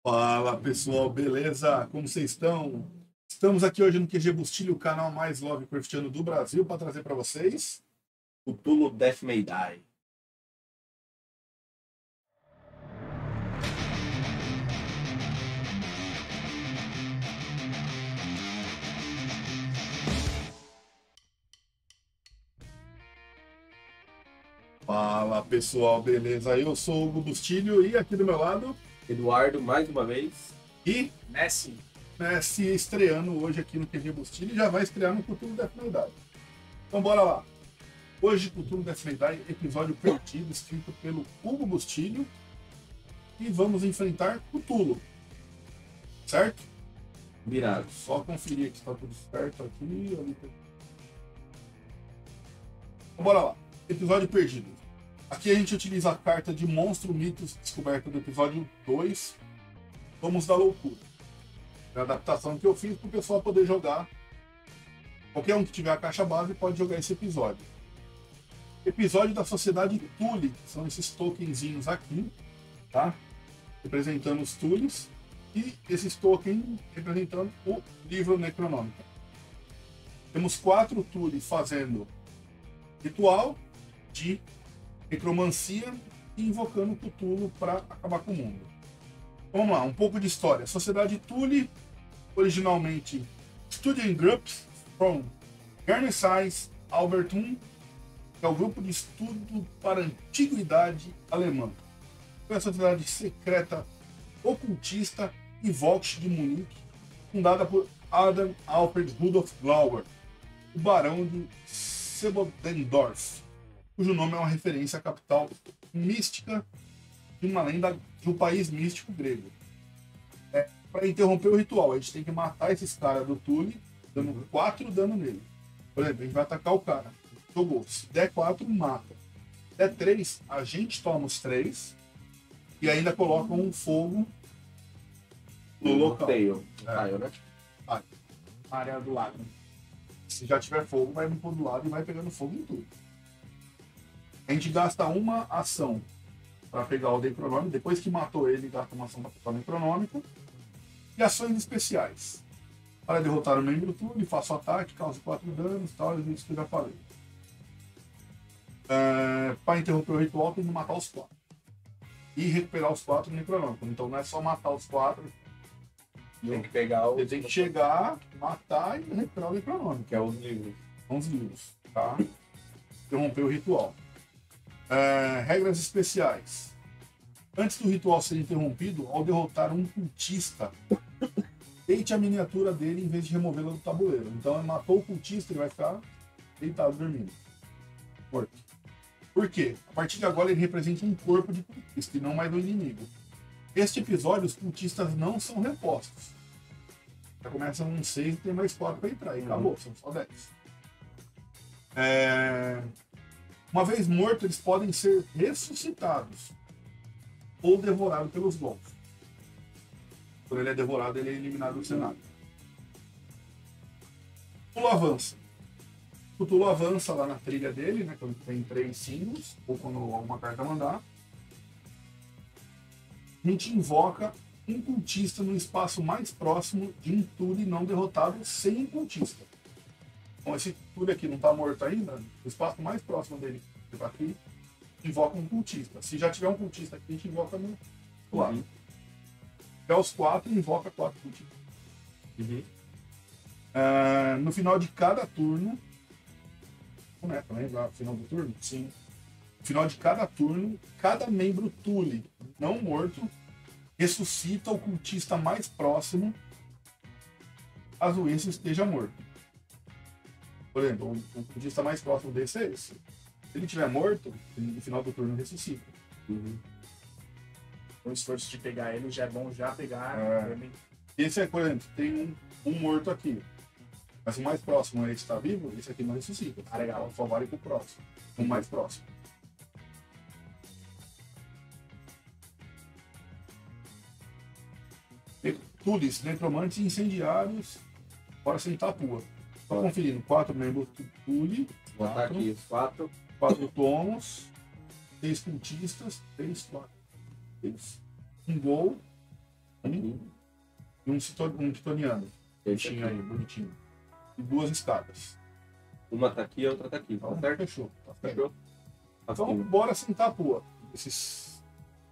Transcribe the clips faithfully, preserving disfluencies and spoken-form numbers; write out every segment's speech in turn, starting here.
Fala pessoal, beleza? Como vocês estão? Estamos aqui hoje no Q G Bustilho, o canal mais Lovecraftiano do Brasil, para trazer para vocês o Cthulhu Death May Die. Fala pessoal, beleza? Eu sou o Hugo Bustilho e aqui do meu lado, Eduardo, mais uma vez. e Messi. Messi estreando hoje aqui no Q G Bustilho e já vai estrear no Cthulhu Death May Die. Então bora lá. Hoje, Cthulhu Death May Die, episódio perdido, escrito pelo Hugo Bustilho. E vamos enfrentar Cthulhu. Certo? Virado. Só conferir que está tudo certo aqui. Ali. Então, bora lá. Episódio perdido. Aqui a gente utiliza a carta de Monstro Mitos descoberta do episódio dois. Vamos da loucura. É a adaptação que eu fiz para o pessoal poder jogar. Qualquer um que tiver a caixa base pode jogar esse episódio. Episódio da Sociedade Thule, que são esses tokenzinhos aqui, tá? Representando os Thules. E esses tokens representando o livro Necronômico. Temos quatro Thules fazendo ritual de necromancia e invocando Cthulhu para acabar com o mundo. Vamos lá, um pouco de história. Sociedade Thule, originalmente Student Groups from Garnisais Albertum, que é o grupo de estudo para a antiguidade alemã. Foi a sociedade secreta ocultista e Vox de Munique, fundada por Adam Alfred Rudolf Glauber, o barão de Sebodendorf, cujo nome é uma referência à capital mística de uma lenda de um país místico grego. É, para interromper o ritual, a gente tem que matar esses caras do Thule, dando quatro dano nele. Por exemplo, a gente vai atacar o cara. Jogou. Se der quatro, mata. Se der três, a gente toma os três e ainda coloca um fogo no local. Tail. É. Tail, né? Ah, Área do lado. se já tiver fogo, vai pro do lado e vai pegando fogo em tudo. A gente gasta uma ação para pegar o Necronômico. Depois que matou ele, gasta uma ação para pegar o Necronômico. E ações especiais. Para derrotar o membro Thule, faço ataque, causa quatro danos, tal, isso que eu já falei. É, para interromper o ritual, tem que matar os quatro. E recuperar os quatro no Necronômico. Então não é só matar os quatro. Tem que pegar o. Você tem que chegar, matar e recuperar o Necronômico. Que é os livros. São os livros, tá? Interromper o ritual. É, regras especiais. Antes do ritual ser interrompido, ao derrotar um cultista, deite a miniatura dele em vez de removê-la do tabuleiro. Então, ele matou o cultista, ele vai ficar deitado dormindo. Morto. Por quê? A partir de agora, ele representa um corpo de cultista e não mais do inimigo. Este episódio, os cultistas não são repostos. Já começa um seis e tem mais quatro para entrar. E acabou, são só dez. É... Uma vez mortos, eles podem ser ressuscitados ou devorados pelos golpes. Quando ele é devorado, ele é eliminado do cenário. Cthulhu avança. Cthulhu avança lá na trilha dele, né, quando tem três símbolos, ou quando uma carta mandar. A gente invoca um cultista no espaço mais próximo de um Thule não derrotado sem um cultista. Então esse Thule aqui não está morto ainda, o espaço mais próximo dele, que está aqui, invoca um cultista. Se já tiver um cultista aqui, a gente invoca no lado. Uhum. Até os quatro, invoca quatro cultistas. Uhum. Uh, no final de cada turno, como é, também lá no final do turno? Sim. No final de cada turno, cada membro Thule não morto ressuscita o cultista mais próximo, caso esse esteja morto. Por exemplo, o, o cultista mais próximo desse é esse. Se ele estiver morto, ele, no final do turno ressuscita. Uhum. O esforço de pegar ele já é bom já pegar. É. Ele... Esse é, por exemplo, tem um, um morto aqui. Mas o mais próximo é esse está vivo, esse aqui não ressuscita. Ah, legal. Só vale pro próximo. O mais próximo. Thules, necromantes e incendiários. Bora sentar a pua. Só conferindo. Quatro membros Thule. Vou botar aqui os quatro. Quatro tomos. Três cultistas. Três, quatro. Três. Um gol. E um, cito- um quitoniano. Esse Bonitinho aqui. aí, bonitinho. E duas escadas. Uma tá aqui e a outra tá aqui. Tá Então, certo? fechou. Tá certo. Fechou? Então, Assim. bora sentar a pua. Esses...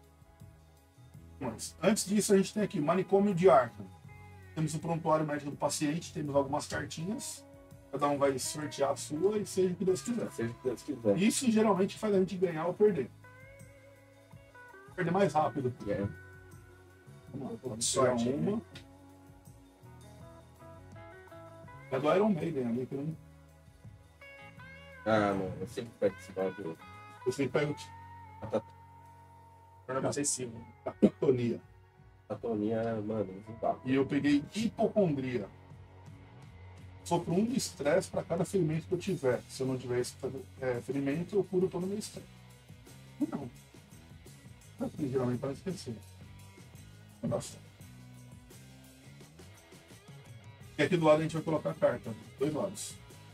Mas, antes disso, a gente tem aqui manicômio de Arkham. Temos o prontuário médico do paciente, temos algumas cartinhas. Cada um vai sortear a sua e seja o que Deus quiser. Seja o que Deus quiser. Isso geralmente faz a gente ganhar ou perder. Perder mais rápido. É. Vamos lá, vamos Sorte, tirar uma. É do Iron Maiden ali, que eu não... Ah, mano, eu sempre pego esse bagulho. Eu sempre pego Problema obsessivo. a catatonia. A Toninha, mano, não dá. E eu peguei hipocondria. Sopro um de estresse para cada ferimento que eu tiver. Se eu não tiver esse é, ferimento, eu curo todo o meu estresse. Não. Assim, geralmente para não esquecer. Nossa. E aqui do lado a gente vai colocar a carta. Dois lados.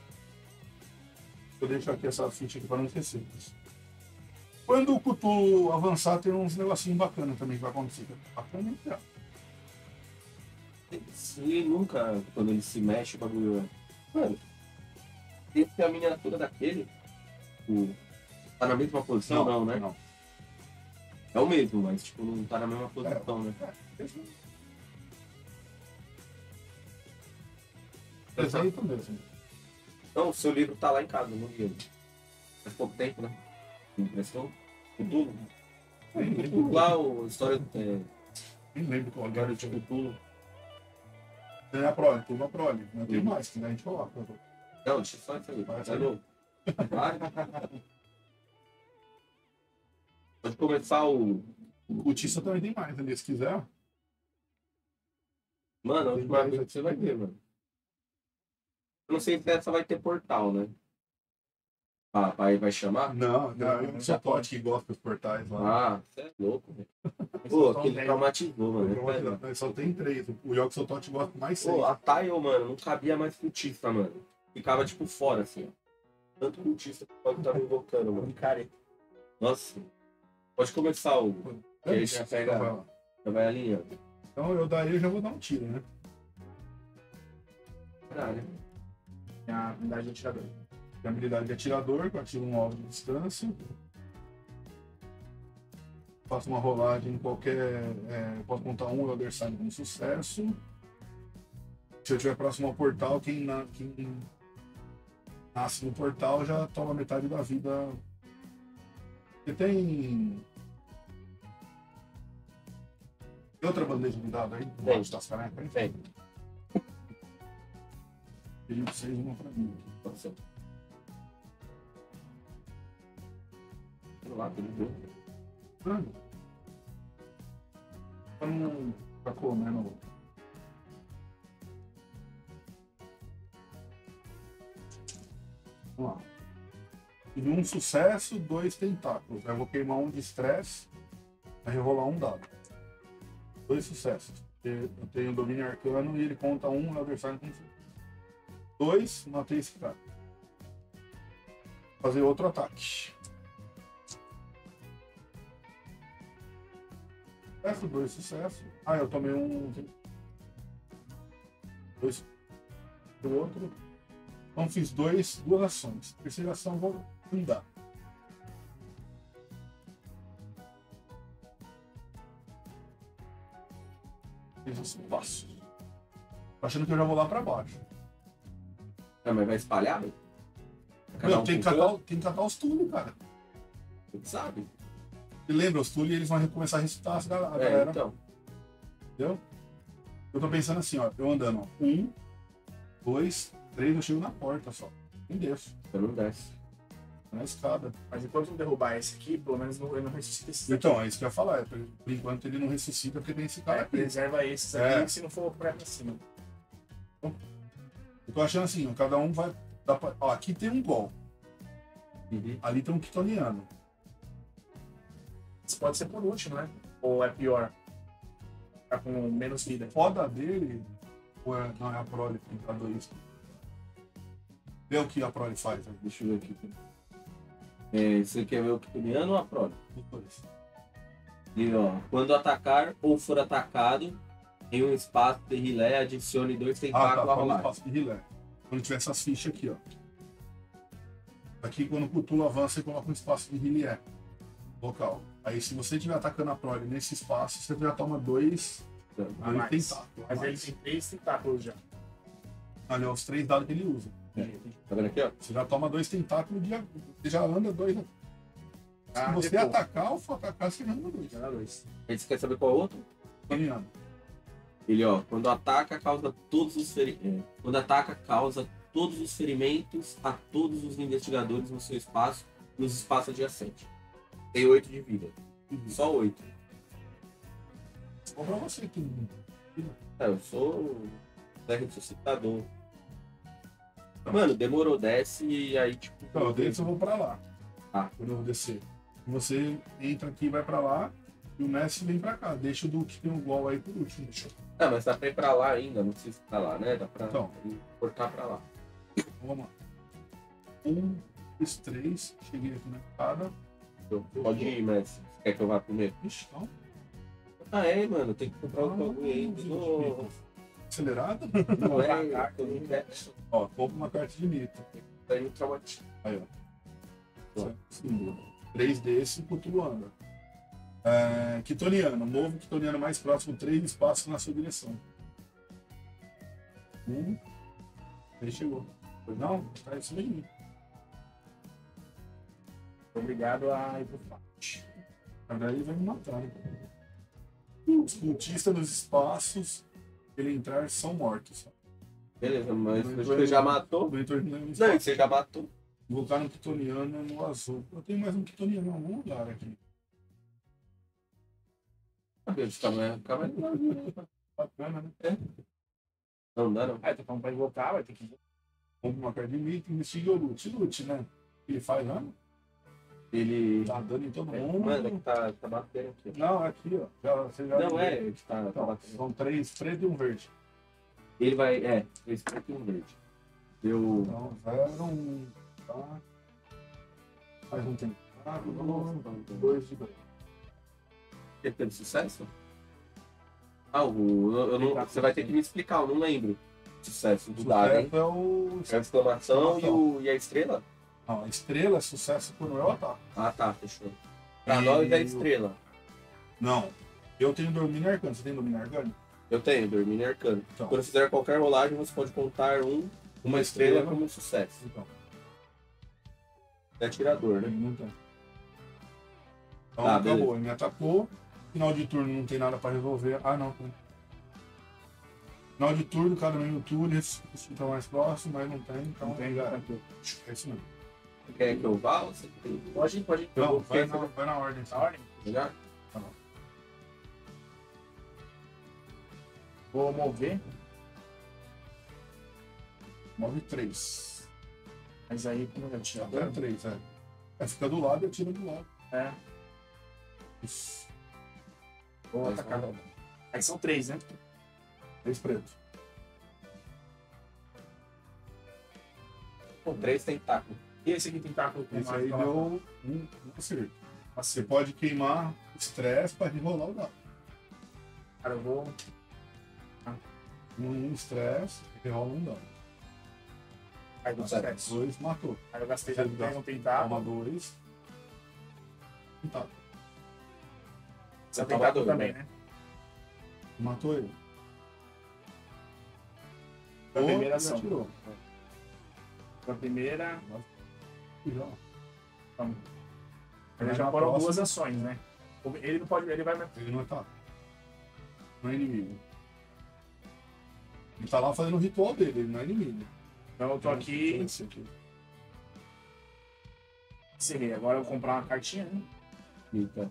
Eu deixo aqui essa ficha aqui para não esquecer. Quando o Cthulhu avançar, tem uns negocinhos bacanas também que vai acontecer. Bacana, é. Se nunca, quando ele se mexe, o bagulho. Mano, esse é a miniatura daquele. O... Tá na mesma posição, não, né? Não. É o mesmo, mas tipo, não tá na mesma posição, né? Desenho mesmo. Não, o seu livro tá lá em casa, não vi ele. Faz pouco tempo, né? Impressão? Cthulhu. Nem Cthulhu lembro, lá, o história, é, nem lembro qual história é. de Cthulhu. Tem a prole, tem uma prole. Não tem Uhum. mais, que daí a gente coloca. Não, deixa eu só isso aí. Vai, Tá vai. louco? Vai. Pode começar o. O Tissa também tem mais ali, se quiser. Mano, a Tem última mais vez que você vai ver, mano. Eu não sei se essa vai ter portal, né? Ah, pai vai chamar? Não, não, eu Não, sou já Tote que gosta dos portais lá. Ah, você é louco, velho. Pô, aquele Tom traumatizou, mano. Eu gosto- mas só tem três. O Yogi Sotote gosta mais seis. Pô, a Taio, mano, não cabia mais cultista, mano. Ficava, tipo, fora, assim, ó. Tanto cultista que pode estar me invocando, mano. Cara, Nossa. Pode começar o... É aí isso, já pega- então vai lá. Já vai alinhando. Então eu daí eu já vou dar um tiro, né? Caralho. a habilidade de atirador. Tem a habilidade de atirador, que eu atiro um alvo de distância. Faço uma rolagem em qualquer. É, posso contar um Elder Sign com sucesso. Se eu estiver próximo ao portal, quem, na, quem nasce no portal já toma metade da vida. Você tem. Tem outra bandeja de dado aí? Tem. Das canecas? Vem. Pedi pra vocês uma pra mim. Pode ser. Sei lá, tudo bem. Ah, pra não ficar comendo. Vamos lá. Tive um sucesso, dois tentáculos. Aí eu vou queimar um de estresse, aí rolar um dado. Dois sucessos. Eu tenho domínio arcano e ele conta um no adversário com sucesso. Dois, matei esse cara. Fazer outro ataque. Sucesso, dois sucessos. Ah, eu tomei um. Dois do outro. Então fiz dois, duas ações. Terceira ação vou andar. Fiz os passos. Tô achando que eu já vou lá pra baixo. Ah, mas vai espalhar, velho? Cada Meu, um tem que com catar, seu? o- tem que catar os túneis, cara. Tu sabe? E lembra, os túneis eles vão começar a ressuscitar as gal- a É, galera. então. Entendeu? Eu tô pensando assim, ó. Eu andando, ó. Um, dois, três, eu chego na porta só. Nem desço. Você não desce. Na escada. Mas enquanto não derrubar esse aqui, pelo menos não, ele não ressuscita esses aqui. Então, é isso que eu ia falar. É, por por enquanto ele não ressuscita porque tem esse cara É, aqui. preserva esses É. aqui, se não for pra cima. Eu tô achando assim, ó, cada um vai. Dar pra... Ó, aqui tem um gol. Uhum. Ali tem um quitoniano. Isso pode ser por último, né? Ou é pior? Tá com menos vida. Foda dele. Ou é, não, é a prole que tá dois. Vê o que a prole faz. Né? Deixa eu ver aqui. É, você quer ver o Kipuniano ou a prole? Os dois. E ó, quando atacar ou for atacado, Em um espaço de rilé, adicione dois Ah, tentáculos tá, à fala rolagem. espaço de rilé. Quando tiver essas fichas aqui, ó. Aqui, quando o Cthulhu avança, você coloca um espaço de rilé local. Aí, se você estiver atacando a prole nesse espaço, você já toma dois, A dois mais. tentáculos. a Mas ele mais. tem três tentáculos já. Ali, ó, os três dados que ele usa. Tá vendo aqui, ó? Você já toma dois tentáculos, de... você já anda dois. Ah, Se você depois. atacar ou for atacar, você já anda dois. Já dá dois. Aí você quer saber qual é o outro? Caminhando. Ele, ó, quando ataca, causa todos os ferimentos. Quando ataca, causa todos os ferimentos a todos os investigadores no seu espaço, nos espaços adjacentes. Tem oito de vida. Só oito. Vou pra você aqui. É, eu sou Zé ressuscitador. Mano, demorou, desce e aí, tipo. Então, eu desço, eu vou pra lá. Ah. Quando eu vou descer. Você entra aqui e vai pra lá. E o Messi vem pra cá. Deixa o do que tem um gol aí por último. Deixa eu... Ah, mas dá pra ir pra lá ainda, não precisa ir pra lá, né? Dá pra Então. cortar pra lá. Então, vamos lá. Um, dois, três. Cheguei aqui na escada. Eu- Pode ir, mas você quer que eu vá primeiro? Ixi, não. Ah, é, mano, tem que comprar um bagulho aí. Não, Acelerado? não é, eu não quero. Ó, compra uma carta de mito. Tá indo traumatizado. Aí, ó. Símbolo. Três desse, Cthulhu anda. É, Quitoniano. Move o Quitoniano mais próximo, três espaços na sua direção. Um. Aí chegou. Não, tá isso aí. Obrigado a ir pro fight. Agora ele vai me matar, né? Os cultistas dos espaços, ele entrar, são mortos. Beleza, mas Não, você já matou? O Heitor não é um Não, espaço. você já matou. Invocar um Quitoniano no azul. Eu tenho mais um Quitoniano em algum lugar aqui. Deus, tá mais Bacana, né? Não dá, não. Ah, então vamos pra invocar, vai ter que invocar. Compra uma carta de mito, investiga o loot. Loot, né? Ele faz, né? Ele. Tá dando em todo mundo. Mano, é que tá, tá batendo aqui. Não, aqui, ó. Já, você já Não, é, que tá, tá Então, batendo. são três preto e um verde. Ele vai. É, esse aqui é um verde. Deu. Então, zero, um. Tá. Mais um tem. Ah, dois de dois. Ele teve sucesso? Ah, o. Eu, eu não, você vai ter que me explicar, eu não lembro. Sucesso do dado, hein? Sucesso é o. A exclamação e, o, e a estrela? Não, a estrela é sucesso quando eu ataco. Ah, tá, fechou. Pra E nós é o- estrela. Não. Eu tenho domínio arcano. Você tem domínio arcano? Eu tenho, dormindo e arcano. Então, Quando fizer qualquer rolagem, você pode contar um, uma estrela como um sucesso. então. É atirador, né? Ele não tem. Então Tá, acabou. beleza. Ele me atacou. Final de turno não tem nada pra resolver. Ah, não. Tem. Final de turno, cada meio turno, esse fica mais próximo, mas não tem. Então, Não tem, já- tranquilo. é isso mesmo. Você quer que eu vá ou você tem? Pode ir, pode ir. Não, vou- vai porque- na, vai na ordem. Na ordem? Melhor? Vou mover, Move três. mas aí como eu tinha Até três, é. É, fica do lado e atira do lado. É, Isso. vou Mas atacar. não. Aí são três, né? Três pretos. Com três tentáculos. E esse aqui tem taco com Esse mais aí pra lá? deu um, um acerto. Você pode queimar estresse para rerolar o dado. Cara, eu vou. Um estresse, rerola um dado. Aí do Certo. sucesso. Dois, matou. Aí eu gastei já Você tem um tentáculo. Toma dois. E tá. Você Tá tem tentáculo dois, também, né? né? Matou ele. Foi a Ou primeira ele ação. atirou. Foi a primeira. Já. Vamos. Ele Mas já na foram próxima- duas ações, né? Ele não pode. Ele vai. Ele não tá. Não é inimigo. Ele tá lá fazendo o ritual dele, ele não é inimigo. Então eu tô aqui. Esse aqui. Encerrei. Agora eu vou comprar uma cartinha, né? Eita.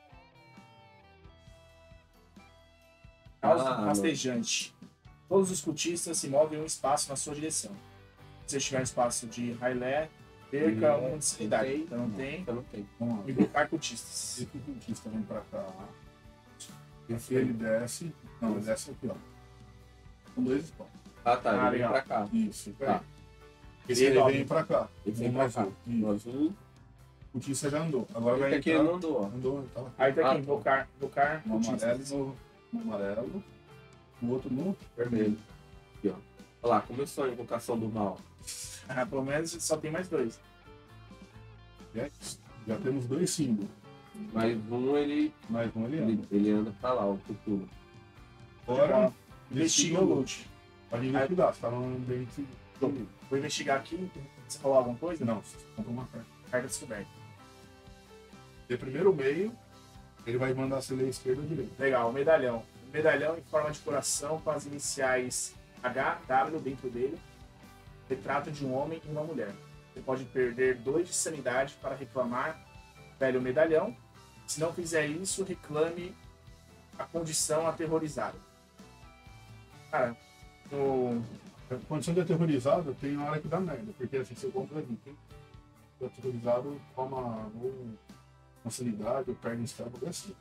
Caos Ah, rastejante. Todos os cultistas se movem em um espaço na sua direção. Se você tiver espaço de Railé, perca Hum, uma de sanidade. tem. Então não tem. Eu não tenho. Vamos lá. Invocar cultistas. Esse cultista vem pra cá. Esse ele desce. Não, ele desce aqui, ó. Com dois espaços. Ah, tá. Ah, Ele vem legal. pra cá. Isso, Tá. tá. Esse Ele ele dobra. vem pra cá. Ele vem No pra azul. cá. No Isso. azul. O cultista já andou. Agora vai Esse aqui entrar. não andou, ó. Andou, ele tava aqui. Aí tá aqui, Ah, tá. invocar, invocar No cultistas. amarelo, no, no amarelo. O outro no Vermelho. Aqui, ó. Olha lá, começou a invocação do mal. Ah, pelo menos só tem mais dois. É, já temos dois símbolos. Mas um ele, Mais um ele ele, anda. ele anda pra lá, o futuro. Agora, Investiga o loot. pode investigar, você tá no ambiente. Vou investigar aqui. Você falou alguma coisa? Não, você comprou uma carta. Carta descoberta. De primeiro meio, ele vai mandar você ler esquerda ou direita. Legal, medalhão. Medalhão em forma de coração com as iniciais H, W dentro dele. Retrato de um homem e uma mulher. Você pode perder dois de sanidade para reclamar velho medalhão. Se não fizer isso, reclame a condição aterrorizada. Cara, no... A condição de aterrorizado tem hora que dá merda, porque assim, você compra ali, quem é aterrorizado toma ou uma sanidade ou perde um estado, é assim.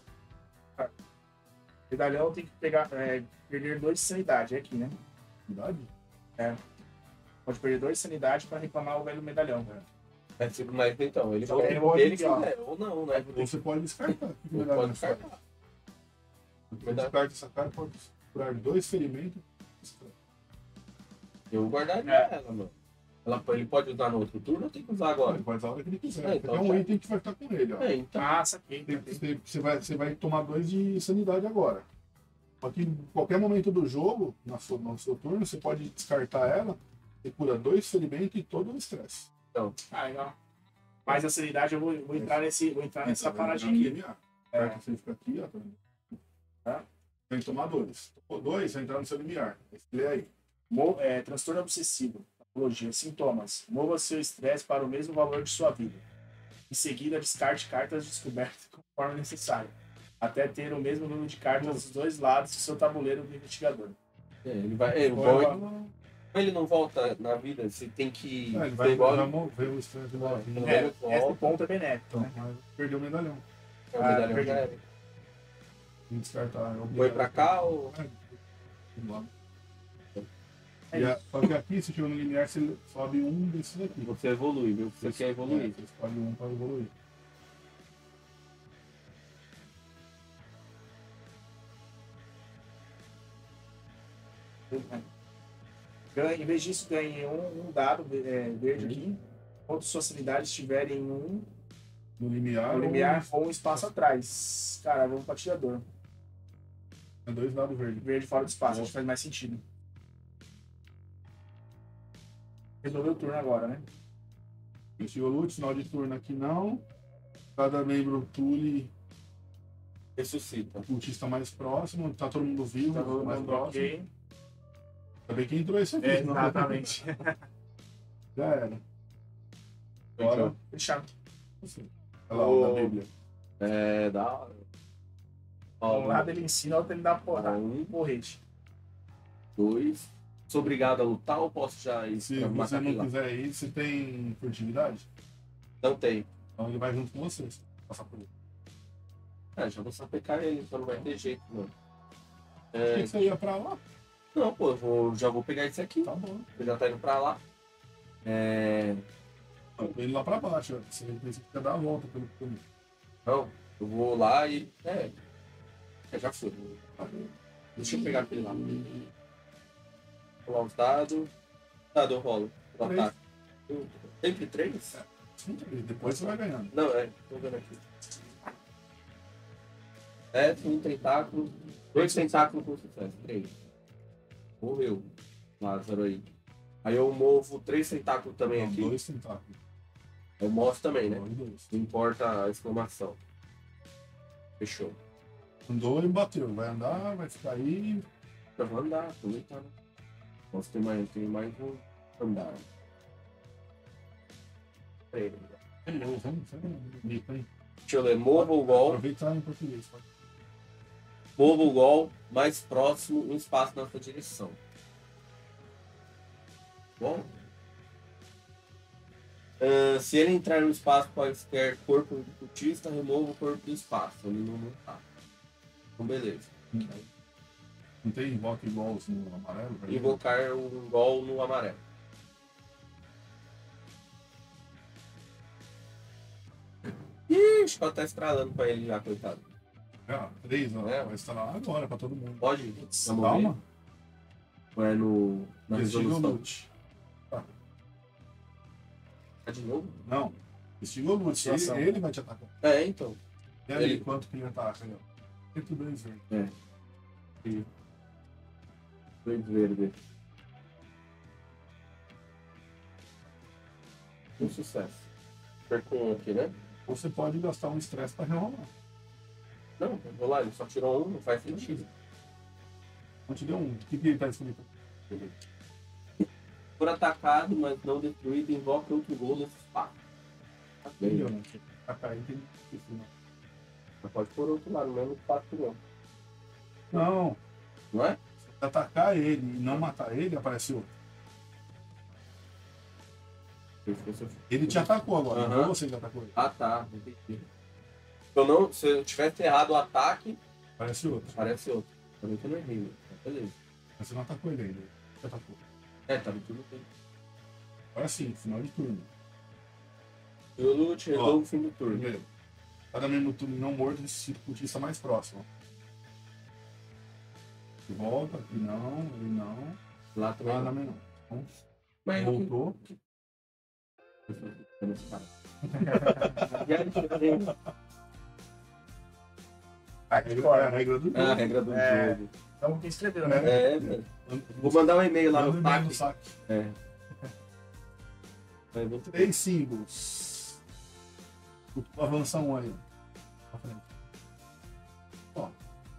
medalhão tem que pegar, é, perder dois de sanidade, é aqui, né? Sanidade? Pode perder dois de sanidade para reclamar o velho medalhão. Né? É tipo, mas então, ele Então, vai ele ele, pode ele pegar. quiser, ou não, né? Ou você pode descartar. O que que Ele melhor pode você faz? descartar. Você descarta essa cara, pode curar dois ferimentos. Eu guardaria É. ela, mano. Ela, ele pode usar no outro turno ou tem que usar agora? Ele pode usar a hora que ele quiser. É, então é um já. item que vai ficar com ele, ó. É, então. Ah, saquei. Tem- saquei. Você, você vai, você vai tomar dois de sanidade agora. Só que em qualquer momento do jogo, na sua, no seu turno, você pode descartar ela e cura dois ferimentos e todo o estresse. Ah, legal. Mas a sanidade eu vou, vou entrar nesse, vou entrar nessa Então, vai paradinha entrar no aqui. limiar. É. Certo? Você fica aqui, ó. Tá vendo? Tá. Tem que tomar dois. Tomou dois, vai entrar no seu limiar. Lê aí. Mo- é, transtorno obsessivo. Patologia. Sintomas. Mova seu estresse para o mesmo valor de sua vida. Em seguida, descarte cartas descobertas conforme necessário. Até ter o mesmo número de cartas dos dois lados do seu tabuleiro do investigador. É, ele vai. É, o bom é que não- ele não volta na vida, você tem que. Ah, ele ser vai, igual vai ele- mover o estresse do lado. pelo É, menos esse volta. ponto é benéfico. Então, Né? mas perdeu o medalhão. É o Ah, medalhão perdi. já era. Tem que descartar. É Foi obrigado. pra cá ou. É, vamos lá. É E a- isso. Só que aqui, se chegou no limiar, você sobe um desses aqui. Você evolui, viu? Você quer É, evoluir. você escolhe um para evoluir. Ganhe, em vez disso, ganhe um, um dado é, verde aqui. Quando suas sanidades estiverem em um No limiar, no limiar ou um espaço atrás. Cara, vamos para atirador. é dois lados verdes. Verde fora do espaço, acho que faz mais sentido. Resolveu o turno agora, né? Investigou loot, final de turno aqui não. Cada membro Tule, Ressuscita. o cultista mais próximo. Tá todo mundo vivo, Tá todo mais mundo próximo. ok. Ainda bem que entrou esse aqui. É, senão- exatamente. Já era. Agora, Fechado. você. Olha lá, o da O- Bíblia. É, da hora. Ó, Um lado ele ensina, outro ele dá porrada. Um, Um porrete. dois. Sou obrigado a lutar ou posso já ir Se pra você matar não aquele lá? quiser ir, você tem furtividade? Não tem. Então ele vai junto com você. você Passar por ele. É, já vou sapecar ele, então não vai ter jeito, mano. Por É, que você ia pra lá? não, pô, eu vou- já vou pegar esse aqui. Tá bom. Ele já tá indo pra lá. É, Eu tô indo lá pra baixo. ó. Você pensa que quer dar a volta pelo caminho. não, eu vou lá e. É. é, já foi. Deixa eu pegar aquele lá. Rolar os dados. Dado eu rolo. O Três. ataque. Sempre três? Sim, depois você vai ganhando. Não, é. Tô vendo aqui. É, um tentáculo. Dois tentáculos com sucesso. Três. Morreu. Lázaro aí. Aí eu movo três tentáculos também Não, aqui. dois tentáculos. Eu mostro também, né? Dois, dois. Não importa a exclamação. Fechou. Andou e bateu. Vai andar, vai ficar aí. Eu vou andar, aproveitar. Né? Posso ter mais, tem mais um andar. Peraí. Vamos, vamos, vamos. Bonito, hein? Deixa eu ler. Mova o gol. Aproveitar em português. pode. Mova o gol mais próximo, um espaço na sua direção. Bom? Ah, se ele entrar no espaço qualquer corpo do cultista, remova o corpo do espaço. Ele não, não tá. Então, beleza. Não tem invoca igual assim, no amarelo? vermelho? Invocar um gol no amarelo. Ixi, pode estar estralando pra ele já, coitado. É, três, ó. É. Vai instalar agora pra todo mundo. Pode? Vamos Calma. ver. Ou é no, na Vestígio resolução? Lute. Tá de novo? Não. Vestígio Lute. Ele, Situação. ele vai te atacar. É, então. E ali, Ele- quanto que ele ataca? Aí, ó. cento e dois verde. É. E... Dois verde. Um sucesso. Perco um aqui, né? Você pode gastar um estresse pra rerolar. Não, vou lá, ele só tirou um, não faz sentido. Não te deu um. O que, que ele tá escrito? For atacado, mas não destruído, invoca outro gol nesse espaço. Tá bem, Entendeu? né? Atacar ele tem isso, não. Mas pode por outro lado, no mesmo espaço não. Não. Não é? Se atacar ele e não matar ele, aparece outro. Ele te atacou agora, Aham. não você que atacou ele. Ah, tá. Entendi. Se eu, não, se eu tivesse errado o ataque, Aparece outro. aparece outro. Também que eu não errei, né? Beleza. Mas você não atacou ele ainda. Você atacou. É, tá tudo bem. Agora sim, final de turno. Eu lute, resolvo o fim do turno. Primeiro. Cada membro do turno não morto decide cultista mais próximo. Volta, aqui não, ele não. Lá também. Ah, não. também não. Então, Mas eu voltou. nesse cara. E aí, chega A regra, é a regra do É a jogo. regra do É. jogo. Então quem escreveu, né? É, velho. Vou mandar um e-mail lá Manda no um e-mail no saque. saque. É. Mas vou ter- Três símbolos. Avança um aí. Pra frente. Ó.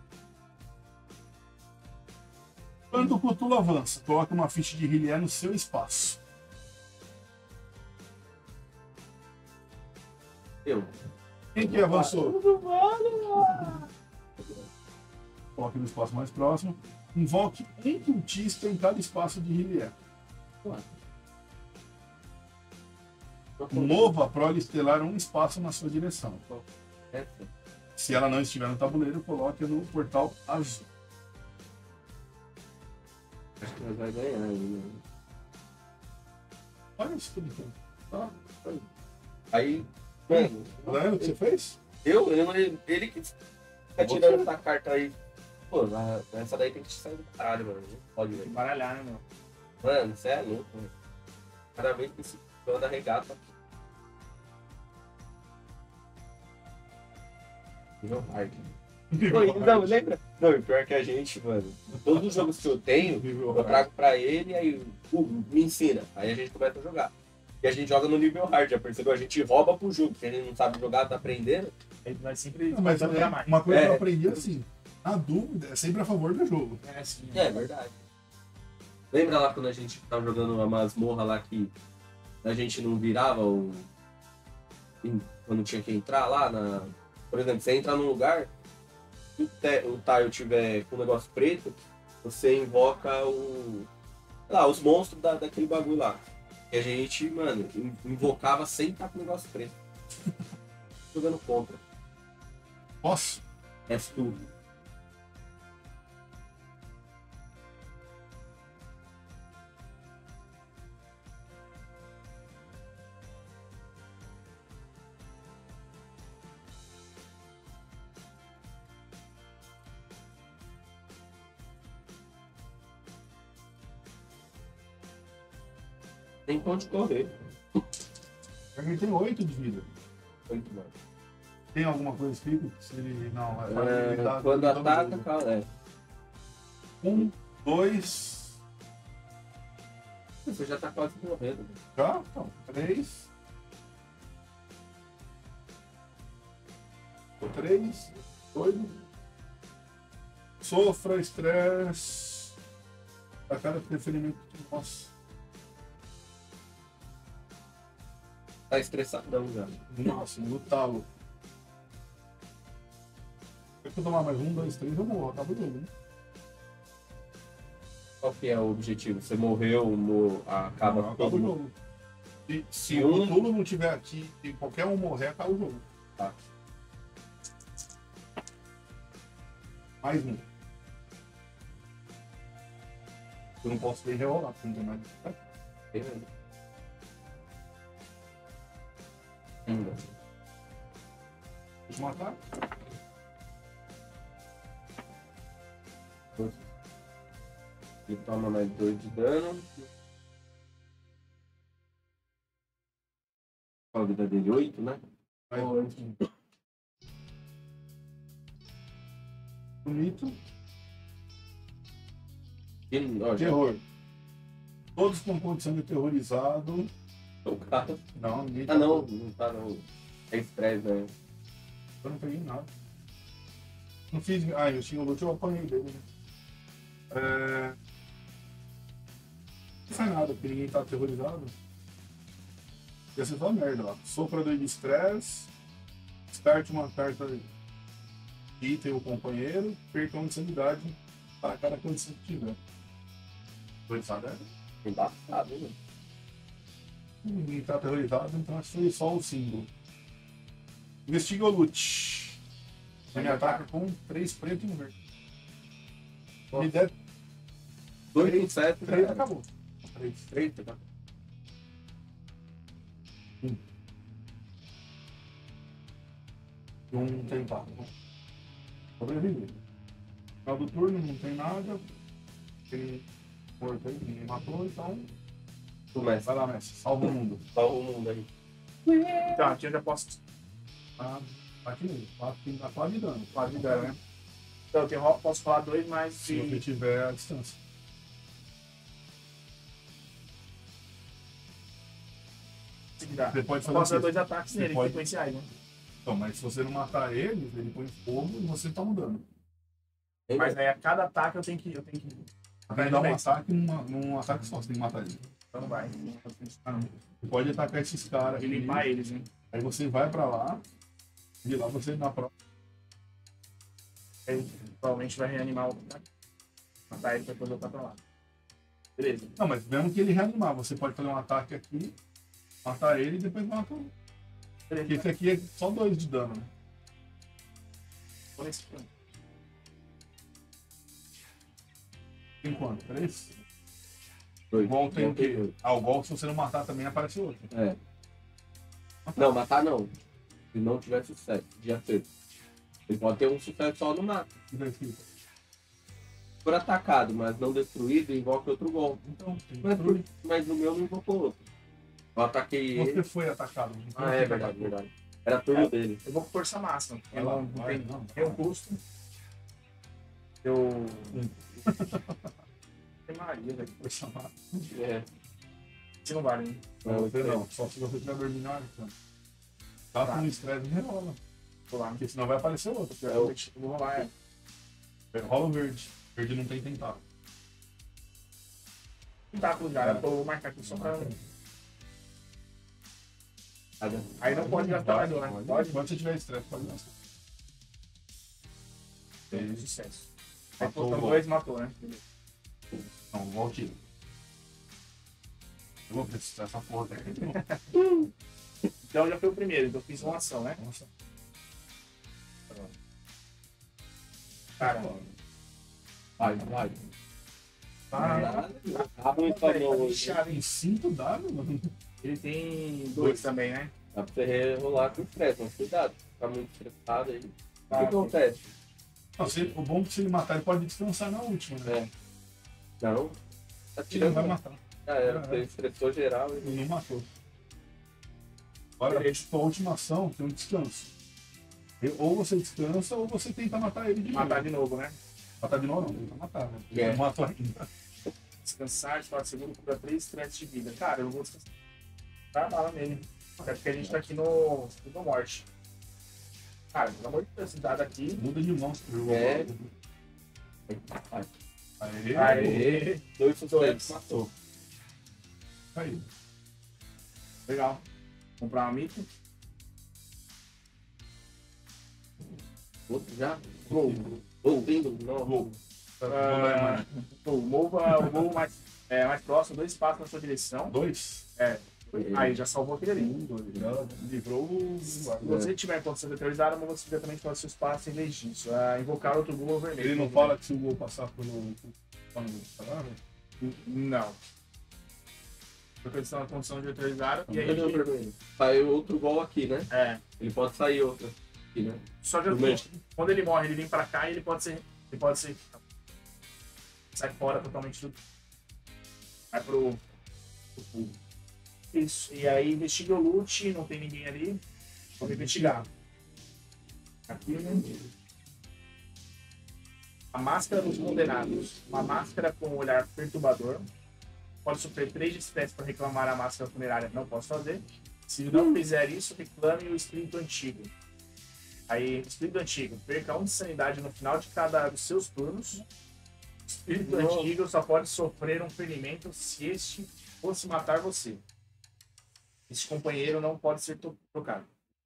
Quando o Cthulhu avança, coloque uma ficha de Hylian no seu espaço. Eu. Quem que avançou? Coloque no espaço mais próximo. Invoque um cultista em cada espaço de Hylian. Mova a prole estelar um espaço na sua direção. Essa. Se ela não estiver no tabuleiro, coloque no portal azul. Acho que nós vamos ganhar ainda. Olha isso tudo então. Tá? Aí, mano, Tá vendo o que você fez? eu, eu ele, ele que tá Você. tirando essa carta aí. Pô, na- essa daí tem que te sair do caralho, mano. Não pode, Tem que velho. baralhar, né, meu? Mano, você é louco, mano. Cada vez que esse fã da regata. Nível hard. Pô, não, lembra? Não, e pior que a gente, mano. Todos os jogos que eu tenho, eu trago pra ele e aí uh, me ensina. Aí a gente começa a jogar. E a gente joga no nível hard, já percebeu? A gente rouba pro jogo, porque a gente não sabe jogar, tá aprendendo. Aí nós sempre Não, mas contando é, pra mais. uma coisa que eu É. aprendi é assim: a dúvida é sempre a favor do jogo. É, assim, É, verdade. Lembra lá quando a gente tava jogando uma masmorra lá que a gente não virava o. em- quando tinha que entrar lá na. Por exemplo, você entra num lugar, se o, te... o tile tiver com um negócio preto, você invoca o. sei lá, os monstros da... daquele bagulho lá. E a gente, mano, in- invocava sem estar com o negócio preto. Jogando contra. Posso? É tudo. Tem ponto de correr. Ele tem oito de vida. Muito bom. Tem alguma coisa escrita? Se ele não, é, É, ele tá- quando ele tá no ataca, jogo. cara, é. Um, dois. Você já tá quase morrendo. Já? Então, três. Três. Doido. Sofra estresse. A cada preferimento de nós. Tá estressadão já. Nossa, no talo. Se eu tomar mais um, dois, três, eu morro. Acaba o jogo, né? Qual que é o objetivo? Você morreu, no... acaba Não, todo o mundo. jogo. Se, se Se o um- Cthulhu não tiver aqui e qualquer um morrer, acaba o jogo. Tá. Mais um. Eu não posso ver rerolar, porque não tem mais. Beleza. Ainda. Deixa eu matar. Ele toma mais dois de dano. Qual a vida dele? oito, né? Vai. Oito. Bonito. E, ó, já- Terror. Todos com condição de terrorizado. o cara. Não, ninguém Ah, não, não tá não. É estresse, né? Eu não peguei nada. Não fiz. Ah, eu tinha o loot, eu apanhei dele. Né? É... Não faz nada, porque ninguém tá aterrorizado. Ia ser só merda lá. Sopra dois de estresse. Start uma carta de item ou companheiro. Perca uma de sanidade para cada condição que tiver. Terrorizado é. Embaçado, né? Ninguém tá aterrorizado, então acho que foi só o símbolo. Investiga o loot. Ele me ataca com três preto e um verde. Me der dois com sete, três, né? acabou. Três. três, tá? E um tentado. Sobreviver. Final do turno, não tem nada. Tem morto aí, ninguém matou, então. Começa. Vai lá, mestre. Salva o mundo. Salva o mundo aí. Então, aqui eu já posso. Tá, tá aqui mesmo. Tá aqui, tá quase dando. Quase dano, né? Então, eu tenho, posso falar dois mais Se você de. tiver a distância. Seguidar. Você pode Eu fazer posso dar o quê? dois ataques Você nele, pode- sequenciais, né? Então, mas se você não matar eles, ele põe fogo e você toma dano. Mas aí a cada ataque eu tenho que. Eu tenho que. Tem que dar um ataque numa, num ataque só, você tem que matar ele. Então não vai. Ah, não. Você pode atacar esses caras E aqui, limpar eles, né? aí você vai pra lá, e lá você na próxima. Aí provavelmente vai reanimar o. Matar ele pra depois voltar pra lá. Beleza. Não, mas mesmo que ele reanimar, você pode fazer um ataque aqui, matar ele e depois mata o. Porque Beleza. esse aqui é só dois de dano, né? Vou nesse plano. Tem quanto? Três? Dois. O gol tem o Tem quê? dois. Ah, o gol, se você não matar também aparece outro. É. Não, matar não. Se não tiver sucesso de acerto. Ele pode ter um sucesso só no mato. Que tá escrito. Se for atacado, mas não destruído, invoca outro golpe. Então, tem Mas, outro. mas no meu não invocou outro. Eu ataquei Você ele. foi atacado. então Ah, você é vai verdade, atacar. verdade. Era turno É. dele. Eu vou com força máxima. Vai Eu lá, não, não vai, tem, não. tem um custo. Eu. Tem Maria, velho. Foi chamado. É. Se não vale, né? Não, você não. Só se você tiver dormindo na hora. Tá Tá. com estresse, rerola. Vou lá. Porque senão vai aparecer outro. Eu vou eu vou rolar. É. Rola o verde. Verde não tem tentáculo. Tentáculo já. É. Eu vou marcar aqui só pra. Tá Aí não pode gastar mais dano, né? Pode. Pode? Quando você tiver estresse, pode gastar. Tem sucesso. Aí Matou faltam o gol. dois, matou, né? Beleza. Não, volte. Eu vou precisar dessa porra aqui. Então já foi o primeiro, então eu fiz uma ação, né? Nossa. Cara, Vai, vai. Tá. Tá ruim pra velho, mão tá hoje. bichado, Tem hein? cinco dados, mano. Ele tem dois, Dois. também, né? Dá pra você rolar com estresse, mas cuidado. Ficar muito estressado aí. O Tá. que acontece? Não, se- o bom é que se ele matar, ele pode descansar na última, né? É. Não. Tá Ele tirando. vai matar. Já era. É. Você estressou geral e. Ele não matou. Agora, Beleza. sua última ação tem um descanso. E- Ou você descansa, ou você tenta matar ele de novo. Matar de novo, né? Matar de novo não, tenta matar, né? Ele É. não matou ainda. Descansar, de quatro segundos, cura três estresse de vida. Cara, eu não vou descansar. Tá bala nele. Até porque a gente tá aqui no, no morte. Cara, pelo amor de Deus, esse dado aqui. Muda de monstro. É. Aê. Aê! Dois sucessos Dois. matou. Aí. Legal. Comprar uma mito. Outro já? Gol. Ouvindo? Não. Gol. Ah, pô, mova o gol mais, é, mais próximo, dois passos na sua direção. Dois. É. Aí já salvou aquele ali. Um, dois. Já livrou o. Se você tiver condição de terrorizar, mas você diretamente para o seu espaço em vez disso. Ah, invocar outro gol vermelho. Ele não fala que se o gol passar pelo. Quando palavra? Não. Porque eles estão na condição de terrorizar e aí. Cadê o vermelho? Saiu outro gol aqui, né? É. Ele pode sair outro aqui, né? Só que Do meio. quando ele morre, ele vem pra cá e ele pode ser. Ele pode ser. sai fora totalmente do. Vai pro. pro pool. Isso. E aí investiga o loot, não tem ninguém ali. Vamos investigar. Aqui, né? A máscara dos condenados. Uma máscara com um olhar perturbador. Pode sofrer três de estresse para reclamar a máscara funerária. Não posso fazer. Se não fizer isso, reclame o espírito antigo. Aí, espírito antigo. Perca um de sanidade no final de cada dos seus turnos. O espírito Nossa. antigo só pode sofrer um ferimento se este fosse matar você. Esse companheiro não pode ser to- tocado.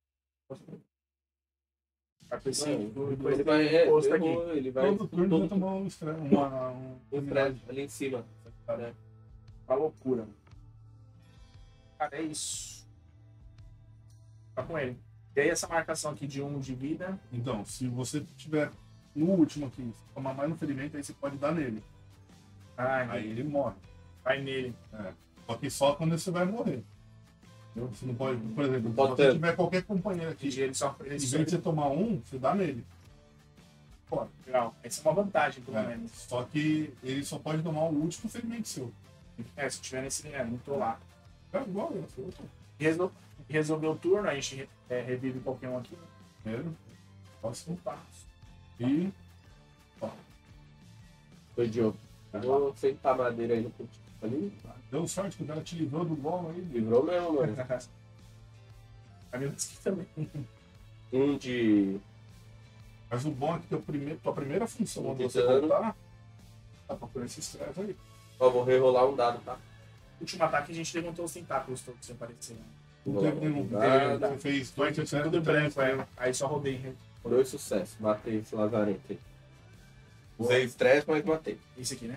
Vai pra esse- depois Ele tem vai, um é, posto aqui. ferrou, ele vai Todo turno todo vai tomar um estresse, uma, um, o prédio ali em cima. Né? Uma loucura. Cara, é isso. Tá com ele. E aí essa marcação aqui de um de vida. Então, se você tiver no último aqui, se tomar mais um ferimento, aí você pode dar nele. Ai, Aí ele morre. vai nele. É. Só que só quando você vai morrer. Entendeu? Você não pode, por exemplo, Não pode se você ter. tiver qualquer companheiro aqui, Que ele só. Ele em só vez de você tomar um, você dá nele. Pode. legal. Essa é uma vantagem, pelo É. menos. Só que ele só pode tomar o último ferimento seu. É, se tiver nesse. É, não tô lá. É igual eu, foi outro. Resol... Resolveu o turno, a gente é, revive o Pokémon aqui. Primeiro, próximo. Opa. E. Ó, Foi Diogo. Eu vou sentar a madeira aí no pontinho ali. deu sorte que o cara te livrou do gol aí. Livrou mesmo, mano. A minha aqui também. Um de. Mas o bom é que teu primeiro, tua primeira função quando De você dano. voltar, tá procurando esse estresse aí. Ó, vou rerolar um dado, tá? Último ataque a gente levantou os tentáculos todos sem aparecer. Não teve nenhum. Nada. Você fez Foi dois tudo sucessos tudo e três. branco, é. Aí só rodei. né? Dois sucessos. Matei esse lazarento aí. Usei estresse, mas matei. Esse aqui, né?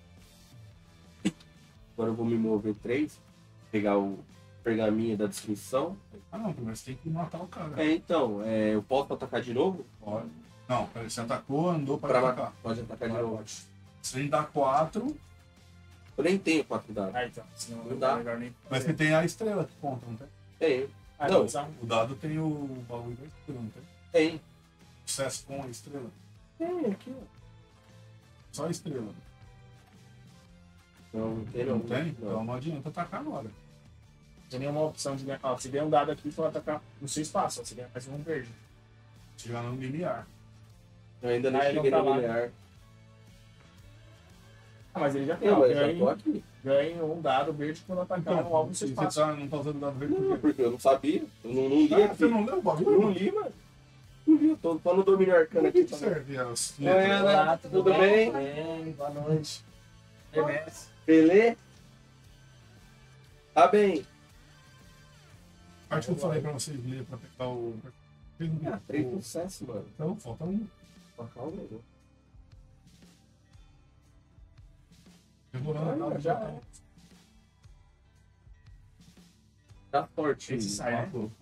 Agora eu vou me mover três. Pegar o pergaminho da descrição. Ah, não, primeiro você tem que matar o cara. É, então, é, eu posso atacar de novo? Pode. Não, peraí, você atacou, andou para Pra atacar. matar. Pode atacar de Pode, novo. pode. Se ele dá quatro, Eu nem tenho quatro dados. Ah, então. Senão Não dá. é melhor nem. mas você tem a estrela que conta, não tem? Tenho. Ah, Não. não. O dado tem o bagulho da estrela, não tem? Tem. Sucesso com a estrela. Tem, aqui, ó. Só a estrela. Não, não tem Não, não. tem? Então não adianta atacar agora. Tem nenhuma opção de ganhar. Ó, se der um dado aqui, tu vai atacar no seu espaço. Ó, se ganhar mais um verde. Chegar no limiar. Eu ainda não Ah, ele cheguei não tá no lá. linear. Ah, mas ele já tem. Não, ó, mas eu já tô ganha, aqui. ganha um dado verde quando atacar no alvo no seu se você espaço. tá, não tá usando dado verde Não, por quê? porque eu não sabia. Eu não, não li Ah, aqui. você não leu o Eu bagulho? não li, mano. Não li. Eu tô só no domínio arcano Pra que aqui. que Tá vendo? serve as Oi, letras? Ana. Olá, Tudo bem? bem? Boa noite. Beleza. Pelé? Tá bem. A parte que eu falei pra vocês lerem pra pegar o. Ah, três o- sucessos, mano. Então, falta um. Calma, né? Regulando a Ah, dado já já. é. Tá forte. Esse sai, né? Matou.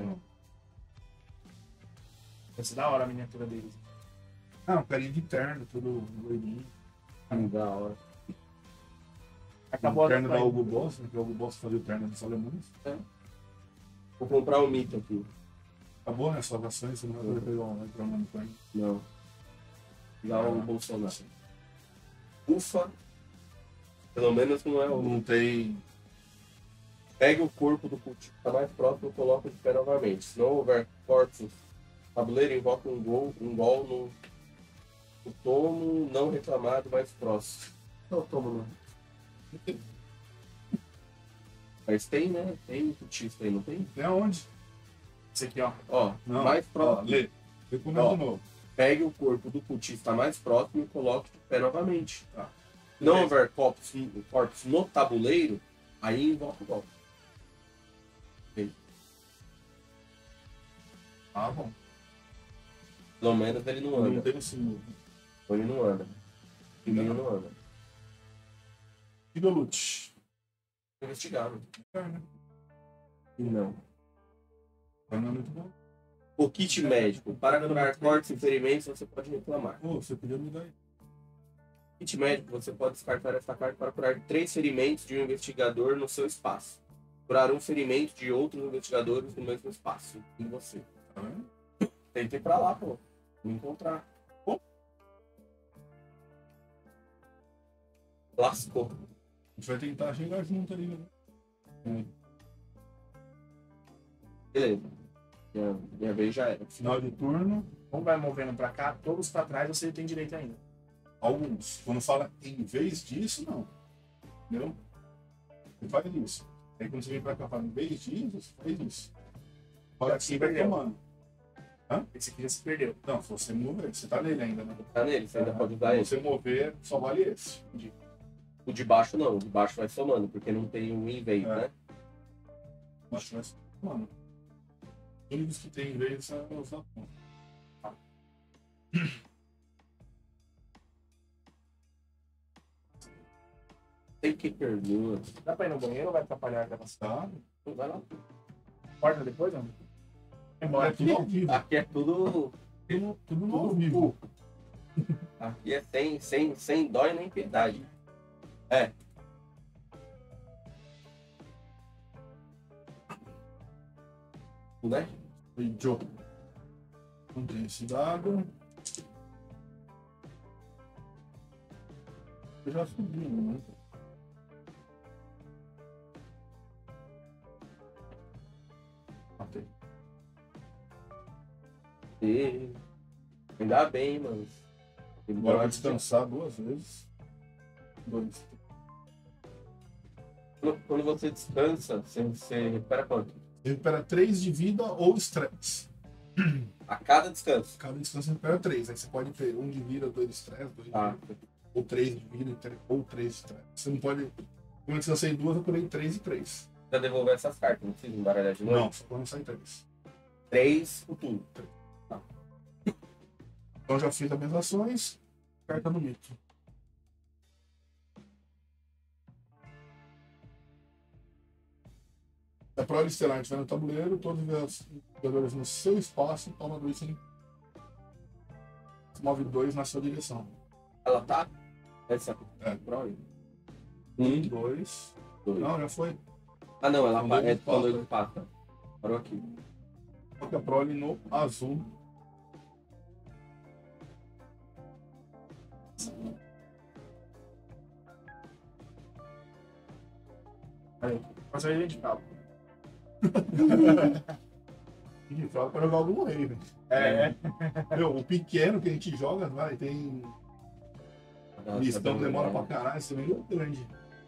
Vai ser da hora a miniatura deles. Ah, um carinha de terno, tudo loirinho. Hum, Da hora. Acabou o a terno da campanha. Hugo Boss, né? Que o Hugo Boss fazia o terno dos alemães. Vou comprar o mito aqui. Acabou, né? Salvações, você não vai poder pegar um entrar no campanha. Não. Igual o Bolsonaro. Ufa. Pelo menos não é o. Não tem. Pegue o corpo do cultivo que tá mais próximo e coloque de pé novamente. Se não houver corpos, tabuleiro invoca um gol, um gol no o tomo não reclamado mais próximo. Não, tomo não. Mas tem, né? Tem cultista aí, não tem? Tem aonde? Esse aqui, ó. Ó, Não. mais Ó, próximo. lê. Recomendo Ó. de novo. Pegue o corpo do cultista mais próximo e coloque de pé novamente. Tá. Se não Beleza. houver corpos, corpos no tabuleiro, aí invoca o golpe. Ah, bom. Pelo menos ele não Não anda. tem o símbolo. Ou ele não anda. E ele não anda. Idolute. Investigado. É, né? E não. Não é muito bom. O kit médico. Para curar cortes e ferimentos, você pode reclamar. Ô, você podia me dar aí. Kit médico, você pode descartar esta carta para curar três ferimentos de um investigador no seu espaço. Curar um ferimento de outros investigadores no mesmo espaço. E você. Tá vendo? Tenta ir pra lá, pô. Me encontrar. Lascou. A gente vai tentar chegar junto ali, né? É. Beleza. Minha, minha vez já era. Final de turno, Um vai movendo pra cá, todos pra trás você tem direito ainda. alguns. Quando fala em vez disso, não. Entendeu? Você faz isso. Aí quando você vem pra cá, fala em vez disso, você faz isso. Fala que você vai Perdeu. tomando. Esse aqui já se perdeu. Não, se você mover, você tá nele ainda, né? Tá nele, você ainda Ah, pode usar se esse. você mover, só vale esse. O de baixo não, o de baixo vai somando, porque não tem um em vez, É. né? Acho que vai ser. Mano. Os únicos que tem em vez são os da ponta. Tem que perdoa. Dá pra ir no banheiro ou vai atrapalhar a gravação? Tá? Vai lá. Corta depois, não? É Embora tudo ao aqui. vivo. Aqui é tudo. Tudo, tudo no ao vivo. Aqui é sem, sem, sem dó e nem piedade. É. Né? E Joe. Não tem esse dado. Eu já subi, né? Matei. E... Ainda bem, mano. Ele Agora vai gosta de- descansar duas vezes. Dois. Quando, quando você descansa, você, você recupera quanto? Recupera três de vida ou estresse. A cada descanso. Cada descanso recupera três. Aí você pode ter um de vida, dois de estresse, dois de Ah, vida, ou três de vida, tre- ou três de estresse. Você não pode. Como eu descansei duas, eu curei três e três. pra devolver essas cartas, não precisa embaralhar de novo? Não, só quando sai três. Três por tudo. Então já fiz as minhas ações. Carta no mito. A prova estelar estiver no tabuleiro, todos os jogadores no seu espaço tomam dois sem. Move dois na sua direção. Ela tá? Essa É. prole? Um, Um, dois. dois. Não, já foi. Ah, não, ela São pa- dois é empates, quando ele né? empata. Parou aqui. Coloca a prole no azul. Aí, mas aí a gente fala. E fala pra jogar algum rei, velho. É, Meu, o pequeno que a gente joga, vai, tem. Listão demora pra caralho, esse meio grande.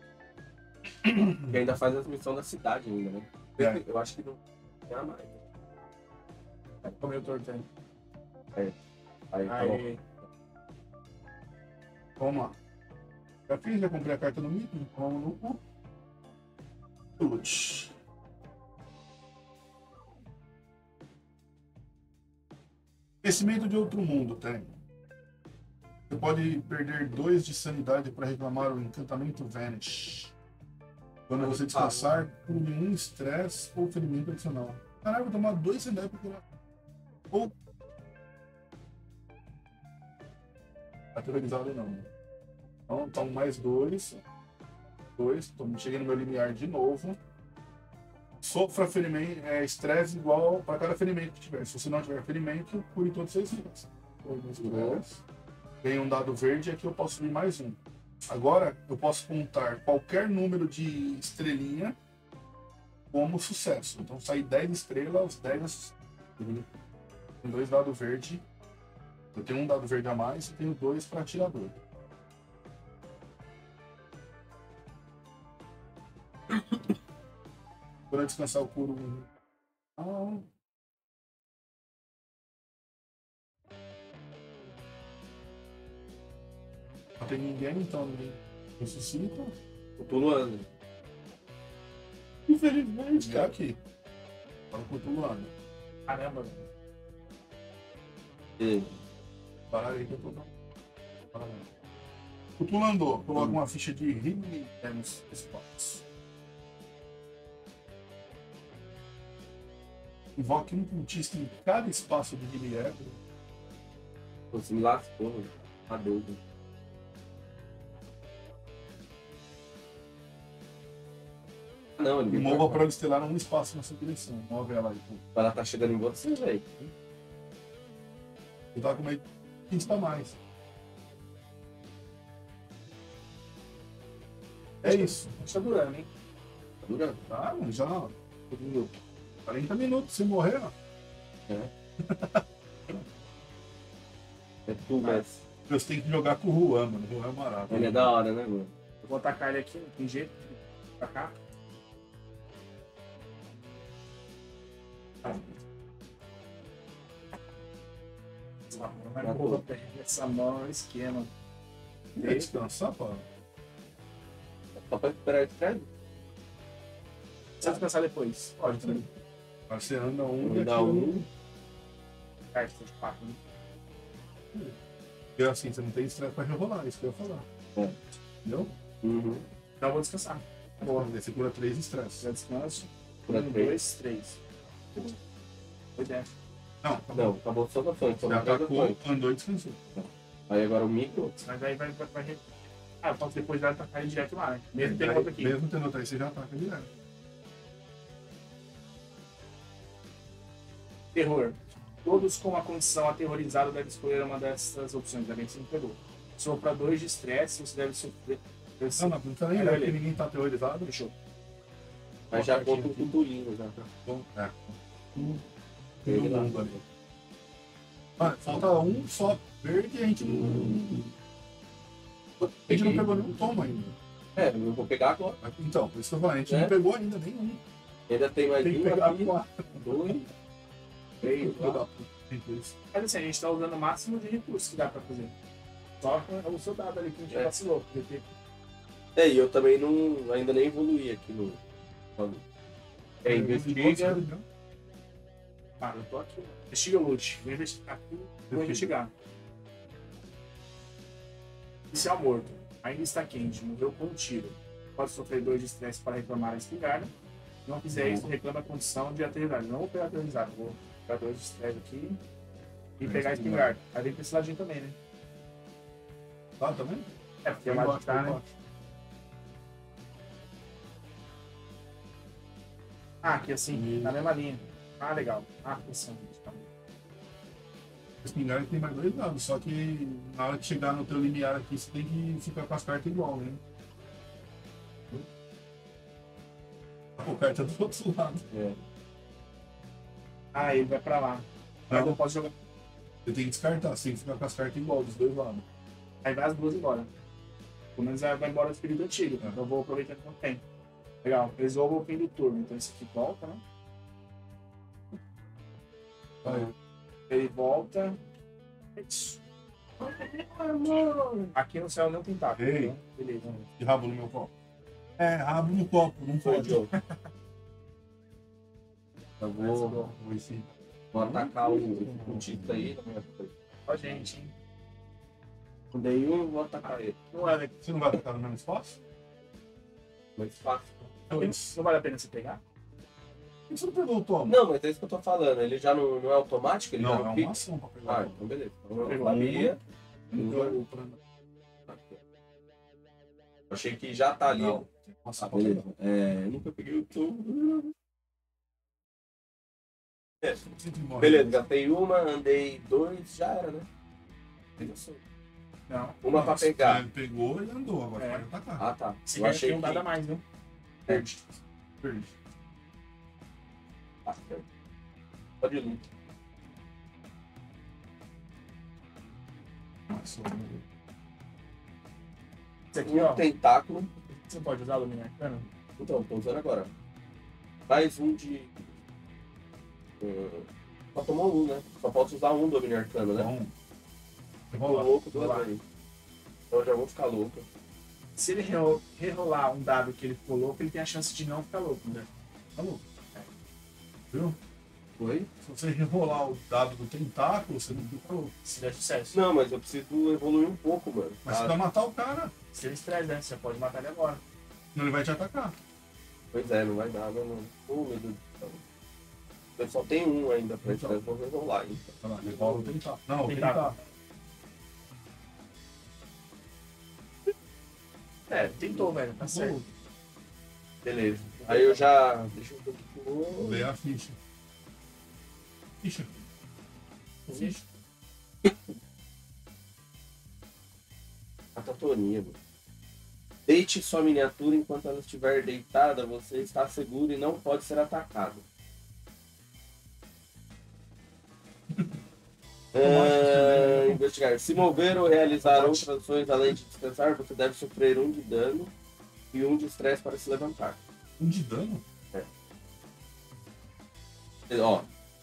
E ainda faz as missões da cidade ainda, né? É. Eu acho que não tem a mais. comeu torto aí. Aí, tá bom. Aí, Vamos lá. Já fiz, já comprei a carta no mito, vamos no cu. Lute. Conhecimento de outro mundo, tem. Você pode perder dois de sanidade para reclamar o encantamento Vanish. Quando você descansar por nenhum estresse ou ferimento adicional. Caralho, vou tomar dois sanidade porque ela. Ou. Aterrorizado não. Então, tomo mais dois. Dois. Tô, cheguei no meu limiar de novo. Sofra ferimento, é, estresse igual para cada ferimento que tiver. Se você não tiver ferimento, cure todos os seus estresses. Ganhei um dado verde e aqui eu posso subir mais um. Agora eu posso contar qualquer número de estrelinha como sucesso. Então sair dez estrelas, dez tem dois dados verdes. Eu tenho um dado verde a mais e tenho dois para atirador. Quando eu descansar eu curo um. Ah. Não tem ninguém, então ninguém ressuscita. O Tuluano. Infelizmente, tá aqui. Agora com o Tulano. caramba. E... Para aí que eu tô dando. Para aí. O Tulando, coloca uma ficha de Ridley nos spots. Invoque um cultista em cada espaço de Ridley. Você me lascou, mano. Tá doido. Ah, não, ele E mova para estelar um espaço nessa direção. Move ela aí. Pô. Ela tá chegando em você, velho. Eu tava com medo de está mais. É isso. A gente tá durando, hein? Tá durando. Tá, mano, já. quarenta minutos se morrer, ó. É. É tu, mas. Você tem que jogar com o Juan, mano. O Juan é barato. Ele é da hora, né, mano? Eu vou atacar ele aqui, não tem jeito. Pra cá. Essa mão é boa, velho. Essa mão é um esquema. Quer descansar, pô? Só pra esperar esse cara? Precisa descansar depois. Pode, também. Aí você anda um Um e dá atira um. Carta de quatro, né? Porque assim, você não tem estresse pra rerolar, isso que eu ia falar. É. Entendeu? Uhum. Então eu vou descansar. Boa. Você cura três estresses. Já descanso. Cura Um, três. dois, três. Foi dentro. Não, tá Não, bom. acabou só da funk. Só Você da atacou, funk. andou e descansou. Aí agora o micro. Mas aí vai, vai, vai, vai... Ah, eu posso depois dar atacar ele direto lá, né? Mesmo Daí, tendo outro aqui. Mesmo tendo outro aí, você já ataca direto. Terror. Todos com a condição aterrorizada devem escolher uma dessas opções. Ainda bem que você não pegou. Sopra dois de estresse, você deve sofrer. Não, não, não tá nem Aí, olhar, olha porque aí. ninguém tá aterrorizado. Fechou. Mas já Boa conta um cartinha aqui. tutulinho já. Bom, é. Ele Todo lá. mundo ali. Ah, falta um só verde e a gente não. A gente não pegou nenhum tomo ainda. É, eu vou pegar agora. Então, por isso que eu falei, a gente É. não pegou ainda nenhum. Ainda tem mais Tem que um pegar aqui. quatro. Dois. Três, Filho da quatro. puta, tem dois. Mas assim, a gente tá usando o máximo de recursos que dá pra fazer. Só com o soldado ali que a gente É. vacilou. Porque É, e eu também não, ainda nem evoluí aqui no. É, investiga. Ah, eu tô aqui. Investiga o loot. Vou investigar aqui. Vou investigar. Inicial morto. Ainda está quente. Morreu com um tiro. Pode sofrer dois de estresse para reclamar a espingarda. Se não fizer isso, reclama a condição de aterrorizado. Não vou pegar aterrorizado. Vou pegar dois de estresse aqui. E É, pegar a espingarda. espingarda. Aí vem pra esse ladinho também, né? Tá, tá vendo? É, porque o lado de cá, né? Ah, aqui assim, na mesma linha. Ah, legal. Ah, função. A espingarda tem mais dois dados, só que na hora de chegar no teu limiar aqui, você tem que ficar com as cartas igual, né? A carta do outro lado. É. Ah, ele vai pra lá. Mas Não. eu posso jogar. Você tem que descartar, você tem que ficar com as cartas igual dos dois lados. Aí vai as duas embora. Pelo menos vai embora o espírito antigo. É. Então eu vou aproveitar que não tem. Legal. Resolva o fim do turno. Então esse aqui volta, né? Aí, Ele volta. Isso. Aqui no céu não tem taco. Ei. Então, beleza. de rabo no meu copo. É, rabo no copo, não Foi, pode. Joe. Eu vou, Vou sim. vou atacar o, o Tito aí. Ó, gente, hein? Dei um e vou atacar ele. Não, é, Você não vai atacar no mesmo espaço? Mais fácil. Dois. não vale a pena você pegar? Por que você não pegou o tomo? Não, mas é isso que eu tô falando. Ele já não, não é automático? Ele Não, já é não uma fica? ação pra pegar. Ah, então beleza. Então eu Pegou sabia. Não deu pra- Achei que já tá ali. Não, tem uma ação Ah, pra pegar. beleza. É, nunca peguei o tom. É, Sempre morre. beleza, gastei uma, andei dois, já era, né? Fez assim. Não. Uma pra Você pegar. pegou e andou, agora É. pode atacar. Ah, tá. Se Eu ganha achei tem um que... dado a mais, viu? Perde. Perde. Ah, perde. Pode ir. Nossa, Esse aqui, ó. Um tentáculo. Você não pode usar o Luminar Arcano? Então, tô usando agora. Mais um de... Uh, só tomou um, né? Só posso usar um do Domínio Arcano, né? Bom. Tô Rola. louco duas Vai. vezes. Então eu já vou ficar louco. Se ele rero- rerolar um dado que ele ficou louco, ele tem a chance de não ficar louco, né? Tá louco. Viu? Foi? Se você rerolar o dado do tentáculo, você não fica louco. Se der sucesso. Não, mas eu preciso evoluir um pouco, mano. Mas você Ah, vai matar o cara. Se ele estresse, né? Você pode matar ele agora. Não, ele vai te atacar. Pois é, não vai dar, não. não. Oh, meu Deus do céu. Eu só tenho um ainda pra Então. então. Vou rolar, então. Tá lá, rerola o tentáculo. Não, o Tentáculo. tentáculo. É, tentou, velho. Tá certo. Beleza. Aí eu já... Deixa eu ver o que que eu... Lê a ficha. Ficha. Ficha. Catatonia, mano. Deite sua miniatura enquanto ela estiver deitada. Você está seguro e não pode ser atacado. É, investigar. Se mover ou realizar outras ações além de descansar, você deve sofrer um de dano e um de estresse para se levantar. Um de dano? É. Ó.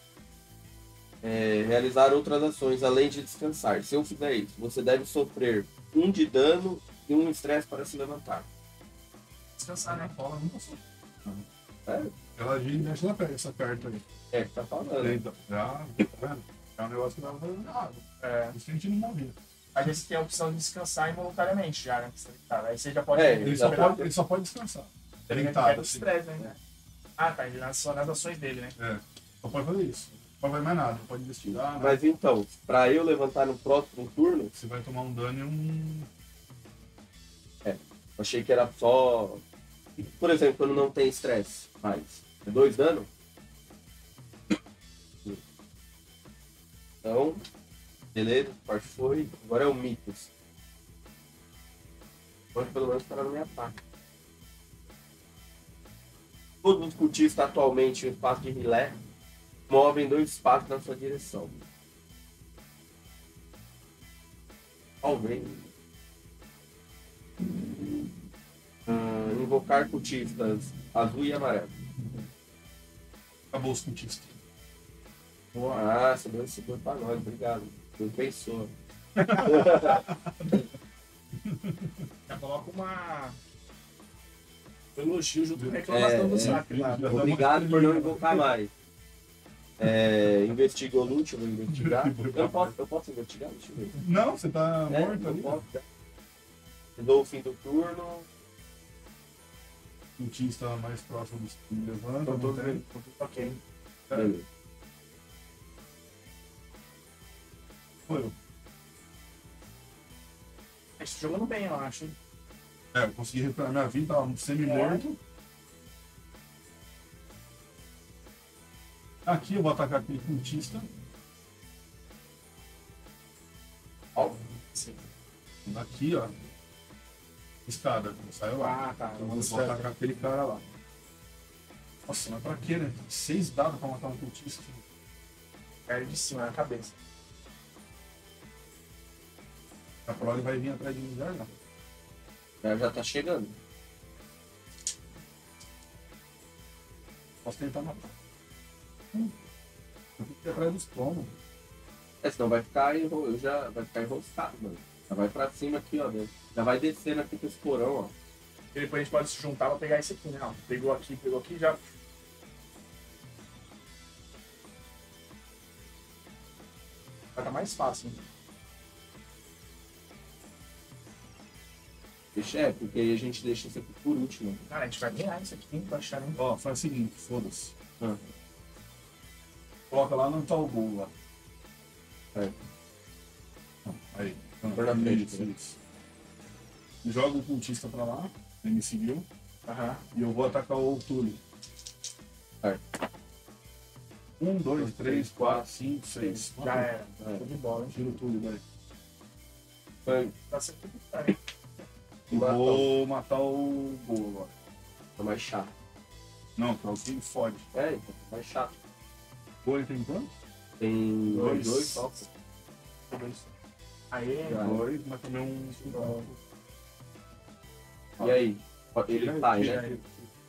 É, realizar outras ações além de descansar. Se eu fizer isso, você deve sofrer um de dano e um estresse para se levantar. Descansar, né? Fala, não passou. É, Ela gira e mexe na pega essa carta aí. é que tá falando. Então, já, tá vendo? É um negócio que dava fazendo errado. É. Por isso que a gente não morria. Aí você tem a opção de descansar involuntariamente já, né? Tá, aí você já pode... É, Ele só Exatamente. pode, ele só pode descansar. Ele Deitado, pega o assim. estresse, né? Ah, tá. Ele nas, só nas ações dele, né? É. Só pode fazer isso. Não pode fazer mais nada. Não pode investigar. Né? Mas então, para eu levantar no próximo turno, Você vai tomar um dano e um. eu achei que era só. Por exemplo, quando não tem estresse, mais. É dois danos? Então, beleza, parte foi. Agora é o Mitos. Pode pelo menos parar no meu ataque. Todos os cultistas atualmente em espaço de Rilé movem dois espaços na sua direção. Talvez. Ah, invocar cultistas azul e amarelo. Acabou os cultistas. Ah, você deu esse pra nós, obrigado. Não pensou. Já coloca uma... um elogio junto com a reclamação É, do é. saque lá. Já dá uma Obrigado por não estrelinha. invocar mais. É, investigou loot, eu vou investigar. Eu posso, eu posso investigar? Deixa eu ver. Não, você tá É, morto eu ali. posso, já. Eu dou o fim do turno. O cultista mais próximo do me levanta. Tô não todo tem. ok. É. Beleza. Foi eu. A gente tá jogando bem, eu acho. hein? É, eu consegui recuperar minha vida, tava semi-morto. Aqui eu vou atacar aquele cultista. Ó, Sim. Aqui, ó. Escada, saiu lá. Ah, tá. Eu vou atacar aquele cara lá. Nossa, mas pra quê, né? Seis dados pra matar um cultista. Cai de cima na cabeça. A prole vai vir atrás de mim já, já. já, já tá chegando. Posso tentar matar. Hum. Eu tenho que ir atrás dos pomos. É, senão vai ficar, enro... eu já... vai ficar enroscado, mano. Já vai pra cima aqui, ó. Né? Já vai descendo aqui com esse porão, ó. E depois a gente pode se juntar pra pegar esse aqui, né? Ó, pegou aqui, pegou aqui, já... Vai tá mais fácil, né? Deixa, é, porque aí a gente deixa isso aqui por último. Cara, a gente vai ganhar isso aqui, hein? Vai achar, hein? Ó, faz o seguinte, foda-se. Ah. Coloca lá no tal gol lá. É. Aí. Por na frente, Isso, né? isso. Joga o cultista pra lá. Ele me seguiu. Aham. E eu vou atacar o Túlio. Certo. Um, dois, três, quatro, cinco, seis. Já era. É. Show de bola, hein? Tira o Túlio daí. Foi. Tá sempre vitória, hein? E vou matar o gol agora. Tá mais chato. Não, que é o que fode. É, então, tá mais chato. O gol ele tem quanto? Tem Dois. dois, dois só. Aê, Já. Dois, mas também um. E aí? Ele Tira- sai, tira né? ele.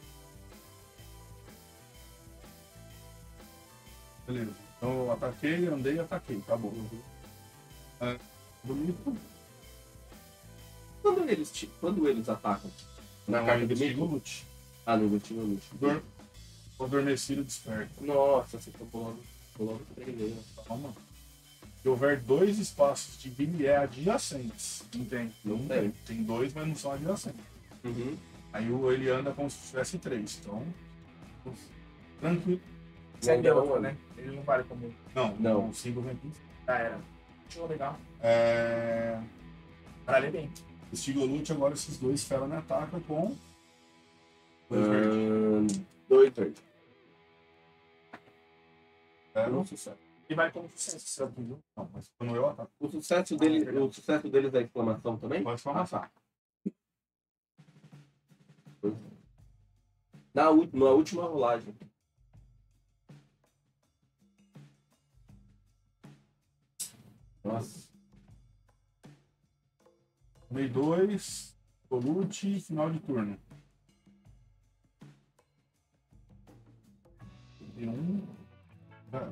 Beleza. Então eu ataquei, andei e ataquei. Acabou. É, bonito. Quando eles, te- quando eles atacam? Na Não, carta eu do investigo o Mico? loot. Ah, no investigo loot. Dor- O adormecido desperta. Nossa, você ficou logo, ficou logo três aí, né? Calma. Se houver dois espaços de Billy adjacentes. não tem. Não tem. Tem dois, mas não são adjacentes. Uhum. Aí o- ele anda como se tivesse três. Então, tranquilo. Você Não deu, dá, né? Ele não vale como... Não, Não. não. Cinco vem aqui. Já era. Show, legal. É... Caralho, é bem. Estigolute, agora esses dois feras me atacam com. Dois verdes. Ahn, dois verdes. Zero. Um sucesso. E vale como sucesso, seu viu? Não, mas quando eu ataco, O sucesso, dele, o sucesso deles é exclamação também? pode falar. Na, ú- na última rolagem. Nossa. Tomei dois. Colute, final de turno. E um. É.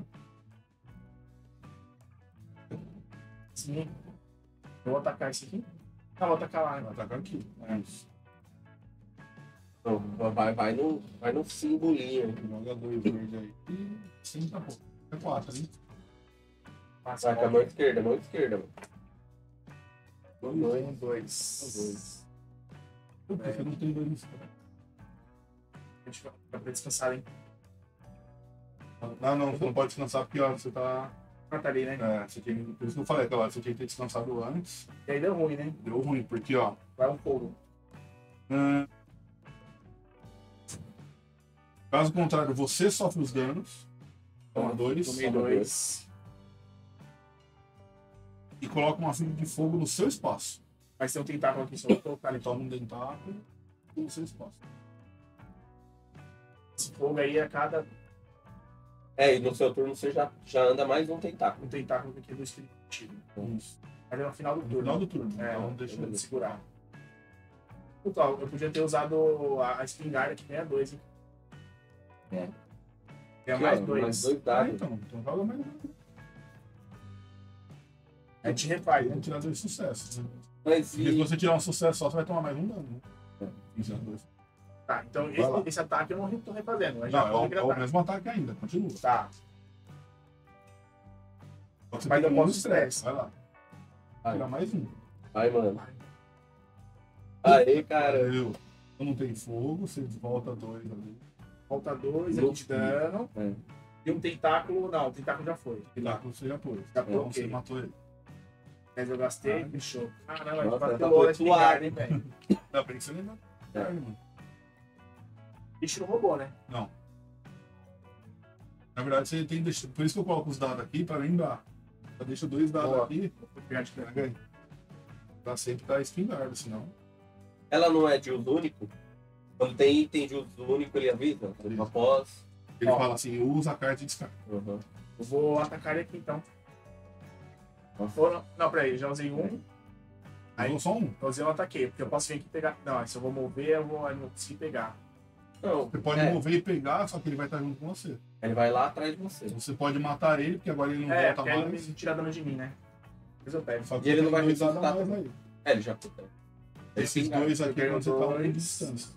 Sim. Eu vou atacar esse aqui. Não, vou atacar lá, Vai né? atacar aqui. É isso. Não, vai, vai, no, vai no simbolinho. Joga dois verdes aí. E sim, tá bom. É quatro, hein? Passa Vai com a mão esquerda, mão esquerda, mano. um, dois. dois. Por que você não tem dois nisso? A gente vai pra descansar, hein? Não, não, você não pode descansar porque ó, você tá. Ah, tá ali, né? É, você tinha, por isso que eu falei aquela hora, você tinha que ter descansado antes. E aí deu ruim, né? Deu ruim, porque ó. Vai um fogo. hum, Caso contrário, você sofre os danos. Toma dois. Tomei toma dois. E coloca uma fibra de fogo no seu espaço. Mas tem um tentáculo aqui, só vou colocar Ele ele. toma um dentáculo no seu espaço. Esse fogo aí a cada É, e no seu turno você já, já anda mais um tentáculo. um tentáculo aqui do espírito tiro. Isso. Mas é no final do No turno. final do turno. É, Então deixa eu eu de segurar. Puta, ó, eu podia ter usado a, a espingarda que ganha dois, hein? É. Ganha Aqui, mais ó, dois. mais dois Ah, dados. então. Então joga mais um. A gente refaz, né? Vamos tirar dois sucessos. Né? Mas Porque se e... você tirar um sucesso só, você vai tomar mais um dano. Né? É. Isso é dois. Tá, então Vai lá. esse, esse ataque eu não tô refazendo. Mas Não, já é pode o, aquele é o ataque. mesmo ataque ainda. Continua. Tá. Só que você Mas tem eu um posso estresse. Vai lá. Vai. Tira mais um. Vai, mano. Aê, cara. Valeu. Então não tem fogo, você volta dois ali. Volta dois No aqui de dano. É. E um tentáculo. Não, o tentáculo já foi. E lá você já pôs. Já Então coloquei. você matou ele. Mas eu gastei, Ah. fechou. Caramba, a gente Nossa, bateu tá bola todo de espingarda, suado. hein, velho? Ainda bem que você lembra. É. Mano. Bicho não roubou, né? Não. Na verdade, você tem que deixar. Por isso que eu coloco os dados aqui, pra lembrar. Eu deixo dois dados Boa. aqui. Vou pegar de Pega aí. Pra sempre dar espingarda, senão. Ela não é de uso único? Quando tem item de uso único, ele avisa? Isso. Após. Ele Ó. fala assim, usa a carta e descarta. Uhum. Eu vou atacar ele aqui então. Nossa. Foram... Não, peraí, já usei um. Aí- Aí só um. Eu usei um ataquei, porque eu posso vir aqui e pegar. Não, se eu vou mover, eu vou eu não vou conseguir pegar. Não, Você pode é, mover e pegar, só que ele vai estar junto com você. ele vai lá atrás de você. Você pode matar ele, porque agora ele não É, volta porque aí ele mais. me tira dano de mim, né? Depois eu pego. Só que E ele você não tem vai dois dados a ressuscitar mais aí. É, ele já puta. Esses Espingarda. dois aqui Eu quando você tá ganho de dois. distância.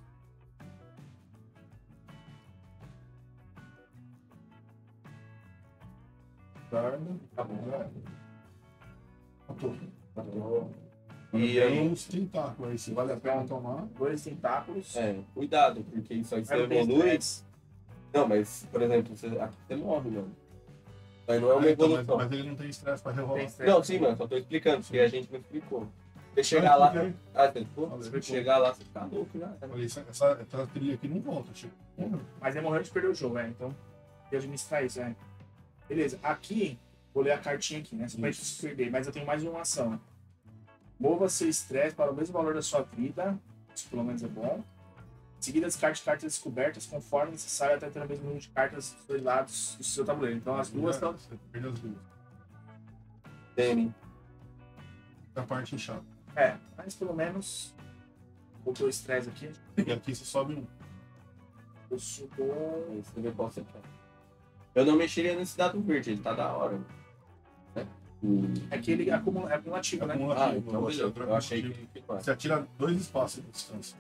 Guarda. Tá bom. Já era. Matou. Matou. E Tem aí, uns tentáculos aí, se vale a pena tomar. Dois tentáculos. é, cuidado, porque isso aí você Aí eu tenho evolui. estresse. Não, mas, por exemplo, você, aqui você morre, mano. Isso aí não é uma Ah, então, mas, evolução. mas ele não tem estresse pra rerolar. Tem estresse. Não, sim, mano, só tô explicando, porque a gente não explicou. Você chegar lá. Falei, Ah, você explicou? Falei. Se chegar lá, você fica louco, né? essa, essa, essa trilha aqui não volta, chega. Mas é morrer de perder o jogo, né? Então, tem que administrar isso, né? Beleza, aqui, vou ler a cartinha aqui, né? Só pra gente se perder, mas eu tenho mais uma ação, né? Mova seu estresse para o mesmo valor da sua vida, isso pelo menos é bom. Em seguida, descarte cartas descobertas conforme necessário até ter o mesmo número de cartas dos dois lados do seu tabuleiro. Então, as duas estão. Você perde as duas. Tem. A parte chata. É, mas pelo menos. Botou o estresse aqui. E aqui você sobe um. Eu subo. Aí você vê qual você quer. Eu não mexeria nesse dado verde, ele tá da hora. Né? Hum. É que ele acumula, é acumulativo, né? Acumulativo, Ah, então eu beleza. achei- Eu achei que ficou. Você atira dois espaços de distância.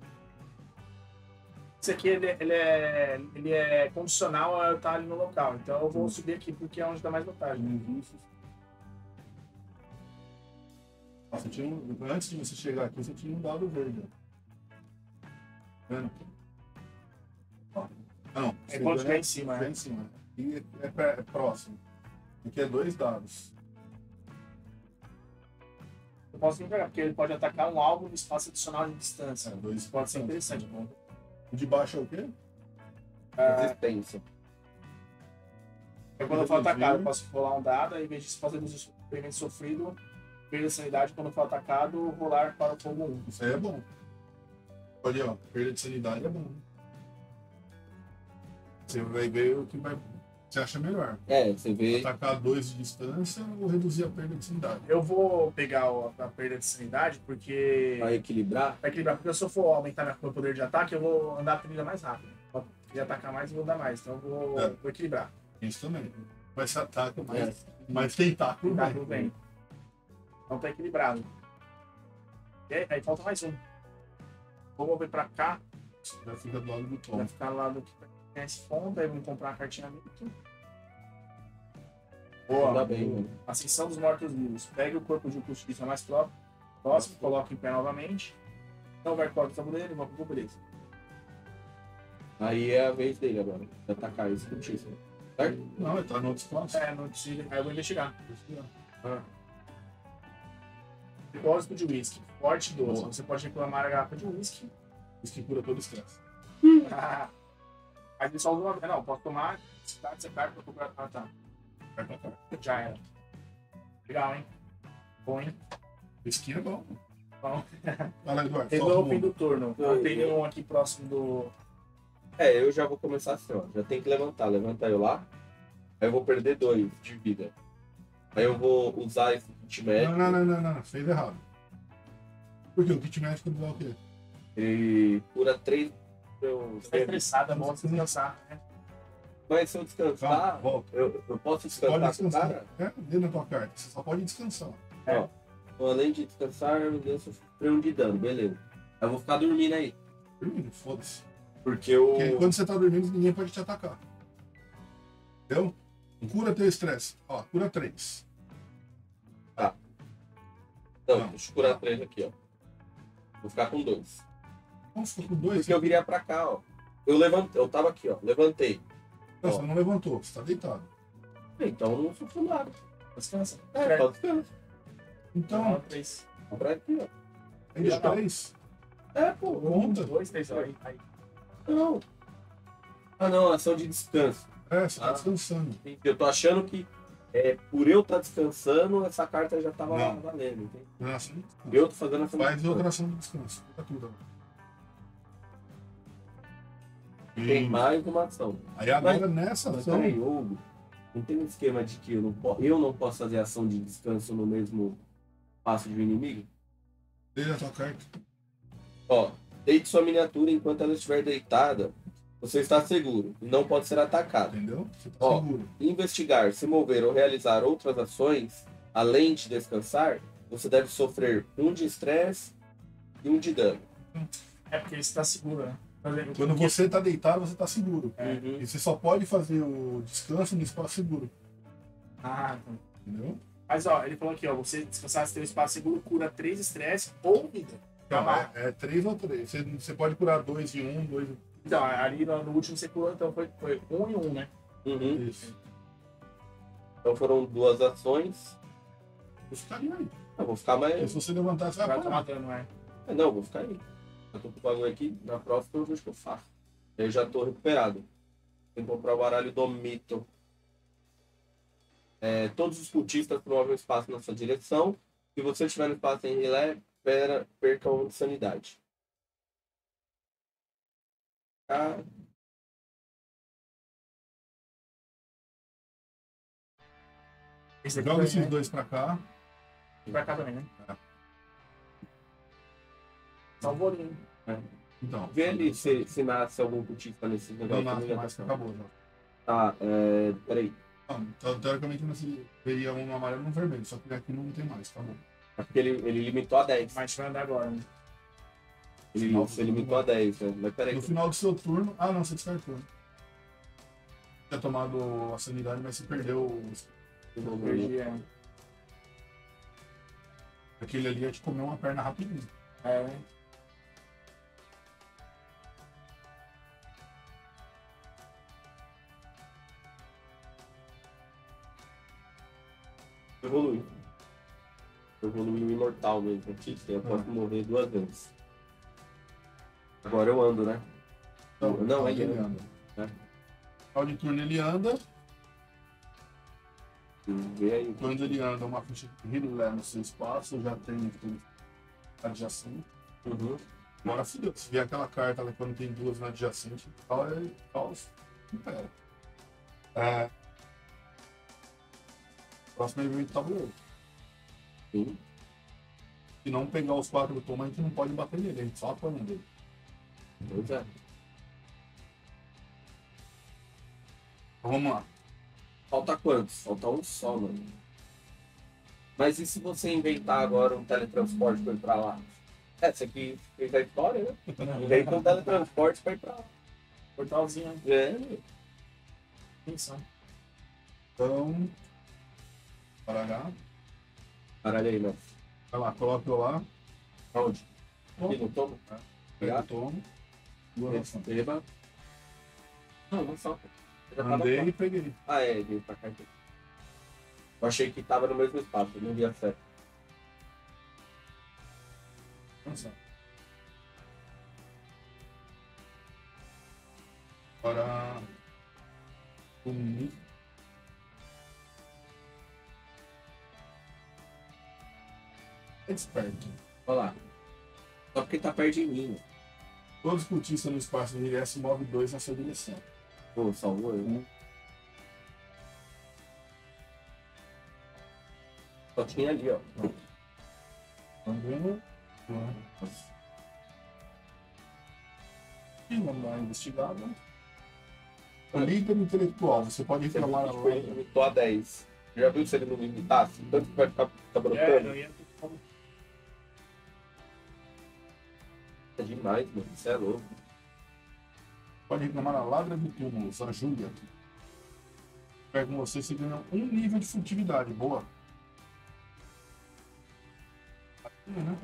Esse aqui ele, ele é, ele é condicional a eu estar ali no local. Então eu vou Hum. subir aqui porque é onde dá mais vantagem. Nossa, tinha um- antes de você chegar aqui, você tinha um dado verde. ó. Vendo? Ó. Ah, não. É você quando ganha- estiver em cima, ganha né? em cima. E é, pé- é próximo. Aqui é dois dados. Eu posso não pegar, porque ele pode atacar um alvo no espaço adicional de distância. É, dois Isso pode ser distância. interessante. O de baixo é o quê? Ah, Resistência. eu, quando eu for atacado, eu posso rolar um dado, aí, em vez de fazer um experimento sofrido, perda a sanidade, quando eu for atacado, rolar para o fogo um. Isso aí é bom. Pode, ó, perda de sanidade é bom. Você vai ver o que vai, você acha melhor. É, você vê. Atacar dois de distância ou reduzir a perda de sanidade. Eu vou pegar ó, a perda de sanidade, porque. Vai equilibrar. Vai equilibrar, porque se eu for aumentar minha- meu poder de ataque, eu vou andar a trilha mais rápido. Pra poder atacar mais, eu vou dar mais. Então eu vou, É. vou equilibrar. Isso também. Mas se ataca, É. mas, mas tentáculo Tá bem. tudo bem. Então tá equilibrado. E aí, aí falta mais um. Vou mover pra cá, Já fica do lado do tom. vai ficar lá do que tem esse fundo, aí vamos comprar a cartinha ali. Boa. Boa. bem, mano. Ascensão dos mortos-vivos. Pegue o corpo de um justiça mais pró- próximo, coloque em pé novamente. Não vai cortar o tabuleiro, vamos pro beleza. Aí é a vez dele agora. De atacar esse cultista. Certo? Não, ele tá no outro espaço. É, não precisa. Aí eu vou investigar. Ah. Depósito de whisky. Forte doze. Boa. Você pode reclamar a garrafa de whisky. Isso que cura todo o estresse. Ah, aí ele só usa uma vez. Não, posso tomar. Cidade, você carta pra procurar. Ah, tá. Carta a carta. Já era. Legal, hein? Bom, hein? Whisky é bom. Bom. Fala, Eduardo. Resolva solta o fim o do turno. Oi, Tem oi. um aqui próximo do. É, eu já vou começar assim, ó. Já tem que levantar. Levanta eu lá. Aí eu vou perder dois de vida. Aí eu vou usar esse kit médico. Não, não, não, não, não. Fez errado. Por quê? O kit médico dá o quê? Ele cura três. Eu... Você tá estressado, é bom você descansar, né? Mas se eu Calma, descansar, volta. eu, eu posso Pode descansar com o descansar. cara? É, dentro da tua carta. Você só pode descansar. Ó, então, além de descansar, eu sofrer um de dano, beleza. Aí eu vou ficar dormindo aí. Dormindo, foda-se. Porque eu. Porque quando você tá dormindo, ninguém pode te atacar. Entendeu? Cura teu estresse. Ó, cura três. Não, Não. deixa eu curar três aqui, ó. Vou ficar com dois. Vamos ficar com dois. Porque eu viria pra cá, ó. Eu levantei, eu tava aqui, ó. Levantei. Não, você não levantou, você tá deitado. Então eu não sofro nada. Descansa. É, só descanso. Então, três. Pra aqui, ó. ainda Legal. três. É, pô. Um, Conta. dois, três. Aí, aí. Não. Ah, não, ação de descanso. É, você tá Ah. descansando. Entendi. Eu tô achando que é, por eu estar descansando, essa carta já tava Não. valendo, entende? Não é assim? Eu tô fazendo essa Faz outra ação de descanso. Fica tudo. Tem E mais uma ação. aí agora nessa Mas ação. peraí, Hugo, não tem um esquema de que eu não, po- eu não posso fazer ação de descanso no mesmo passo do inimigo? Desde a tua carta. Ó, deite sua miniatura enquanto ela estiver deitada. Você está seguro e não pode ser atacado. Entendeu? Você tá Ó. seguro. Investigar, se mover ou realizar outras ações, além de descansar, você deve sofrer um de estresse e um de dano. É porque você tá seguro, né? Quando você tá deitado, você tá seguro. É. Uhum. E você só pode fazer o descanso no espaço seguro. Ah, então. Entendeu? Mas ó, ele falou aqui, ó, você descansar se tem um espaço seguro, cura três estresse ou vida. Então, Calma. é, é três ou três. Você, você pode curar dois de um, dois de Então, ali no, no último você curou, então foi, foi um e um, né? Uhum. Isso. Então foram duas ações. Eu ficaria aí. Eu vou ficar Porque mais. se você levantar, você vai Vai parar. tomar dano, é. É, não, eu vou ficar aí. Eu tô com o bagulho aqui, na próxima eu vejo o que eu faço. Eu já tô recuperado. Tem que comprar o baralho do mito. É, todos os cultistas promovem espaço na sua direção. Se você estiver no espaço em relé, pera- perca um de sanidade. Ah, Esse aqui Joga também, esses né? dois pra cá. E pra cá também, né? É. Salvou ali. Então. vê ali se, se nasce algum cultista nesse Não negócio. nasce também, mais, tá? acabou já. Tá, é, peraí. Não, então, teoricamente você veria um no amarelo e um no vermelho, só que aqui não tem mais, tá bom. É porque ele, ele limitou a dez. Mas vai andar agora, né? Ele, Final do ele limitou a dez, né? Mas peraí. No final do seu turno. Ah, não, você descartou. Tinha tomado a sanidade, mas você perdeu os- Eu Perdi, é. aquele ali ia te comer uma perna rapidinho. É, né? Evolui. Evolui o imortal mesmo. Aqui, eu posso Ah. morrer duas vezes. Agora eu ando, né? Então, Não, aí ele ele anda. anda. Final de turno ele anda. Vê aí. Quando ele anda, uma ficha de relé no seu espaço, já tem tudo adjacente. Uhum. Agora fudeu. Se vier aquela carta lá quando tem duas na adjacente, tal, é caos. Não pera. É... Próximo é evento tabuleiro. Sim. Se não pegar os quatro do Tom, a gente não pode bater nele, a gente só apanha dele. Pois é. Então vamos lá. Falta quantos? Falta um só, mano. Mas e se você inventar agora um teletransporte pra ir pra lá? É, isso aqui fez a história, né? Inventa um teletransporte pra ir pra lá. Portalzinho, né? É. Atenção. Então. Baralhar. Caralho aí, mestre. Vai lá, coloca eu lá. Aonde? Toma. Aqui no tomo? Pega o tomo. Duas ações. Receba. Não, não só. Já tava Andei lá. e peguei. Ah, é, veio pra cá. Eu achei que tava no mesmo espaço, eu não via certo. Atenção. Agora. Um. Expert. Olha lá. Só porque tá perto de mim. Mano. Todos os cultistas no espaço de S move dois na sua direção. Pô, salvou eu. Um. Só tinha ali, ó. Andando. Duas. E vamos dar uma investigada. O líder intelectual, você pode reclamar a Ele lei. limitou a dez. Já viu se ele não limitasse? Tanto que vai ficar, ficar É, brotando? não ia ter como. É demais, mano. Isso é louco. Pode reclamar a ladra de túmulos, a Júlia. Pega com você, você ganha um nível de furtividade. Boa. Aqui, né?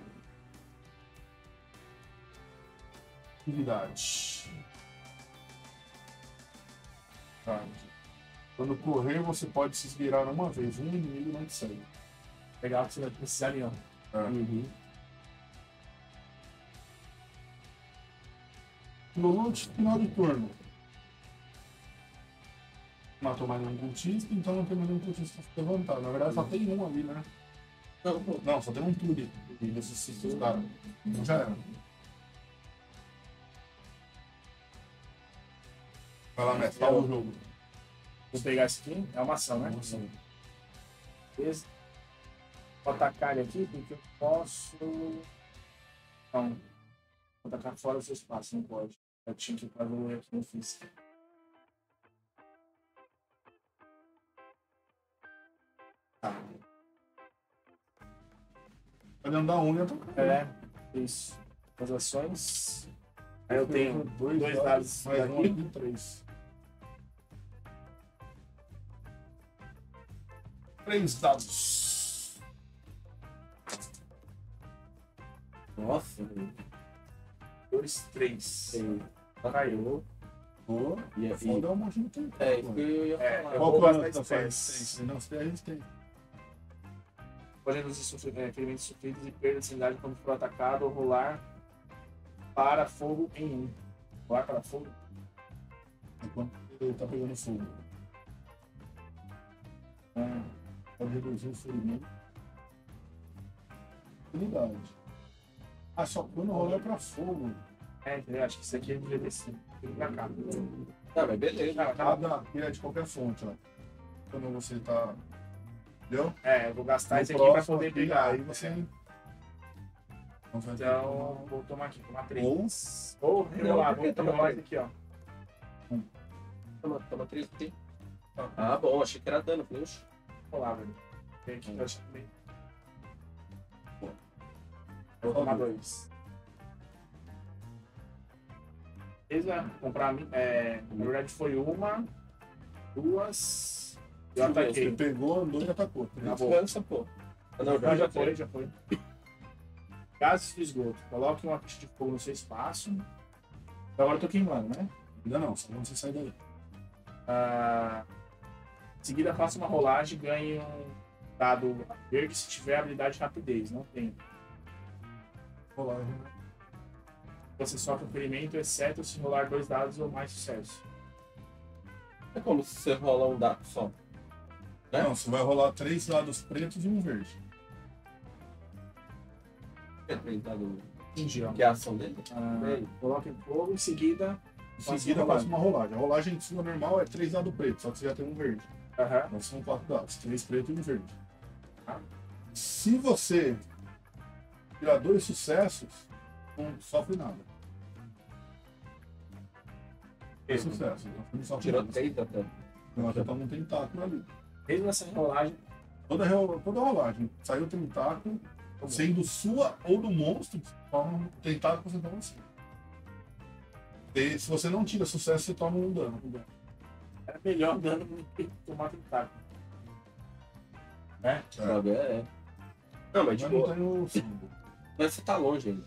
Furtividade. Tá. Quando correr, você pode se esgueirar uma vez. Um inimigo não te segue. Legal que você vai precisar ali, ó. É. Uhum. No loot, final de turno. Matou mais um cultista, então não tem mais um cultista pra se levantar. Na verdade, só tem um ali, né? Não, pô. Não, só tem um Turi nesses sítios, cara. Então já era. Vai lá, mestre, salva o jogo. Vou pegar esse aqui. É uma ação, né? Uma ação. Beleza. Vou atacar ele aqui, porque eu posso. Não. Vou atacar fora do seu espaço, não pode. Eu tinha que fazer aqui no físico. Tá. Pode andar um e atacar. É, isso. As ações. Aí eu tenho dois, dois dados, dados mais um daqui. aqui, três. Três dados. Nossa, velho. Dois, três. Sim. Caiu. Boa. E, É e, foda, é um monte de tempo. é, isso que eu ia É, falar. eu Qual vou que é o gastar nome da espécies. fase? Não, se der, a gente tem. Podendo sofrer é, ferimentos sofridos e perda de sanidade quando for atacado ou rolar para fogo em um. Rolar para fogo. Enquanto ele tá pegando fogo. Hum. Pode reduzir o ferimento. Habilidade. Ah, só quando rolar pra fogo. É, entendeu? Acho que isso aqui é devia ter sido. Tem pra cá. Tá, mas beleza. Tá, tá. Cada é de qualquer fonte, ó. Quando você tá. Entendeu? É, eu vou gastar No esse aqui pra próximo poder aqui, pegar. Aí você. Então, vai ter Então, vou tomar aqui, tomar que- três. Ou. Ou rerolar, por que vou tomar rerolar três? esse aqui, ó. Toma, toma três aqui. Tá. Ah, bom, achei que era dano. Falei, oxe. Rolar, velho. Tem aqui, eu acho que tem. Vou Vou tomar dois. Beleza? Comprar, é, na verdade foi uma, duas. Eu Você ataquei. pegou, andou e atacou. Tá Três. bom. Descansa, pô. Ah, não, Já, já, já já foi, foi. já foi. Gases do esgoto. Coloque uma ficha de fogo no seu espaço. Agora eu tô queimando, né? Ainda não, só quando você sai daí. Ah, em seguida, faça uma rolagem e ganhe um dado verde se tiver habilidade de rapidez. Não tem. Rolagem. Você sofre um ferimento, exceto se rolar dois dados ou mais sucesso. É como se você rola um dado só. Né? Não, você vai rolar três dados pretos e um verde. que é três dados? Entendi, ó. Que é a ação dele? Ah, Bem, coloca em fogo, em seguida. Em Faça seguida, uma faço uma rolagem. A rolagem sua normal é três dados pretos, só que você já tem um verde. Aham. Então são quatro dados, três pretos e um verde. Tá? Se você tirar dois sucessos, não sofre nada. É sucesso, então você não sofre tirou nada. três até. Não, já tá um tentáculo ali. Mesmo nessa rolagem, Toda, reo- toda rolagem, saiu tentáculo, sendo sua ou do monstro, toma um tentáculo, você toma assim. E se você não tira sucesso, você toma um dano. era melhor dano do que tomar tentáculo. Né? O bagulho é. Não, mas Mas tipo, não tem o símbolo. mas você tá longe ainda.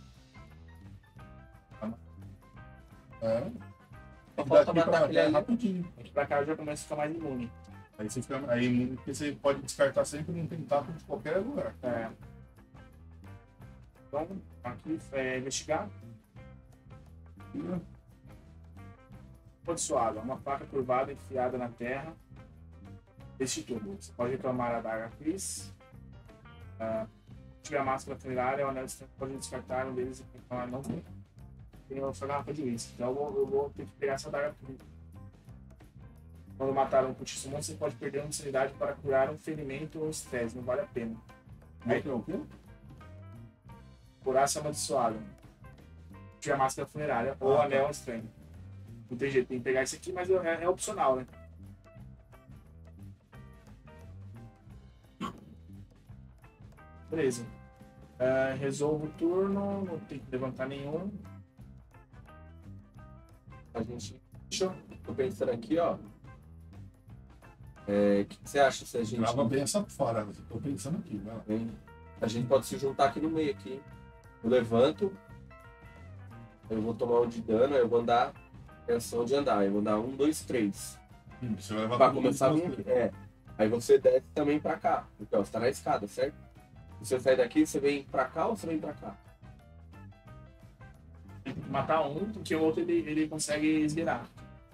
É. Só E falta daqui matar pra aquele cá é ali. rapidinho. Aqui pra cá eu já começo a ficar mais imune. Aí você fica. Aí porque você pode descartar sempre um tentáculo de qualquer lugar. É. Então, aqui é investigar. E, Amaldiçoado. Uma faca curvada enfiada na terra. Este turno. Você pode reclamar a daga Cris. Uh, tiver a máscara funerária, o anel de pode descartar um deles e reclamar. Não tem. Tem essa garrafa de uísque. Então eu vou, eu vou ter que pegar essa daga Cris. Quando matar um curtiço monstro, você pode perder uma sanidade para curar um ferimento ou estresse. Não vale a pena. Aí que é o quê? Curar-se amaldiçoado. Tiver a máscara funerária ou Ah, tá. anel estranho. Não tem jeito, tem que pegar isso aqui, mas é, é opcional, né? Beleza. É, resolvo o turno, não tem que levantar nenhum. A gente. Deixa eu. Tô pensando aqui, ó. É, o que que você acha se a gente. Grava bem essa fora. Eu tô pensando aqui, vai lá. Hein? A gente pode se juntar aqui no meio aqui. Eu levanto. Eu vou tomar um de dano, aí eu vou andar. É ação de andar. Eu vou dar um, dois, três. Hum, você vai levar Pra tudo começar a isso vir nas aqui. É. Aí você desce também pra cá. Então, você tá na escada, certo? Se você sair daqui, você vem pra cá ou você vem pra cá? Tem que matar um, porque o outro ele, ele consegue esgueirar.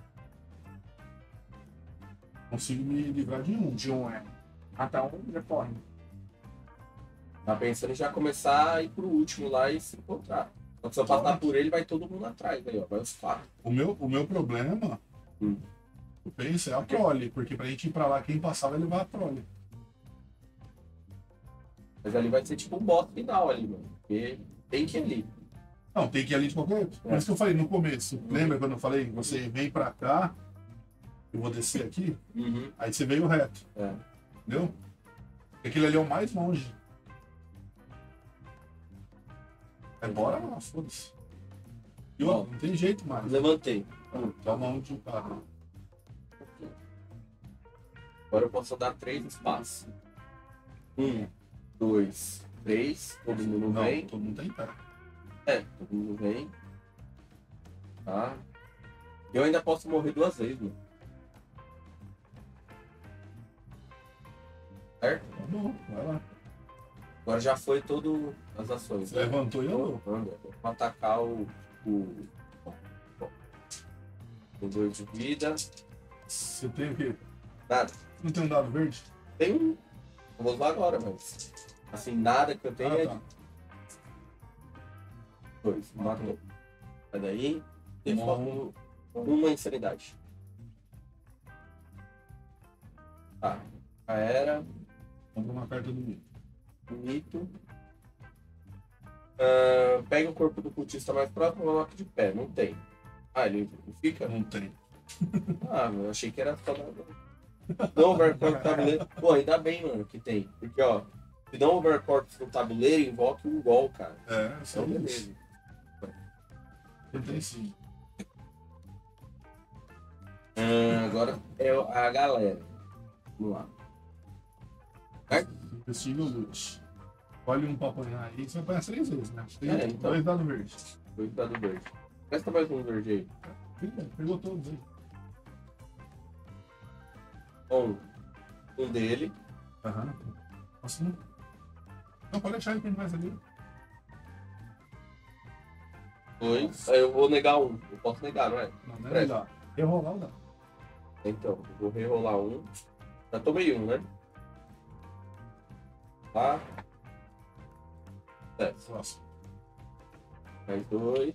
Consigo me livrar de um. De um é. Matar um, já corre. Tá pensando em já começar a ir pro último lá e se encontrar. Quando você passar por ele, vai todo mundo atrás aí, ó. Vai os quatro. O meu, o meu problema, Hum. eu penso, é a prole, porque pra gente ir pra lá, quem passar vai levar a prole. Mas ali vai ser tipo um boss final ali, mano. Porque tem que ir ali. Não, tem que ir ali de qualquer jeito. Por isso que eu falei no começo. Lembra quando eu falei, você vem pra cá, eu vou descer aqui, Uhum. aí você veio reto, É. entendeu? Porque aquele ali é o mais longe. É bora lá, foda-se. E ó, não tem jeito mais. Levantei. Toma um de um cara. Agora eu posso dar três espaços. Um, dois, três. Todo mundo Não, vem. todo mundo tem pé. É, todo mundo vem. Tá. Eu ainda posso morrer duas vezes, mano. Certo? Tá bom, vai lá. Agora já foi todas as ações. Você levantou e andou. Anda. Vou atacar o. o... Tem dois de vida. Você tem o quê? Nada. Não tem um dado verde? Tem um. Eu vou usar agora, mas. Assim, nada que eu tenha é Ah, tá. dois. Matou. Sai daí. Tem Bom. foco uma insanidade. Tá. Já era. Compra uma carta do mito. Bonito. Ah, pega o corpo do cultista mais próximo e coloca de pé. Não tem. Ah, ele fica? Não tem. Ah, eu achei que era só da... Não overcorte no tabuleiro. Pô, ainda bem, mano, que tem. Porque, ó, se dá um overcorte no tabuleiro, invoca um gol, cara. É, só Então, isso. beleza. Ele tem sim. Ah, agora é a galera. Vamos lá. Investiga o loot. Olha um pra apanhar aí, você vai apanhar três vezes, né? Tem É, então. dois dados verdes. Dois dados verde. Presta mais um verde aí. Ih, pegou todos aí. Um. Um dele. Aham. Posso não? Não, pode deixar ele que ele faz ali. Dois. Aí eu vou negar um. Eu posso negar, não é? Não, não é Presta. legal. Rerolar dá. Então, eu vou rerolar um. Já tomei um, né? Tá. É. Próximo. Mais dois.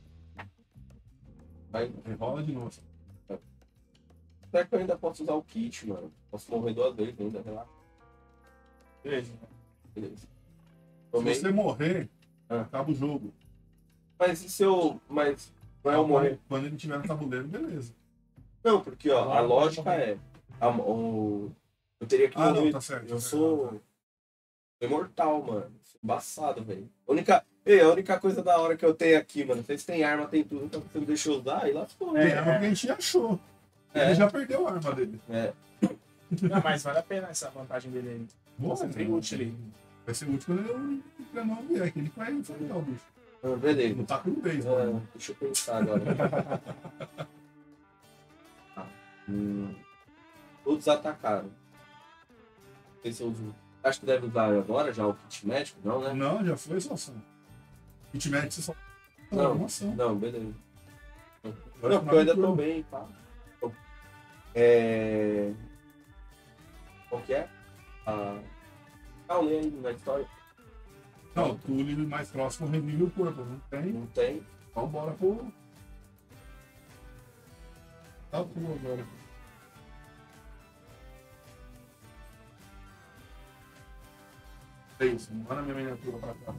Vai. Rola de novo. Será que eu ainda posso usar o kit, mano? Posso morrer duas vezes ainda, relaxa. Beleza. Beleza. Se Tomei. você morrer, Ah. acaba o jogo. Mas e se eu. Mas. Não é eu Quando- morrer? Quando ele tiver no tabuleiro, beleza. Não, porque ó, a Agora lógica pode é. a- o, eu teria que Ah, não, morrer. tá certo. Eu tá sou. certo. sou imortal, mano. Sou embaçado, velho. A única. Ei, a única coisa da hora que eu tenho aqui, mano. Vocês têm arma, tem tudo, então você não deixou usar, e lá foi. Tem É, arma é. que a gente achou. É. Ele já perdeu a arma dele. É. Não, mas vale a pena essa vantagem dele aí. Boa, Você tem útil ali. Vai ser útil quando ele treinar o vier, que ele vai enfrentar o bicho. Ah, beleza. Não tá com vez, Ah, mano. deixa eu pensar agora. Ah, hum. Todos atacaram. Não sei se eu uso. Acho que deve usar agora já o kit médico, não, né? Não, já foi sua ação. Kit médico você só. Não. Uma ação. Não, beleza. Agora Não, porque eu ainda final tô do bem, tá? É. Qual que é? Ah, ah lê aí na história. Não, o livro mais próximo revive o corpo. Não tem. Não tem. Então bora pro. Tá pro agora. É isso, manda minha miniatura pra cá.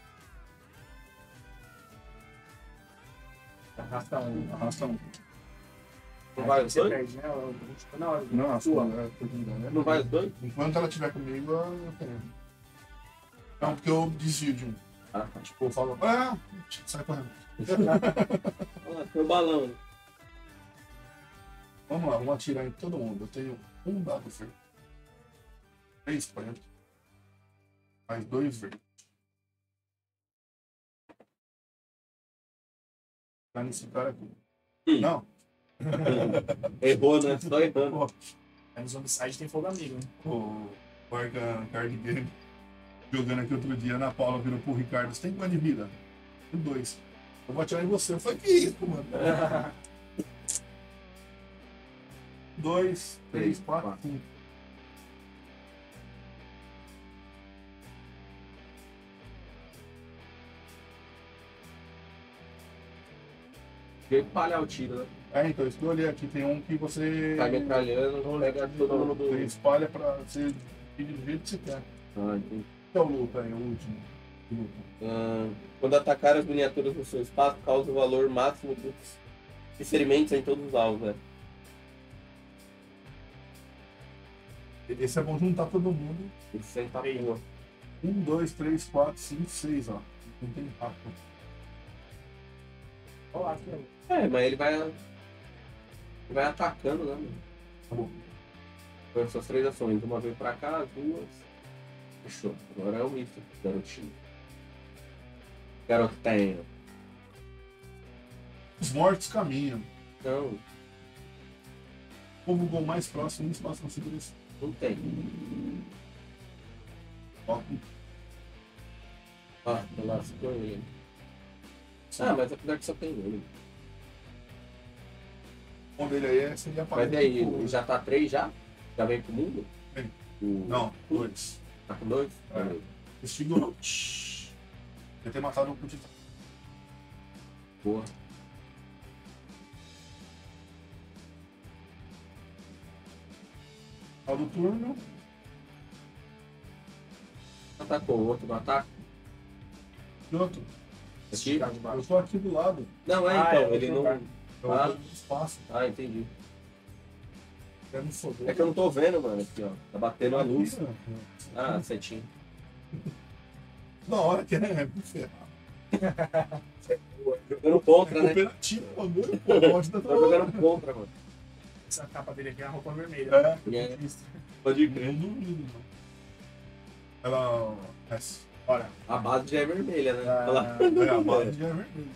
Arrasta um. Arrasta um. Não vai Aí os você dois? perde, né? Eu- Tipo, na hora. Não, a sua. sua. É, né? Não vai os dois? Enquanto ela estiver comigo, eu tenho. Não, porque eu desvio de um. Ah, tá. Tipo, eu falo, ah, sai correndo. Ah, foi o balão. Vamos lá, vamos atirar em todo mundo. Eu tenho um dado verde. Três pretos. Mais dois verdes. Tá nesse cara aqui. Hum. Não. Errou, né? Só errando. Pô, Aí no Zombicide tem fogo amigo, né? o Morgan Card Game jogando aqui outro dia, na Paula virou pro Ricardo. Você tem quanto de vida? Tem dois. Eu vou atirar em você. Eu falei, que isso, mano? Dois, três, quatro, cinco. Tem que palhar o tiro, né? É, então, escolhi aqui. Tem um que você. Tá metralhando, pega todo mundo Você do. espalha pra você ir do jeito que você quer. Ah, entendi. Esse é o luta aí, o último. Luta. Ah, quando atacar as miniaturas no seu espaço, causa o valor máximo dos ferimentos em todos os alvos, né? Esse é bom juntar todo mundo. Ele senta a porra. Um, dois, três, quatro, cinco, seis, ó. Não tem papo. Olha lá, filho. É, mas ele vai. Ele vai atacando, né, mano? Tá bom. Foi essas três ações. Uma vez pra cá, duas. Fechou. Agora é o misto, garotinho. Garotinho. Os mortos caminham. Não, O povo gol mais próximo, um espaço na segurança. não tem. Ó, Ah, lascou ele. Ah, mas apesar que só tem ele. o nome dele aí é seria a Mas e aí, ele já tá três já? Já vem pro mundo? Vem. O... Não, dois. Tá com dois? É. Beleza. Estigou. Ele ter matado um curtidão. Boa. Final do turno. Atacou o outro, não ataca? Pronto. Aqui? Tá de baixo. Eu tô aqui do lado. Não, é Ah, então, é ele outro não. lugar. Eu Ah. tô no espaço. Ah, entendi. Quero me foder. É que eu não tô vendo, mano, aqui, ó. Tá batendo a Aqui, luz. ó. Ah, setinho. Da hora que é, é me ferrar. Jogando contra, É né? cooperativo, o bagulho, pô, pode dar Tá toda hora. jogando contra, mano. Essa capa dele aqui é a roupa vermelha. É, É. Pode não crer. duvido, não. Ela. É, Bora. A base já é vermelha, né? Ah, Olha lá. é a base já é vermelha.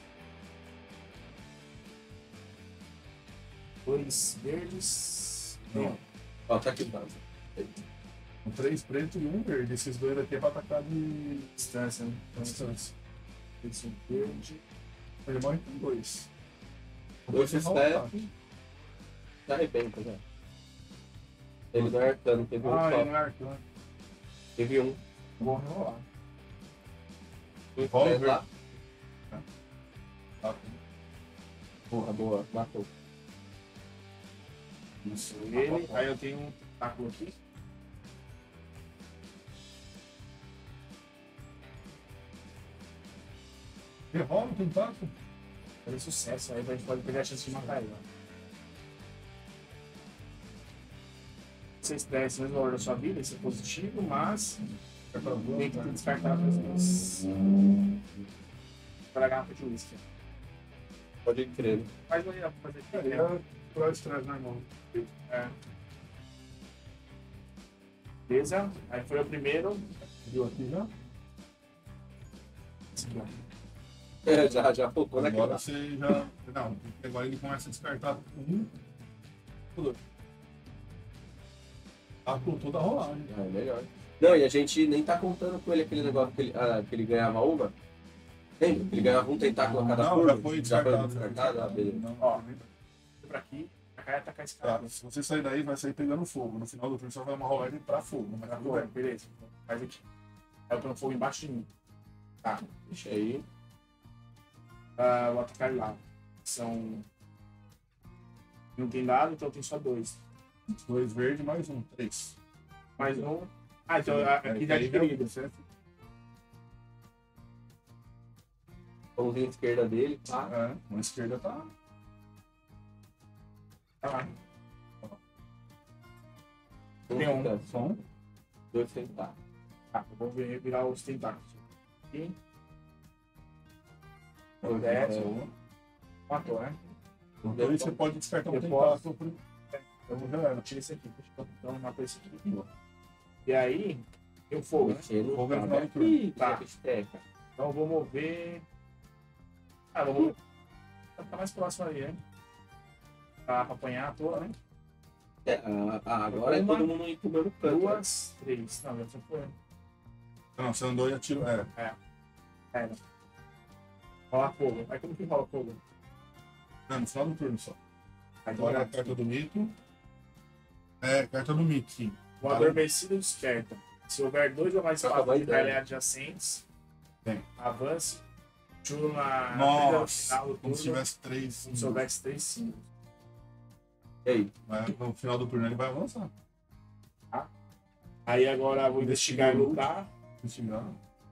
Dois verdes. Não. Ó, tá aqui o base. Um três preto e um verde. Esses dois aqui é pra atacar de Distância, né? Então, distância. esse um verde. Ele morre com dois. Dois Você rola, tá? step. Já arrebenta, já. Ele não é arcano, teve um Ah, só. ele não é arcano. Teve um. Vou rolar. Um Rola o step lá. Porra, boa, matou. Isso, ele. Aí eu tenho um tentáculo aqui. Rerola o tentáculo. Fazer sucesso, aí a gente pode pegar a chance de matar ele. Você estresse mesmo valor da sua vida, isso é positivo, mas tem que ter descartado as vezes. Para a garrafa de uísque. Pode crer. Mas não ia fazer aqui, É, né? é curar o estresse normal. É. Beleza? Aí foi o primeiro. Viu aqui já? Esse aqui, ó. É, já, já focou naquele Agora lá. você já. Não, agora ele começa a descartar um. Tudo. Tá com toda a rolagem. É, melhor. Não, e a gente nem tá contando com ele aquele negócio que ele, ah, que ele ganhava uma. Lembra? Que ele ganhava um tentáculo a cada Não, turno? já foi Já foi descartado. descartado? Ah, beleza. Não, Ó. Pra aqui, a cara tá com a tá. escada. Se você sair daí, vai sair pegando fogo. No final do turno só vai uma rolagem pra fogo. Mas Tá tudo bom, bem. beleza. Faz aqui. Aí eu ponho fogo embaixo de mim. Tá. Deixa aí. Ah, vou atacar lá. São. Não tem dado, então tem só dois. Dois verdes mais um. Três. Mais um. Ah, então a- aqui já adquirido. Pãozinho à esquerda dele, pá. É, uma esquerda tá. Tá lá. Um Tem um. tentáculo. Só um. Dois tentáculos. Tá, eu vou ver- virar os tentáculos. Aqui. Dois, Desce. um. Matou, né? Os dois você pode descartar um Eu tentáculo. por- Eu vou eu tiro esse aqui. Deixa eu então, matou esse aqui. E aí, tem o fogo, né? Mexendo. Fogo é no Tá, final do turno. Ih, Tá. tá. Esteca. Então eu vou mover. Ah, vou mover. Pra ficar mais próximo ali, né? Pra apanhar a toa, né? É, ah, ah, agora é Uma, todo mundo ir pro mesmo canto. né? Duas, três. Não, já foi. Não, você andou e atirou. É. É, né? Rola fogo. Aí como que rola fogo? Não, no final do turno só. Aí Agora é a então, carta do mito. É, carta do mito, sim. o adormecido desperta. Se houver dois ou mais Ah, espaços vai de dar. baile adjacentes, Tem. avance. Turno na Nossa, final do como se turno. tivesse três. Como se houvesse três símbolos. E aí? Mas no final do turno ele vai avançar. Aí agora eu vou investigar e lutar. Investigar.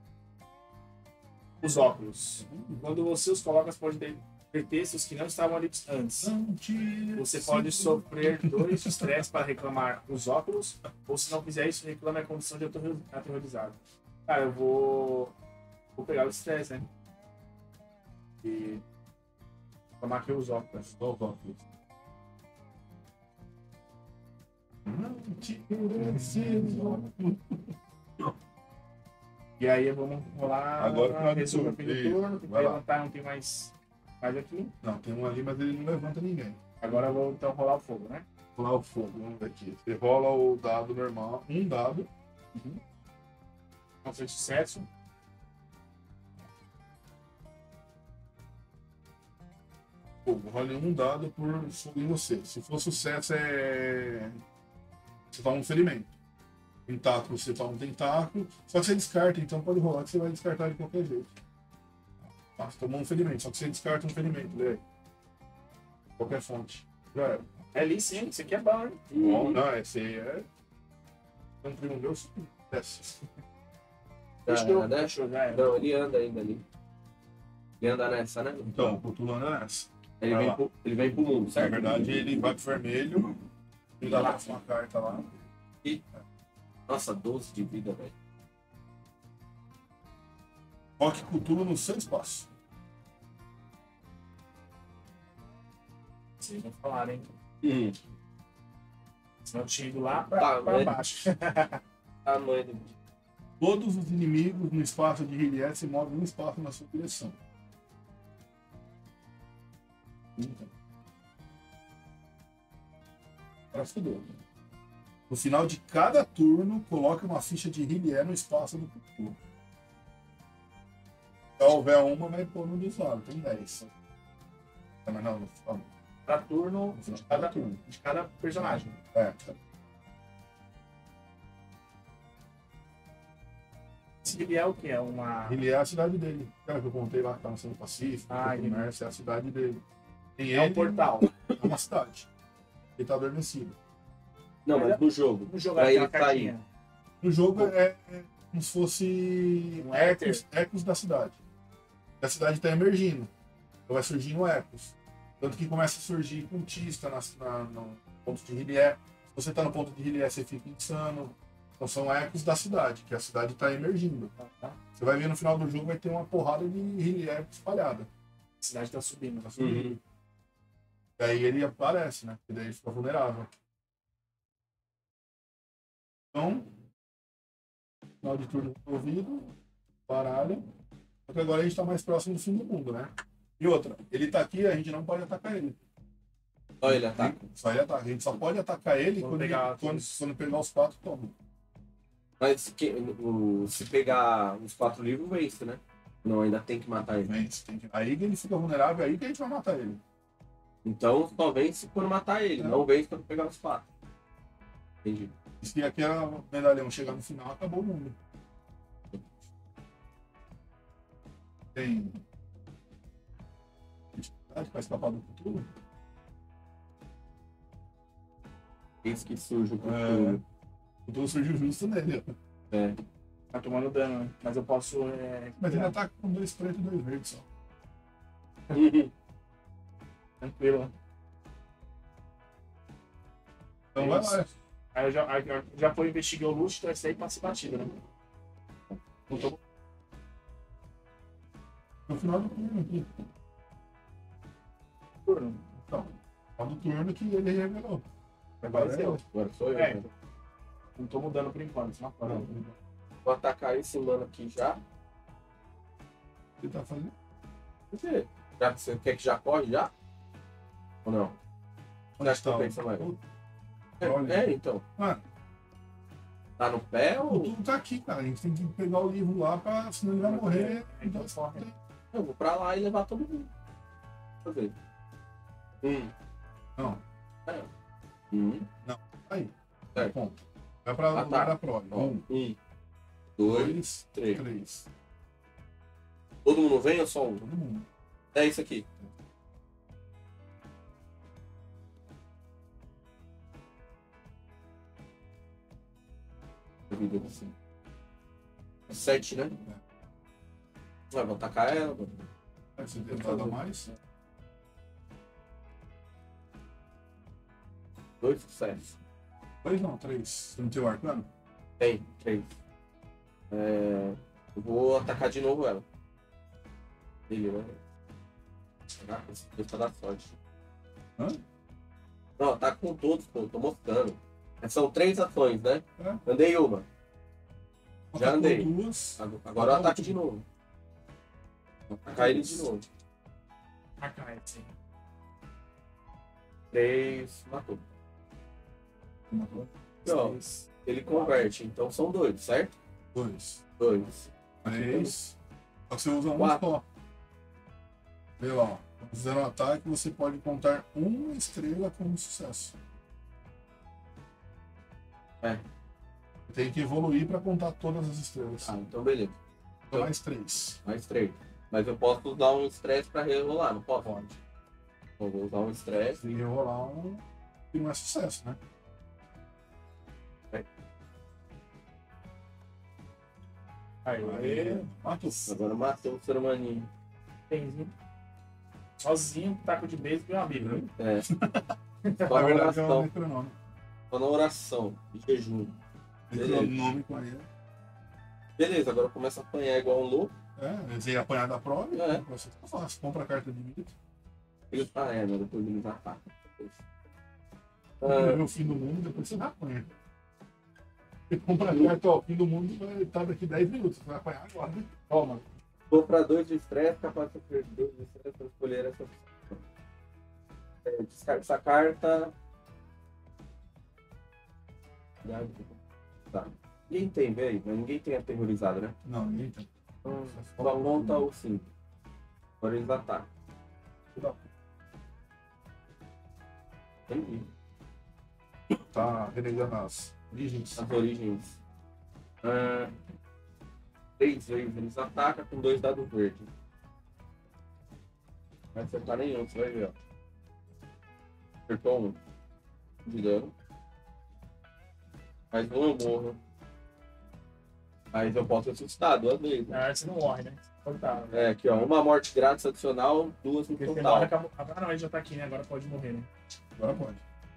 Os óculos. Quando você os coloca, você pode ter ter textos que não estavam ali antes. Não tire. Você pode sofrer dois de estresse para reclamar os óculos, ou se não fizer isso, reclame a condição de aterro- aterrorizado. Cara, eu vou. Vou pegar o estresse, né? E. Tomar aqui os óculos. Só os óculos. Não tire esses óculos. E aí vamos rolar. Agora, final de resumo turno. fim do Isso, turno. Tem que vai lá. levantar, não tem mais. Mais aqui. Não, tem um ali, mas ele não levanta ninguém. Agora eu vou então rolar o fogo, né? Rolar o fogo, vamos ver aqui. Você rola o dado normal, um dado. Não foi sucesso. Fogo, role um dado por fogo em você. Se for sucesso, é. Você toma um ferimento. Tentáculo, você toma um tentáculo. Só que você descarta, então pode rolar que você vai descartar de qualquer jeito. Tá, você tomou um ferimento, só que você descarta um ferimento, lê aí. Qualquer fonte. Já era. É ali sim, isso aqui é bom, hein? Bom, não, esse aí é. Um primo meu, desce. Fechou, Ah, né? fechou, já era. Não, ele anda ainda ali. Ele anda nessa, né? Então, o Cthulhu é nessa. Ele vai vem, lá. pro, ele vem pro mundo, Na certo? verdade, ele vai pro vermelho. Ele dá lá uma carta lá. Nossa, doze de vida, velho. Rock Cthulhu no seu espaço. Vocês não falaram, hein? Hum, Senão eu tinha ido lá pra, Tá, pra né? baixo. tamanho do bicho. Todos os inimigos no espaço de Hillier se movem um espaço na sua direção. Agora fudeu. No final de cada turno, coloque uma ficha de Hillier no espaço do Cthulhu. Se houver uma, vai pôr no desvalo. Tem dez. É, mas não, não. Pra turno No final de cada, turno. de cada personagem. É. Se ele é o que? É uma. Hillier é a cidade dele. Aquela que eu contei lá que tá no Centro Pacífico, Ah, o comércio é a cidade dele. Tem É um ele portal. na cidade. Ele tá adormecido. Não, mas no jogo. No jogo Pra aquela ele sair. cartinha. No jogo é, é como se fosse Um ecos, ecos da cidade. A cidade está emergindo. Então vai surgindo ecos. Tanto que começa a surgir cultista na, na, no ponto de Hyliea. Se você está no ponto de Hyliea, você fica insano. Então são ecos da cidade, que a cidade está emergindo. Tá? Você vai ver no final do jogo, vai ter uma porrada de Hyliea espalhada. A cidade tá subindo. Tá subindo. Uhum. E aí ele aparece, né? E daí ele fica vulnerável. Então, final de turno resolvido, baralho. Só que agora a gente tá mais próximo do fim do mundo, né? E outra, ele tá aqui, a gente não pode atacar ele. Só ele ataca. Só ele ataca. A gente só pode atacar ele Quando quando, ele- pegar quando, os- quando pegar os quatro, toma. Mas que, o, se pegar os quatro livros, vence, né? Não, ainda tem que matar ele. Vence, tem que- Aí que ele fica vulnerável, aí que a gente vai matar ele. Então só vence quando matar ele, É. não vence quando pegar os quatro. Entendi. E se aquele medalhão chegar no final, acabou o mundo. Tem dificuldade para escapar do futuro? Eis que surge o É. futuro. O futuro surgiu justo nele. ó. É. Tá tomando dano, né? Mas eu posso. É, Mas ele ataca com dois pretos e dois verdes só. Tranquilo. Então É vai isso. lá. Aí eu já, aí eu já foi investigar o luxo, então esse aí passa batida, né? Não tô- No final do turno aqui. Turno. Então, no final do turno que ele revelou. Agora Agora é eu. eu. Agora sou eu. É. né? Não tô mudando por enquanto, só Não, não. Vou atacar esse mano aqui já. ele tá fazendo. Por quê? Já, você quer que já corre já? Ou não? Onde acha que eu está? penso mais? O- É, Olha. é, então. Mano, Tá no pé o ou. tudo tá aqui, cara. A gente tem que pegar o livro lá, pra, senão ele vai morrer. Então Então, corre. Eu vou pra lá e levar todo mundo. Deixa eu ver. Um. não, É. Um. aí. Certo. Ponto. Vai pra Ah, tá. lugar da prova. Ó, Um, um. Dois. dois, três. três. Todo mundo vem ou só um? Todo mundo. É isso aqui. Vida assim. Sete, né? Ah, vou atacar ela. mano. Aí você tem nada mais. Dois sucessos. Dois não, três. Você não tem o arcano? Tem, três. É, eu vou atacar de novo ela. Ele, né? Caraca, esse dois pra dar sorte. Hã? Não, ataca com todos, pô, tô mostrando. São três ações, né? É. Andei uma. Já Atacou andei. duas. Ag- Agora eu ataco de novo. Vou atacar ele de novo. Marcar esse. Três, matou. Matou. E, ó, ele converte, então são dois, certo? Dois. Dois. Três. Só que você usa um Quatro. só. Vê lá, ó. Quando fizer um ataque, você pode contar uma estrela como sucesso. É. Tem que evoluir para contar todas as estrelas. Ah, então beleza. Então, mais três. Mais três. Mas eu posso usar um estresse pra rerolar, não posso? Pode. Eu vou usar um estresse. Tem que rolar um que não é sucesso, né? Aí, Aí, matou. Agora matou o ser humaninho. Benzinho. Sozinho, taco de beijo e um amigo, né? É. Só Na na verdade, é um oração. necronômico. Só na oração. De jejum. Beleza. Necronômico aí. Beleza, agora eu começo a apanhar igual um louco. É, eles iam apanhar da prova. É. Você tá fácil. Compra a carta de mito. Ele ah, é, mas depois eles atacam. Vai Ah, ver o fim do mundo, depois você vai apanhar. Você compra a carta, ó, o fim do mundo vai estar daqui dez minutos. Você vai apanhar agora. Né? Toma. vou pra dois de estresse, capaz de sofrer dois de estresse pra escolher essa opção. É, descarta essa carta. Tá. Ninguém tem, velho. Mas ninguém tem aterrorizado, né? Não, ninguém tem. Então, só monta o cinco. Agora eles atacam. Entendi. Tá renegando as origens. As origens. Ah, três vezes eles atacam com dois dados verdes. Não vai acertar nenhum, você vai ver, ó. Acertou um de dano. Mais um eu morro. Mas eu posso assustar duas vezes. Na verdade, você não morre, né? Cortava. É, aqui, ó. Uma morte grátis adicional, duas no Porque você total. morre, acabou. Ah, não, ele já tá aqui, né? Agora pode morrer, né? Agora pode.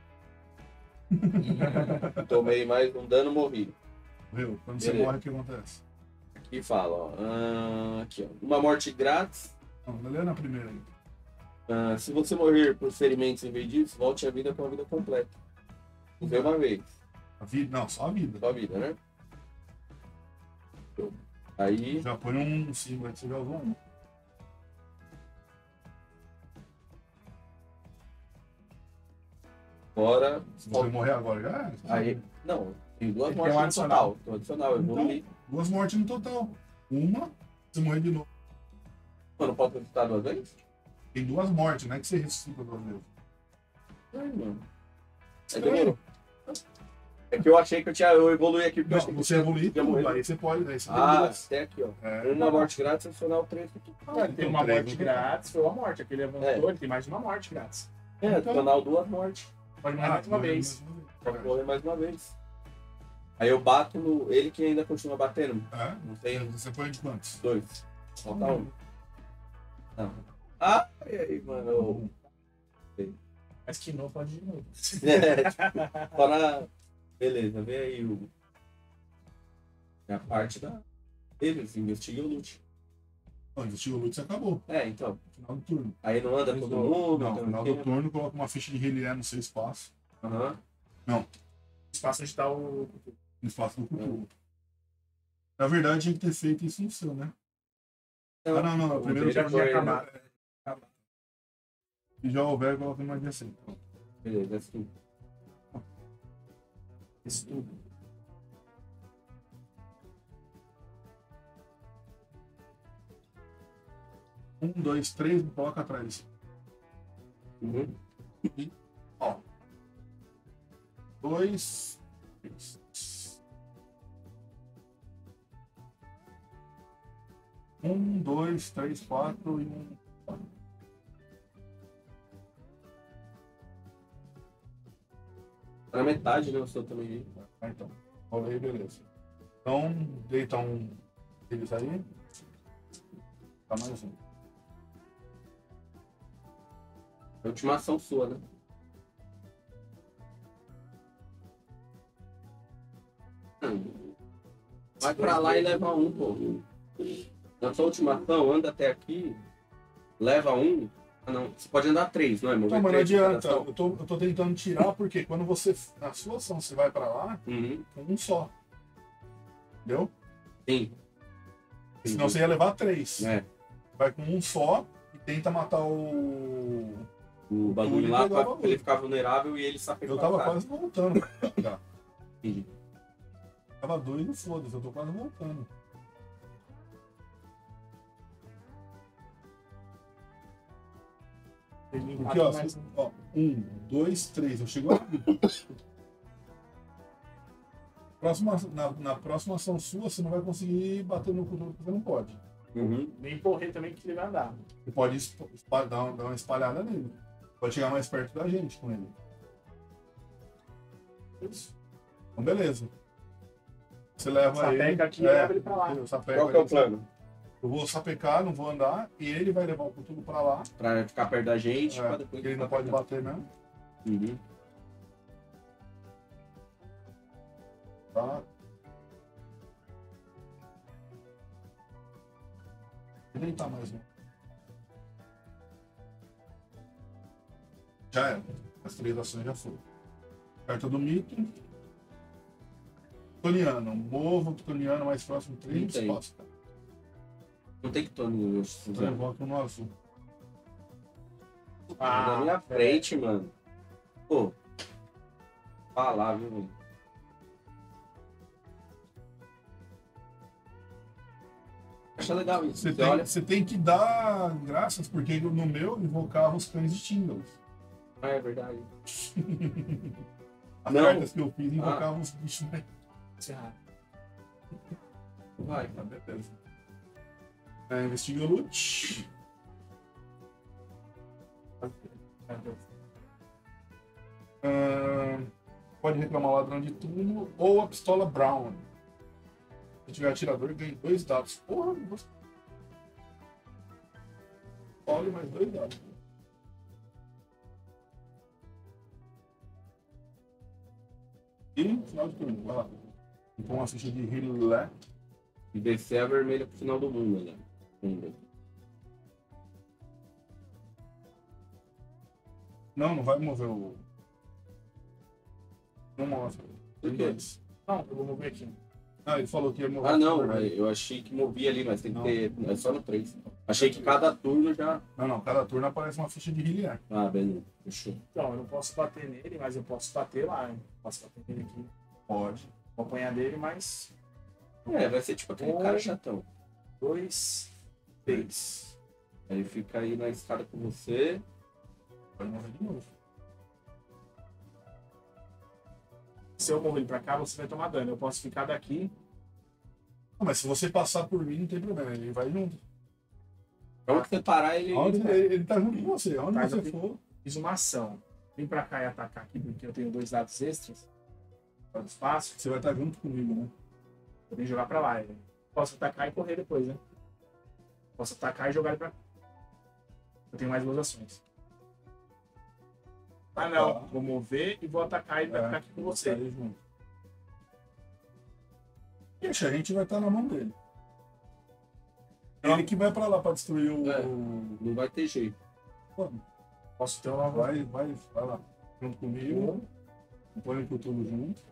Tomei mais um dano, morri. Viu? Quando Beleza. você morre, o que acontece? Aqui fala, ó. Ah, aqui, ó. Uma morte grátis. Não, lê na primeira aí. Ah, se você morrer por ferimentos invadidos, volte a vida com a vida completa. Usei uma vez. A vida? Não, só a vida. Só a vida, né? Aí, Já põe um símbolo aí que você já usou um. fora. Se você morrer agora, já era. Aí, não, tem duas Tem mortes um no adicional. total. Tem um adicional, eu evolui. Então, duas mortes no total. Uma, você morrer de novo. Eu não posso ressuscitar duas vezes? Tem duas mortes, não é que você ressuscita duas vezes. Ai, mano. É, Estranho. demorou. É que eu achei que eu tinha. Eu evoluí aqui porque eu Não, achei que você eu evoluir tinha tudo, morrido. aí você pode, aí você tem Ah, duas. tem aqui, ó. É. Uma morte grátis, adicional três no total. Ah, ele tem então, uma três morte no total. grátis, foi uma morte. Aquele levantou, É. ele tem mais de uma morte grátis. É, Então- adicional duas mortes. Pode morrer Ah, mais uma morreu vez. mais uma vez. Pode morrer mais uma vez. Aí eu bato no. Ele que ainda continua batendo. É? Não tem Você põe de quantos? dois. Falta um. Não. Ah, e aí, mano? Mas que não pode ir de novo. É, tipo, só na. Beleza, vem aí o. É a parte da. Eles investigam o loot. Não, investiu o loot, você acabou. É, então. Final do turno. Aí não anda Mas todo no- mundo. Não, tem um final do esquema. turno, coloca uma ficha de relé no seu espaço. Aham. Espaço onde tá o. No espaço do Cthulhu. Na verdade, tinha que ter feito isso no seu, né? Então, Ah, não, não. o Primeiro dele já tinha foi- acabado. Se já houver, coloca mais de cem. Beleza, é assim. Isso tudo. Um, dois, três, coloca atrás. Uhum. Ó. Dois. Três. Um, dois, três, quatro e um. Tá na metade, né? O seu também. Ah, então. Rolei, beleza. Então, deita um deles aí. Tá mais um. É a última ação sua, né? Hum. Vai pra lá e leva um, pô. Na sua última ação, anda até aqui, leva um. Ah, não. Você pode andar três, não é? Mover Não, mas não três de cada adianta. ação. Eu tô, eu tô tentando tirar porque quando você. Na sua ação você vai pra lá Uhum. com um só. Entendeu? Sim. Senão você ia levar três. É. Vai com um só e tenta matar o. O bagulho Túlio lá pegou o pra bagulho. ele ficar vulnerável e ele sapecar Eu tava o cara. quase voltando. Já. Entendi. Tava doido, foda-se, eu tô quase voltando. Ele Porque, mata ó, mais se- um. ó, um, dois, três, eu chego aqui. Próxima, na, na próxima ação sua, você não vai conseguir bater no Cthulhu porque você não pode. Uhum. Nem correr também que ele vai andar. Você pode esp- espa- dar, uma- dar uma espalhada nele. Pode chegar mais perto da gente com ele. Isso. Então, beleza. Você leva Sapeca ele. aqui e leva ele pra lá. Eu sapeco Qual que é o ele. plano? Eu vou sapecar, não vou andar, e ele vai levar o Cthulhu pra lá. Pra ficar perto da gente, É, pra depois... porque ele não pode bater mesmo. Uhum. Tá? Vou deitar mais um. Já era. As três ações já foram. Carta do mito. Toniano. Movo Toniano mais próximo. Não três tem. espaço. Não tem que Tony eu Então eu volto no azul. Ah, na minha frente, mano. Pô. Falar, viu, velho? Acha legal isso. Você Você tem, olha. você tem que dar graças, porque no meu invocava os cães de Tingles. Ah, é verdade. As Não. cartas que eu fiz invocavam os bichos. Né? Encerrar. Vai. Tá, beleza. É, investiga o loot. Pode reclamar o ladrão de túmulo ou a pistola Brown. Se tiver atirador, ganha dois dados. Porra, não gostei. Olha mais dois dados. E final de turno, vai lá. Então uma ficha de Rilé. E descer a vermelha pro final do mundo, né? Ainda. Não, não vai mover o. Não mostra. Por quê? Não, eu vou mover aqui. Ah, ele falou que ia mover. Ah, o não, vermelho. eu achei que movia ali, mas tem que Não. ter. É só no três. Achei que cada turno já. Não, não, cada turno aparece uma ficha de Rilé. Ah, beleza. Fechou. Então, eu não posso bater nele, mas eu posso bater lá. Hein? Posso bater nele aqui. Pode. Vou apanhar dele, mas. É, vai ser tipo aquele Um, cara chatão. Dois, três. Aí ele fica aí na escada com você. Pode mover de novo. Se eu mover ele pra cá, você vai tomar dano. Eu posso ficar daqui. Não, mas se você passar por mim, não tem problema. Ele vai junto. Onde você parar, ele. Aonde ele, ele tá junto com você. Aonde Mas você eu for. Fiz uma ação. Vim pra cá e atacar aqui, porque eu tenho dois dados extras. Para o espaço. Você vai estar junto comigo, né? Eu tenho que jogar pra lá. Ele. Posso atacar e correr depois, né? Posso atacar e jogar ele pra cá. Eu tenho mais duas ações. Ah, não. Tá. Vou mover e vou atacar e ele vai É, ficar aqui com vai você. sair junto. Ixi, a gente vai estar na mão dele. Ele que vai pra lá pra destruir o. É. o- Não vai ter jeito. Mano, Posso ter uma. vai, vai, vai lá. Junto comigo. Põe o tudo junto.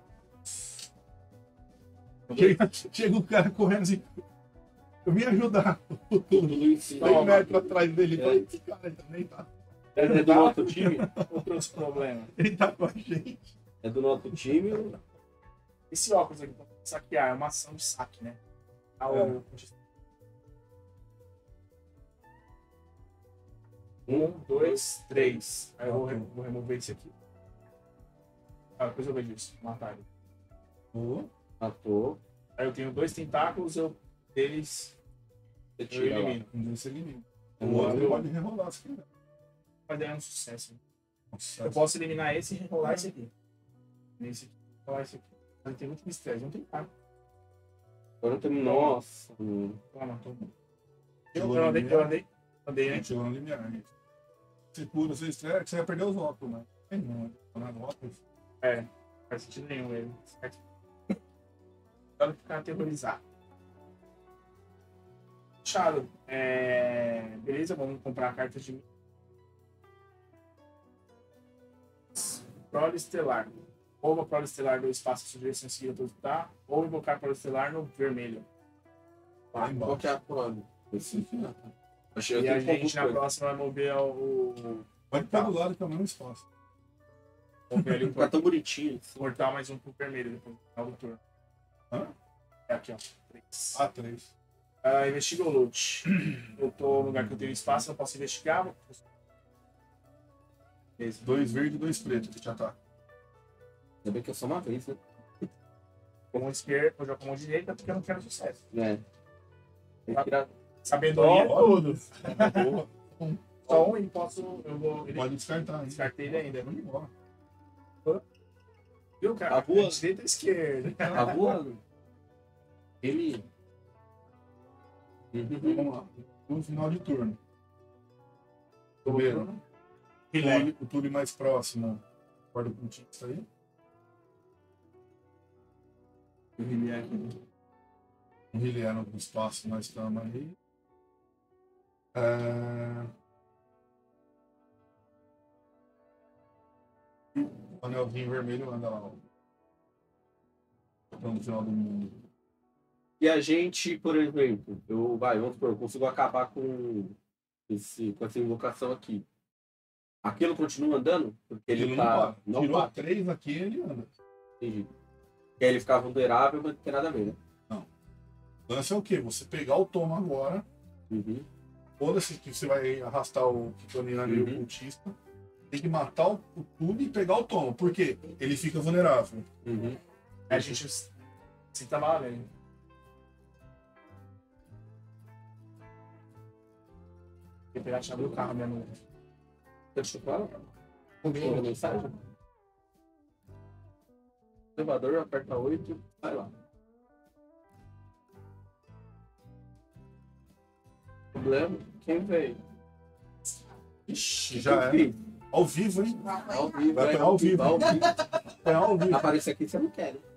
Chega, chega o cara correndo assim. Eu vim ajudar o tudo. Dois metros atrás dele. É. Falei, esse cara ele também tá. É do nosso time? Outros problemas. Ele tá com a gente. É do nosso time. Esse óculos aqui, pra saquear, é uma ação de saque, né? Ah, É. o- Um, dois, três. Aí eu vou, re- vou remover esse aqui. Ah, depois eu vejo isso. Matar ele. Oh, Matou. Aí eu tenho dois tentáculos, eu deles Você eu tira lá. elimino. um desse elimina. O Um outro outro. pode rerolar se quiser. Mas é um sucesso. Nossa, Eu posso eliminar esse e enrolar esse aqui. Esse aqui, enrolar esse aqui. Mas tem muito mistério, não tem cara. Agora tem. Nossa. mano. Toma, toma. Chegou Eu no andei, eu limiar. andei. Andei, né? Chegou no limiar. Isso. Você cura, você estreia, que você vai perder os óculos, né? Tem não, né? Não é óculos. É, não faz sentido nenhum ele. Agora ficar aterrorizado. Fechado. É... Beleza, vamos comprar a carta de. Prole Estelar. Ou uma Prole Estelar do espaço de direção seguida para executar, ou invocar Prole Estelar no vermelho. Lá Qual embaixo. que é a prova? Esse aqui, ó. Achei E que a eu tenho gente na pouco próxima vai mover o. o Pode ficar do lado que é o mesmo espaço. mover ali o Tá tão bonitinho. portal mais um pro vermelho depois no final do turno. Hã? É aqui, ó. Três. A três. Ah, investiga o loot. Eu tô no lugar que eu tenho espaço, eu posso investigar. vou- Beleza. Dois verdes e dois pretos que te atacam. Ainda bem que é só uma vez, né? Com mão esquerda, eu jogo com mão direita porque eu não quero sucesso. É. Tem que tirar. Sabedoria é tudo. Boa. Só um e posso. Eu vou. Ele, Pode descartar ainda. Descartei ele ainda. Vamos embora. Viu, cara? A rua- É direita e esquerda. Tá voando. Ele. Então, Uhum. vamos lá. No final de turno. Primeiro, o Filé. Tule- o Tule mais próximo. Guarda o pontinho isso aí. Um Riliano no espaço, nós estamos aí. É... O anelzinho vermelho anda lá. ó. Então, no final do mundo. E a gente, por exemplo, eu, vai, vamos supor, eu consigo acabar com, esse, com essa invocação aqui. Aquilo continua andando? Porque ele, Ele tá. não para. Não Tirou para. três aqui, ele anda. Entendi. E aí ele ficar vulnerável, mas não tem nada a ver, né? O lance é o quê? Você pegar o tomo agora, Uhum. foda-se que você vai arrastar o Kitonina ali, Uhum. o cultista. Tem que matar o, o Tule e pegar o tomo. Por quê? Ele fica vulnerável. Uhum. A gente se tá mal, né? Tem que pegar a chave do carro mesmo. Deixa eu falar. Mandou mensagem? Elevador, aperta oito, vai lá. Problema, quem veio? Ixi, já é. Ao vivo, hein? Ao vivo, Vai é, pegar ao vivo. ao vivo. É ao vivo. Aparecer aqui você não quer, né?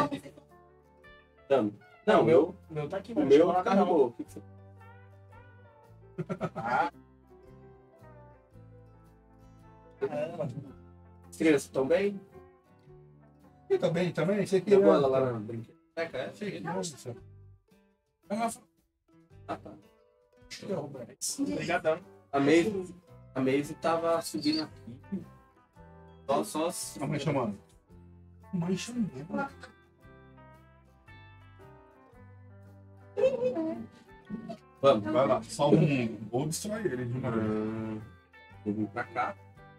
Não, Não, não, o meu, meu, o meu tá aqui, o mas não meu chegou nada, não. carregou. O que que você- Ah. Caramba. As crianças estão bem? Ih, tá bem também? Você que Levou ela lá na brinquedeira? É, cheguei. Nossa. Ah, tá. Obrigadão. A Maze, a Maze tava subindo aqui. Só, só as- A mãe chamando. Mãe chamando. Vamos. Vai lá, salva o mundo. Vou distrair ele de uma vez. Hum, Vou vir pra cá.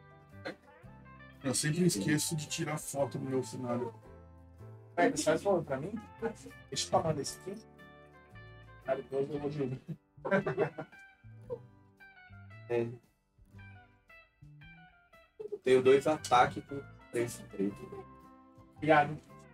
Eu sempre esqueço de tirar foto do meu cenário. Pega, você faz favor pra mim? Deixa eu tomar desse aqui. Aí depois eu vou de Uber. É. Tenho dois ataques com três três. Obrigado.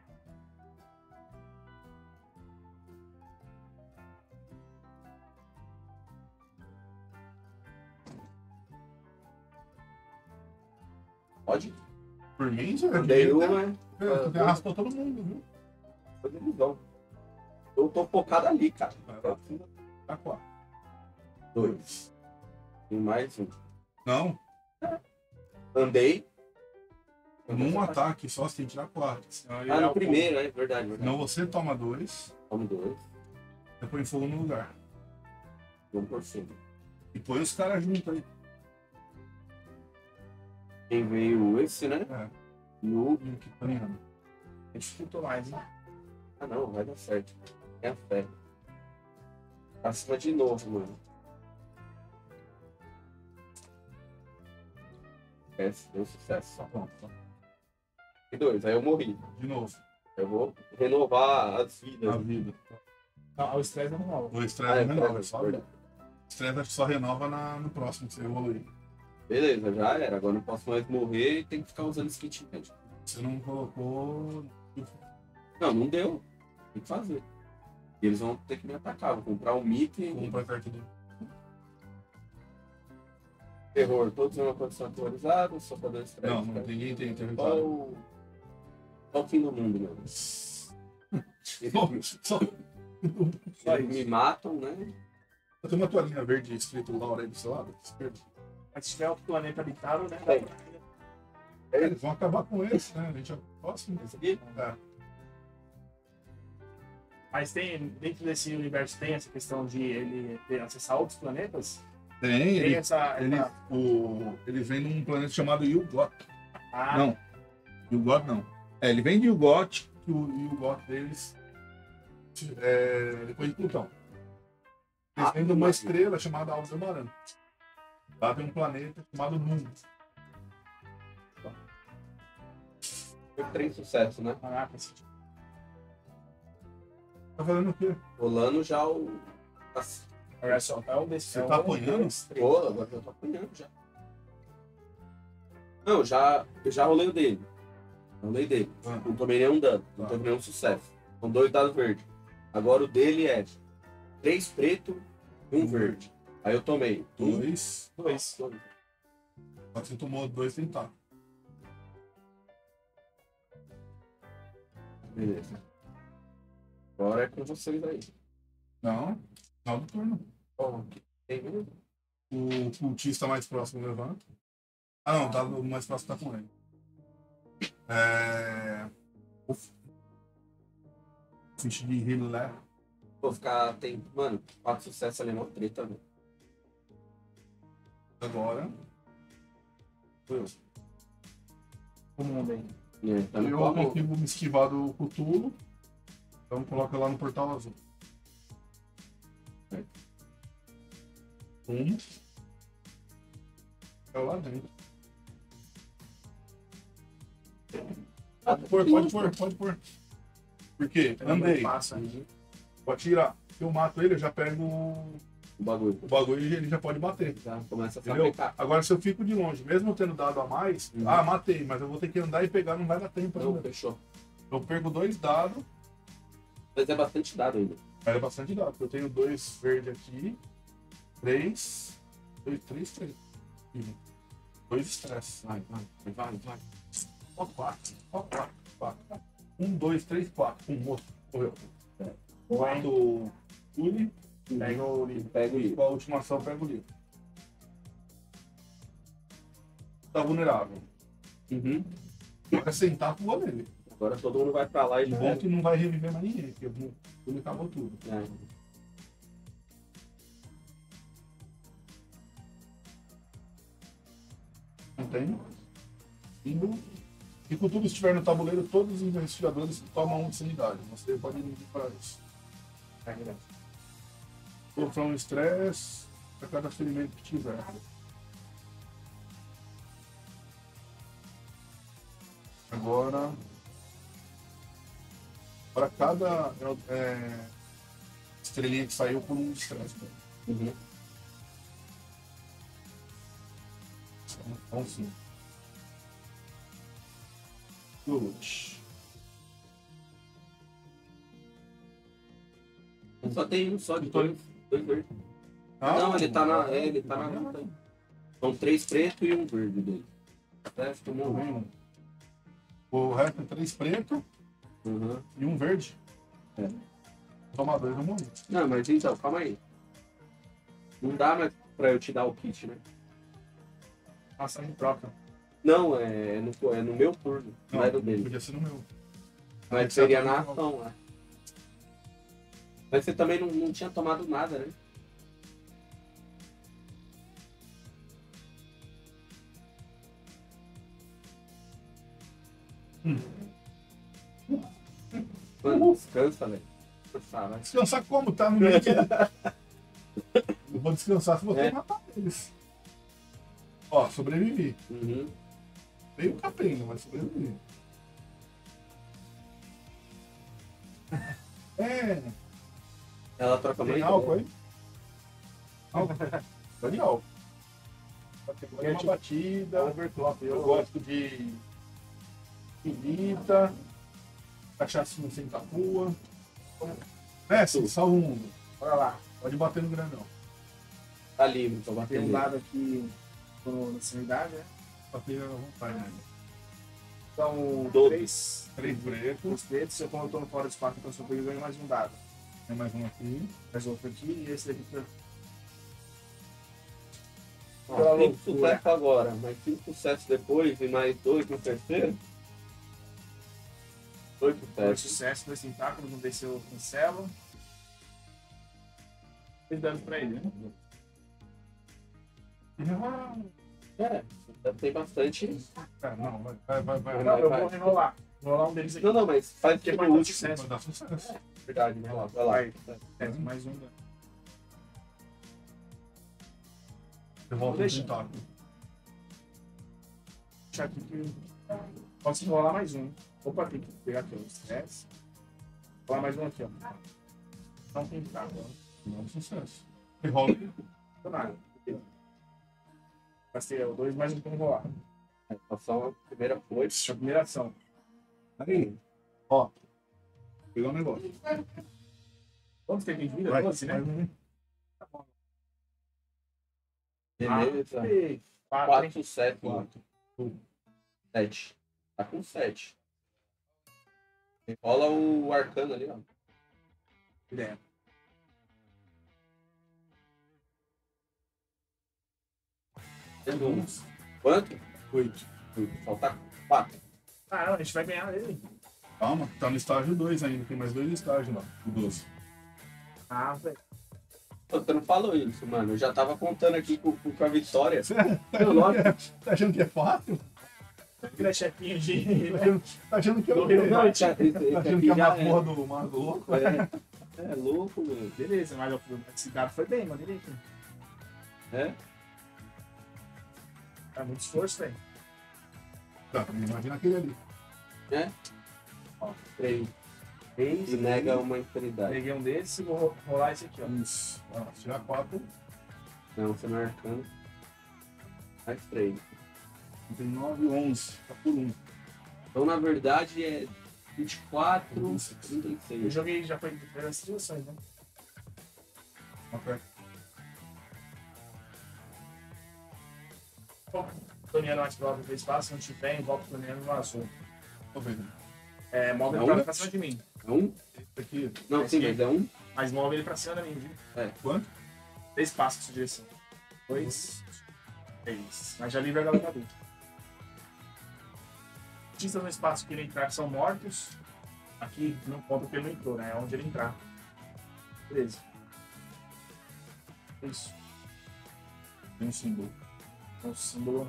Pode? Por mim, já Dei devia ter- uma. É, tu arrastou todo mundo, viu? Depois eles vão. Eu tô focado ali, cara. Vai lá. Tá quatro. Dois. Tem mais um. Não, Andei. num ataque só você tem que tirar quatro. Senão ele Ah, é no o primeiro, é verdade. verdade. Senão você toma dois, Vamos dois. você põe fogo no lugar. Vamos por cima. E põe os caras juntos aí. Quem veio esse, né? É, E o. e o que tá ligado. Dificultou mais, hein? Ah, não, vai dar certo. Tenha fé. Acima de novo, mano. Esquece, deu sucesso. Tá pronto. Tá. E dois, aí eu morri. De novo, Eu vou renovar as a vidas. vida. Não, o estresse é normal. O Ah, estresse é, renova, é, só verdade. o estresse acho que só renova na, no próximo que você evoluir. Beleza, já era. Agora não posso mais morrer e tem que ficar usando esse kit médico. Você não colocou. Não, não deu. Tem que fazer. E eles vão ter que me atacar. Vou comprar um mito e Compra a carta do. terror. Todos em uma condição atualizada, só pra dar estresse. Não, não, cara. ninguém tem Só território. o... Só o fim do mundo, meu. Eles, Só. eles me matam, né? Eu tenho uma toalhinha verde escrito Laura aí do seu lado. esquerdo. Mas se tiver outro planeta habitado, né? É. É, eles vão acabar com esse, né? A gente é próximo. Esse aqui? É. Mas tem, dentro desse universo tem essa questão de ele ter- acessar outros planetas? Tem, Tem ele, essa. ele, essa- o, ele vem num planeta chamado Yugot. Ah, Não, Yugot não. É, ele vem de Yugot, que o Yugot deles é depois de Plutão. Eles Ah, vêm de uma mas- estrela chamada Aldebaran. Lá tem um planeta chamado Num. Foi três sucessos, né? caraca, esse tipo. Tá fazendo o quê? Rolando já o. As- Olha só, é um desses. Você é tá um, apanhando? dois, três. Pô, agora eu tô apanhando já. Não, já, eu já rolei o dele. Rolei dele. Ah. Não tomei nenhum dano, não Tá. tomei nenhum sucesso. São dois dados verdes. Agora o dele é três preto e um Hum. verde. Aí eu tomei um, Dois. Dois. dois. Só que você tomou dois tentar. Beleza. Agora é com vocês aí. Não, final do turno. Ó, tem mesmo? O cultista mais próximo levanta. Ah, não, tá, o mais próximo tá com ele. É. Uf. Ficha de healer. Vou ficar. Tem. Mano, quatro sucessos ali na treta, velho. Agora. Sou eu. Todo mundo aí. É, tá no Eu copo. consigo me esquivar do Cthulhu. Então coloca lá no portal azul. Um. É lá dentro. Pode pôr, pode pôr, pode pôr. Por quê? Andei. Passa aí. Pode tirar. Se eu mato ele, eu já pego o O bagulho. o bagulho e ele já pode bater. Já começa a Entendeu? fabricar. Agora, se eu fico de longe, mesmo eu tendo dado a mais, Uhum. ah, matei, mas eu vou ter que andar e pegar, não vai dar tempo Não, ainda. fechou. Eu perco dois dados. Mas é bastante dado ainda. Mas é bastante dado, porque eu tenho dois verdes aqui. Três. Dois, três, três. Dois estresse. Vai, vai, vai, vai. Ó, quatro. Ó, quatro. Quatro. Um, dois, três, quatro. Um, outro. Morreu. Quatro. Uli. Pega o livro. Pega o E livro. com a última ação, eu pego o livro. Tá vulnerável. Uhum. Agora sentar, pula nele. Agora todo mundo vai pra lá e E já bom era. que não vai reviver mais ninguém, porque o Uli acabou tudo. É. Não tem? Indo. E quando tudo estiver no tabuleiro, todos os investigadores tomam um de sanidade. Você pode ir para isso. Sofra um estresse a cada ferimento que tiver. Agora, para cada é, estrelinha que saiu por um estresse. Uhum. Então, sim. Good. Só tem um só de Tô- dois. Dois verdes. Não, ele tá na. É, ele tá na luta aí. São três pretos e um verde dele. Até tomou um. O resto é três preto Uhum. e um verde. É. Toma dois, eu morri. Não, mas então, calma aí. Não dá mais pra eu te dar o kit, né? Ação de troca. Não, é no, é no meu turno, não, é do dele. Podia ser no meu. Mas seria na ação lá. Mas você também não, não tinha tomado nada, né? Hum. Mano, descansa, velho. Descansar, vai. Descansar como? Tá no meio que... Eu vou descansar se você É. matar eles. Ó, sobrevivi. Uhum. Meio capenga, mas sobrevivi. É. Ela troca Tem muito. álcool aí? Álcool. Tá de álcool. Tem uma tipo, batida. Overclock. Eu gosto de pimenta, cachaçinho sem capua. É, sim, salva o mundo. Bora lá. Pode bater no grandão. Tá livre, tô Tem batendo. um dado aqui no- na sanidade, né? Bater à vontade. Né? Então, Doze. três, Três pretos. os pretos. Eu, como eu tô no fora do espaço, então eu ganho mais um dado. Tem mais um aqui. Mais outro aqui e esse daqui pra... Ó, Pela cinco loucura. sucessos agora, mais cinco sucessos depois e mais dois no terceiro. Dois Dois sucessos. sucessos, dois tentáculos, vamos ver se eu cancelo. Três danos pra ele, né? É, tem bastante. É, não, vai, vai, vai. vai. Não, eu vai. vou renolar. Renolar um deles aqui. Não, não, mas faz Porque tipo vai o dar último. sucesso. Vai dar sucesso. Verdade, vai lá, vai lá. Vai. É, mais um dano. Você volta no Deixa. tentáculo. Deixa aqui que... Posso enrolar mais um. Opa, tem que pegar aqui, ó. Estresse. Rolar mais um aqui, ó. Não tem tentáculo. Dá um sucesso. E rola. Não nada. Gastei o dois mais um pra enrolar. É, só a primeira foi. Essa é a primeira ação. Aí. Ó. Pegar um negócio. Quanto tem de vida? Vai. doze, né? Mais um. Beleza. Ah, quatro, quatro hein? sucessos. Quatro. sete. Tá com sete. Rola o arcano ali, ó. Ideia. Um. Quanto? Oito. Falta quatro. Ah, não, a gente vai ganhar ele. Calma, tá no estágio dois ainda. Tem mais dois estágios lá. O doze. Ah, velho. Você não falou isso, mano. Eu já tava contando aqui com, com a vitória. Você Meu nome. tá achando que é fácil? Aquele chefinho de... Tá achando, tá achando que é o Não, quê? não, Tá esse- esse achando aqui que é já uma porra do Mago Louco? É, é louco, meu. Beleza, mas esse dado foi bem, mano. Direito. É? Tá muito esforço, velho. Tá, imagina aquele ali. É? Ó, três. Três. E nega uma inferioridade. Peguei um desses e vou ro- rolar esse aqui, ó. Isso. Ó, se tirar quatro, Não, você não é arcano. Mais três. tem nove, onze. Tá por um. Então, na verdade, é vinte e quatro, trinta trinta e Eu seis. joguei, já foi diversas situações, né? Ok. Toniano ativado do espaço, se não tiver, envolve o Toniano no azul. Tô vendo. É, move Não, ele né? pra cima de mim. É um? Esse aqui, Não, sim, mas é um. Mas move ele pra cima de mim, viu? quanto? Três passos em sua direção. Dois. Três. Mas já livra a galera adulta. Artistas no espaço que ele entrar são mortos. Aqui não conta porque ele não entrou, né? É onde ele entrar. Beleza. Isso. Tem um símbolo. É um símbolo.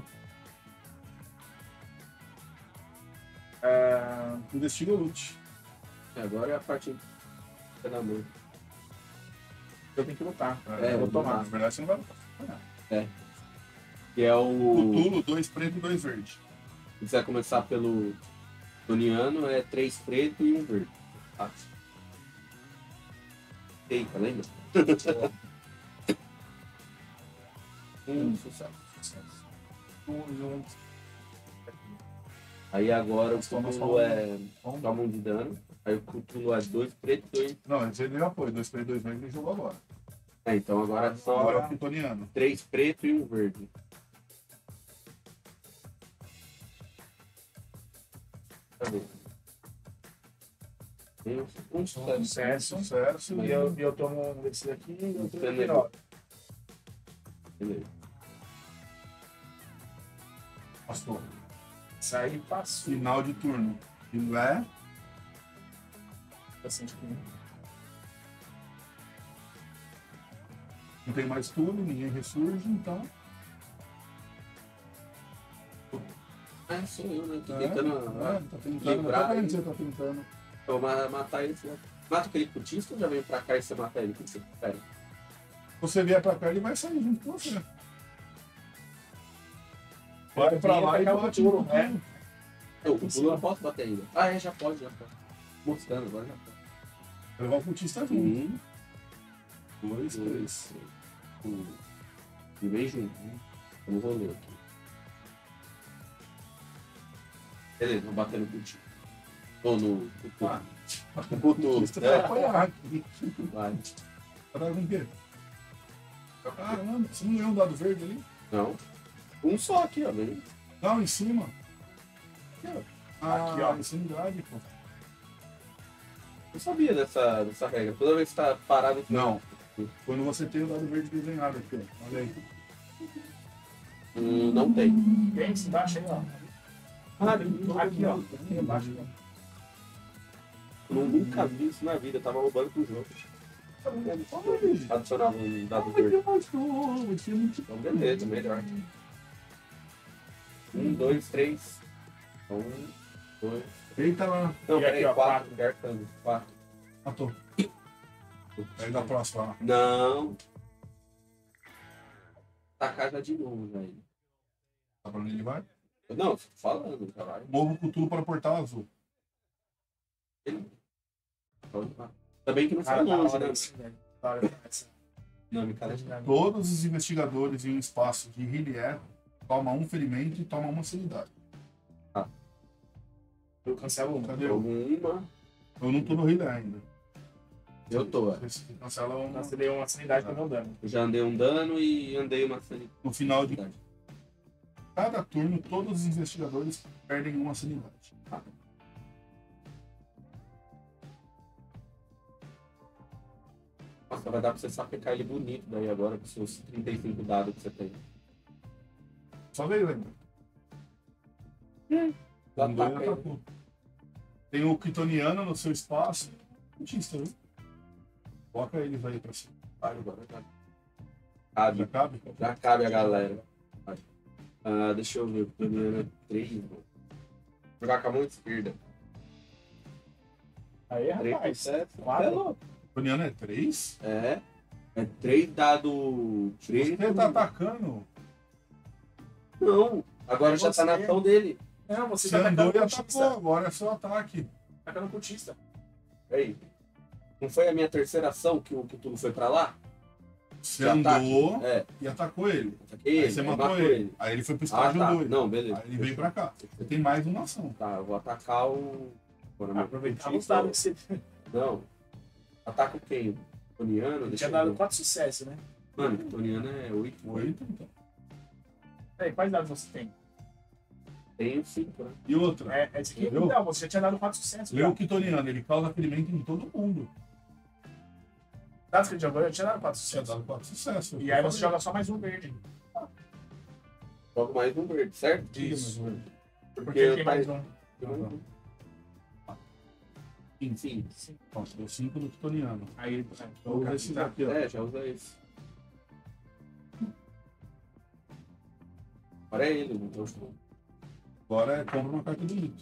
É... Investiga o loot. Agora é a parte da mão. Eu tenho que lutar. É, eu vou vou tomar. Na verdade, você não vai lutar. Que é o. Cutulo, dois preto e dois verde. Se quiser começar pelo Toniano, é três preto e um verde. Tá. Eita, lembra? um sucesso. Um e um. Aí agora o Toma só Cthulhu um. é. Toma um de dano. Aí o Cthulhu é dois preto e dois. Não, esse ele já foi. Dois preto e dois verde ele jogou agora. É, então agora é Agora é só o Kitoniano. três preto e um verde. Cadê? Um, um sucesso. Sucesso. Sucesso. E eu, e eu tomo um desse daqui e eu tomo um Beleza. menor. Beleza. Passou. Saí, passo. Final de turno. Filé. Bastante aqui. Não tem mais turno, ninguém ressurge, então. Ah, sou eu, né? Tô É, tentando é, tá tentando. livrar Tá vendo aí. que você tá tentando. eu ma- matar ele. Você mata aquele cultista ou já vem pra cá e você mata ele? O que você prefere? Se você vier pra cá, ele vai sair junto com você. Vai pra lá e Tacar o bate Cthulhu, no né? Eu, o Cthulhu eu posso bater ainda. Ah, é, já pode, já pode. Mostrando, agora já pode. Levar o cultista junto. Um, Dois, três. dois, um. E vem junto, né? Vamos rolê aqui. Beleza, vamos bater no cultista. Ou no Cthulhu. Ah. No Cthulhu. Cultista vai apanhar aqui. Vai. Tá com o quê? Caramba, você não ganhou um dado verde ali? Não. Um só aqui, ó. Vem. Não, em cima. Aqui, ó. Ah, Aqui, ó. insanidade, pô. Eu sabia dessa, dessa regra. Toda vez que tá parado aqui. Não. Quando você tem o dado verde desenhado aqui, ó. Olha aí. Hum, não tem. Tem esse embaixo aí, ó. Ah, Aqui, ó. Aqui embaixo. Ó. eu nunca vi isso na vida. Eu tava roubando pro jogo. Adicionava um dado verde. Então, beleza, melhor. Um, dois, três. Um, dois. Eita lá. Não, E peraí, aqui, ó, quatro. Garcando. Quatro. Matou. Aí da próxima lá. Não. Tacar já de novo, velho. Tá pra onde ele vai? Não, fico falando, caralho. Mova o Cthulhu para o portal azul. Também que não Cara, foi tá longe, hora né? esse, velho. Tá hora essa. Não, me cara. Todos os investigadores em um espaço de Hillier tomam um ferimento e tomam uma sanidade. Eu cancelo uma. Cadê eu? Uma. Eu não tô no Hillier ainda. Eu tô, é. Esse cancela Eu uma. cancelei uma sanidade pra meu dano. Eu já andei um dano e andei uma sanidade. No final de cada turno, todos os investigadores perdem uma sanidade. Nossa, vai dar pra você sapecar ele bonito daí agora com os seus trinta e cinco dados que você tem. Só veio, lembra? Já Um dois ataca ele. atacou. Tem o Kitoniano no seu espaço. Cultista, viu? Coloca eles aí pra cima. Vai, agora já. Já Cabe. cabe? Já cabe a galera. Vai. Ah, deixa eu ver. O primeiro é três, mano. Jogar com a mão esquerda. Aí, três por rapaz. sete. Quatro. É louco. Kitoniano é três? É. É três dados preto. Você tá atacando. Não. Agora É já tá na você. ação dele. Não, você Você tá andou atacando e o atacou. cultista. Agora é seu ataque. Atacando o cultista. Aí. Não foi a minha terceira ação que o Cthulhu foi pra lá? Você De ataque? andou É. e atacou ele. Ataquei Aí ele. você aí matou matou ele. Aí ele foi pro Ah, estágio tá. dois. Não, beleza. Aí ele veio pra cá. Você tem mais uma ação. Tá, eu vou atacar o. Agora, meu Aproveitar cultista- os dados que você Não. Ataca quem? Toniano? tinha Deixa eu dado ver. quatro sucessos, né? Mano, Toniano é oito. Oito, então. Peraí, quais dados você tem? Tem cinco, né? E outra, É, é esse aqui? Eu? Não, você já tinha dado quatro sucessos. leu já. o Kitoniano, ele causa ferimento em todo mundo. Dados que ele jogou, eu tinha dado quatro Tinha sucessos. dado quatro sucessos. E aí você joga só mais um verde. Jogo mais um verde, certo? Isso. Porque, Porque ele tem tá- mais um. Uhum. Sim. Sim. Nossa, deu cinco do Kitoniano. Aí, Vou usar esse daqui, ó. É, já usa esse. Agora é ele, então. Agora é compra uma carta do mito.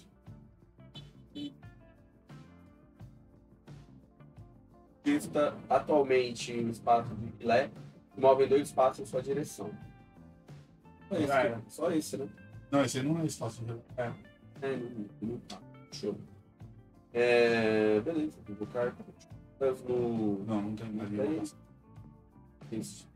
Está atualmente no espaço de Guilé, move dois espaços em sua direção. Só esse, Vai. né? Só esse, né? Não, esse aí não é espaço de É, não, não tá. Show. É, beleza, vou colocar no. Não, não tem mais Aí. nenhuma. Isso.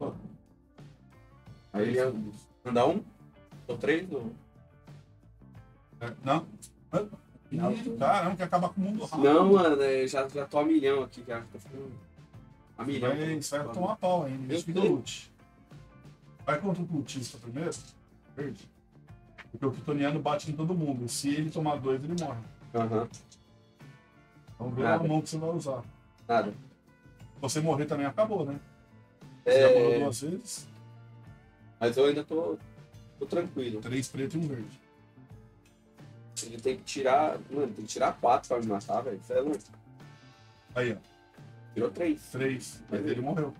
Aí ele anda- anda um, ou três, ou. É, Não? Ih, caramba, quer acabar com o mundo rápido. Não, mano, é, já, já tô a milhão aqui, já tô ficando. A milhão. Vai, você vai tomar pau ainda. Eu Investiga sei. lute. Vai contra o cultista primeiro. Verde. Porque o Kitoniano bate em todo mundo. E se ele tomar dois, ele morre. Aham, Vamos ver Nada. a mão que você vai usar. nada. Se você morrer também acabou, né? Você já morreu É, duas vezes. mas eu ainda tô, tô tranquilo. Três preto e um verde. Ele tem que tirar. Mano, tem que tirar quatro pra me matar, velho. Isso é louco. Aí, ó. Tirou três. Três. Mas ele morreu.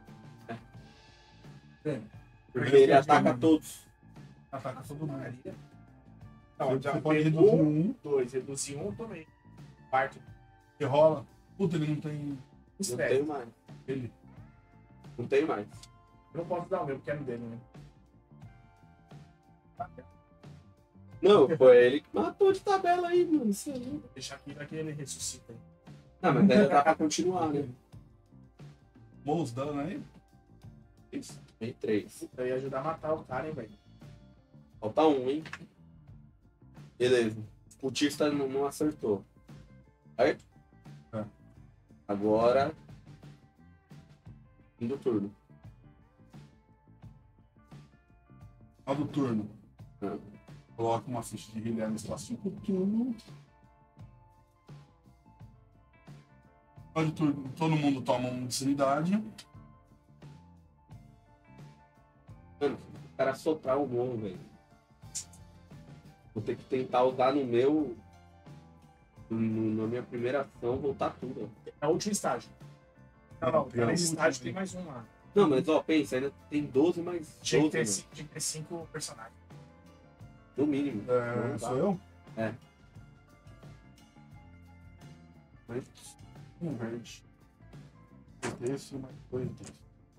Porque ele ataca todos. Ataca todo mundo. Não, Você já pode pegou reduzir um, dois, reduzi um, tomei. Quarto, que rola. Puta, ele não tem. os Não dez. tenho mais. Ele. Não tenho mais. Eu não posso dar o meu, porque é no dele, né? Não, foi ele que matou de tabela aí, mano. Isso aí. Vou deixar aqui pra que ele ressuscita. Não, mas ainda dá pra continuar, né? Tomou os danos aí. Isso. Tem três. Eu ia ajudar a matar o cara, hein, velho. Falta um, hein? Beleza. O cultista não, não acertou. Certo? É. Agora. Fim do turno. Final do turno. É. Coloca uma ficha de healer no espaço do turno. Final de turno, todo mundo toma uma insanidade. Mano, o cara soprar o morro, velho. Vou ter que tentar usar no meu. No, na minha primeira ação, voltar tudo. ó. É o último estágio. Não, não, Pelo nesse último, estágio tem hein? mais um lá. Não, mas ó, pensa, ainda tem doze mais Tinha que doze, ter, mano. cinco, tinha que ter cinco personagens. No mínimo. É, Não dá. sou eu? É. Mas, um verde. Esse mais dois desse.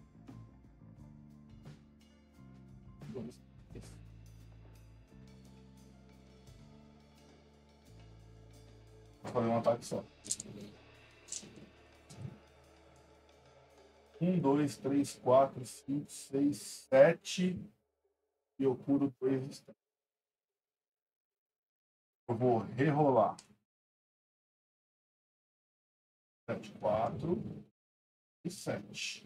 Vou fazer um ataque só. Um, dois, três, quatro, cinco, seis, sete. E eu curo dois instantes. Eu vou rerolar. Sete, quatro e sete.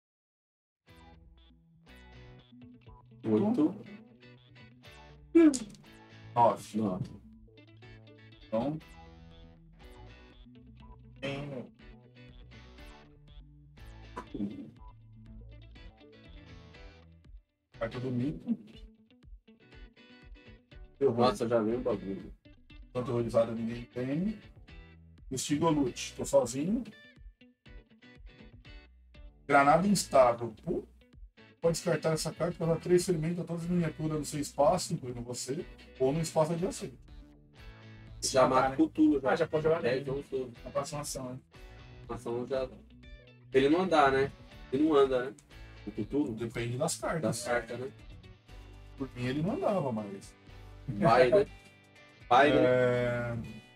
Oito. Nove. Nove. Então, Tem carta do mito. Eu vou. Nossa, já veio um bagulho. Tanto terrorizada ninguém tem. Estigolute, tô sozinho. Granada instável. Pô, pode descartar essa carta para dar três ferimentos a todas as miniaturas no seu espaço, incluindo você, ou no espaço adjacente. Já matar, mata né? o Cthulhu. Ah, já pode jogar dez, nele. onze, doze. Na próxima ação, né? Ação já. Ele não andar, né? Ele não anda, né? O Cthulhu Depende das cartas. das cartas, né? Por mim ele não andava, mas. Vai, né? Vai, né? É...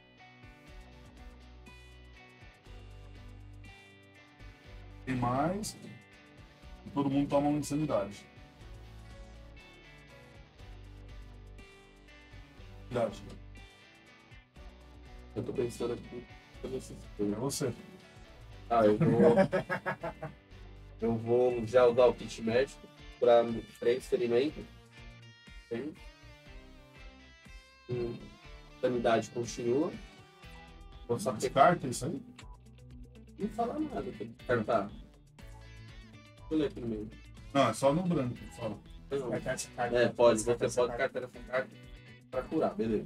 Tem mais. Todo mundo toma uma insanidade. Idade. Eu tô pensando aqui. Eu não sei se É você. Ah, eu vou. eu vou já usar o kit médico para três ferimentos. Tem. Hum, sanidade continua. Vou só pegar. Descarta isso aí? Não fala nada, tem que descartar. Deixa eu ler aqui no meio. Não, é só no branco. Fala. Não. Carta essa carta. É, pode, você Carta essa pode carta. carteira essa carta pra curar, beleza.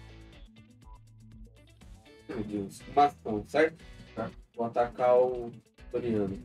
Meu Deus, uma ação, certo? Tá. Vou atacar o Toniano.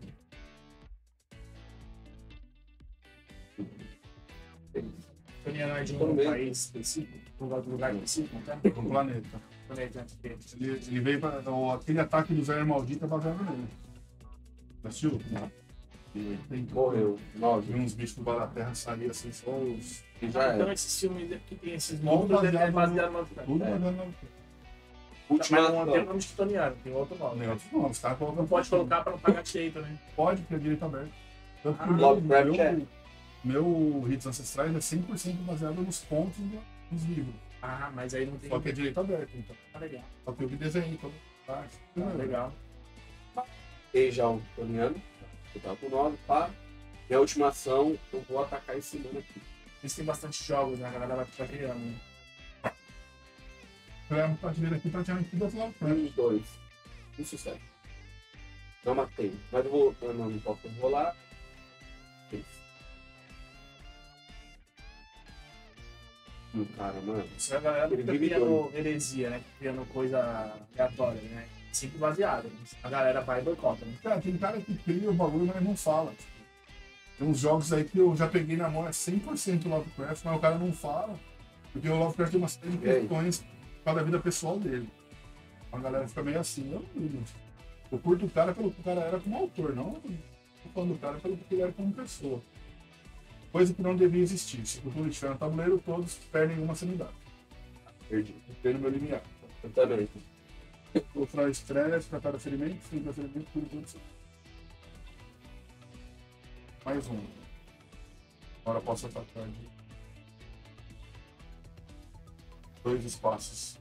Toniano é de Tô no um meio. país específico, lugar do lugar específico, tá? No planeta. Planeta. Ele, ele veio pra. o- Aquele ataque do Zé Maldito é baseado nele. Já assistiu? Não. E tem Morreu, nove. Vi uns bichos do bar da terra sair assim, só os. E já Então é. esses filmes que tem esses Tudo monstros é baseado baseado no- no... Tudo É. baseado na. Última Mas não tem o ação. nome de Toniano, tem outro nome. Nem outros nomes, tá? Não pode colocar pra não pagar direito, né? Pode, porque é direito aberto. Tanto que Ah, o meu, Lovecraft é. meu, meu Ritos Ancestrais é cem por cento baseado nos contos do- dos livros. Ah, mas aí não tem... Só que é direito aberto, então. Ah, legal. Só que eu que desenhei toda a parte. Ah, legal. E já o Toniano. Eu tava com nove, pá. Minha última ação, eu vou atacar esse mano aqui. Eles têm bastante jogos, né? A galera vai ficar criando. Né? Pra prateleira aqui, praticamente tudo é Lovecraft. Um, dois. Um sucesso. Não matei. Mas eu vou. Eu não, não posso rolar. Isso. Hum, cara, mano. Isso é a galera que Ele fica vive criando heresia, né? Criando coisa aleatória, né? Sempre baseado. A galera vai e boicota, né? Cara, tem cara que cria o bagulho, mas não fala. Tem uns jogos aí que eu já peguei na mão, é cem por cento Lovecraft, mas o cara não fala. Porque o Lovecraft tem uma série de E aí? questões para a vida pessoal dele. A galera fica meio assim, eu não ligo. Eu curto o cara pelo que o cara era como autor, não tô falando do cara pelo que ele era como pessoa. Coisa que não devia existir. Se o Cthulhu estiver no tabuleiro, todos perdem uma sanidade. Perdi. Tem no meu limiar. Eu também. Vou falar estresse, tratar o ferimento, fim do ferimento, tudo, tudo, tudo. Mais um. Agora posso atacar de dois espaços.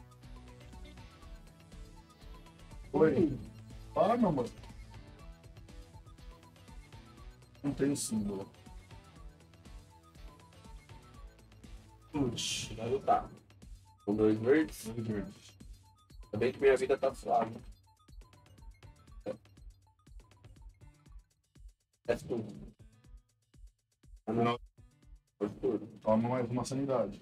Oi. Para, meu amor. Não tem o símbolo. Putz, Vai lutar. Com dois verdes. dois verdes. Ainda bem que minha vida tá suave. É tudo. Ah, não. Não. Foi tudo. Toma mais uma sanidade.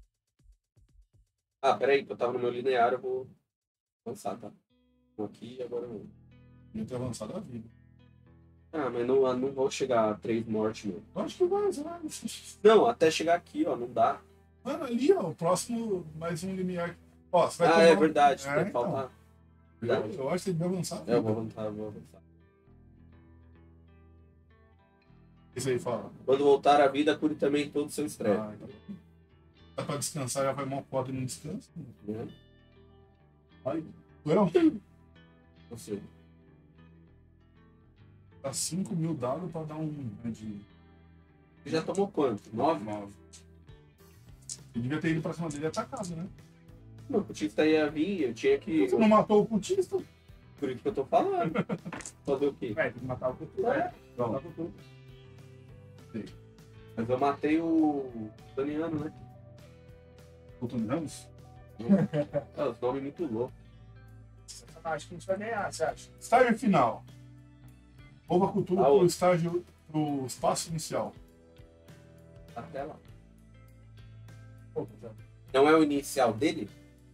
Ah, peraí, que eu tava no meu linear, eu vou avançar, tá? Tô aqui e agora eu. Ia ter avançado a vida. Ah, mas não, não vou chegar a três mortes, meu. Eu acho que vai, sei lá. Não, até chegar aqui, ó, não dá. Mano, ali, ó, o próximo, mais um limiar. Ó, você vai Ah, tomar- é verdade, É, tem que então. faltar. Eu, Verdade. eu acho que ele vai avançar. a É, eu vou vida. avançar, eu vou avançar. Esse aí fala. Quando voltar à vida, cure também todo o seu estresse. Ah, então. Dá pra descansar, já vai mal foda e não descansa. Né? Ai, eu Você. dá cinco mil dados pra dar um né, de Você já tomou quanto? Nove? nove. Eu devia ter ido pra cima dele atacado, né? Não, o Cutista ia vir, eu tinha que. Você não matou o cultista? Por isso que eu tô falando. Fazer o quê? É, tem que matar o Cthulhu. É. É. Não. Matar o Cthulhu. Mas eu matei o Daniano, né? Fulton Ramos? É, os nomes muito loucos. Acho que a gente vai ganhar, você acha? Estágio final. Mova a cultura Ah, pro outro. estágio, pro espaço inicial. Até lá. Pô, puta. Não é o inicial dele?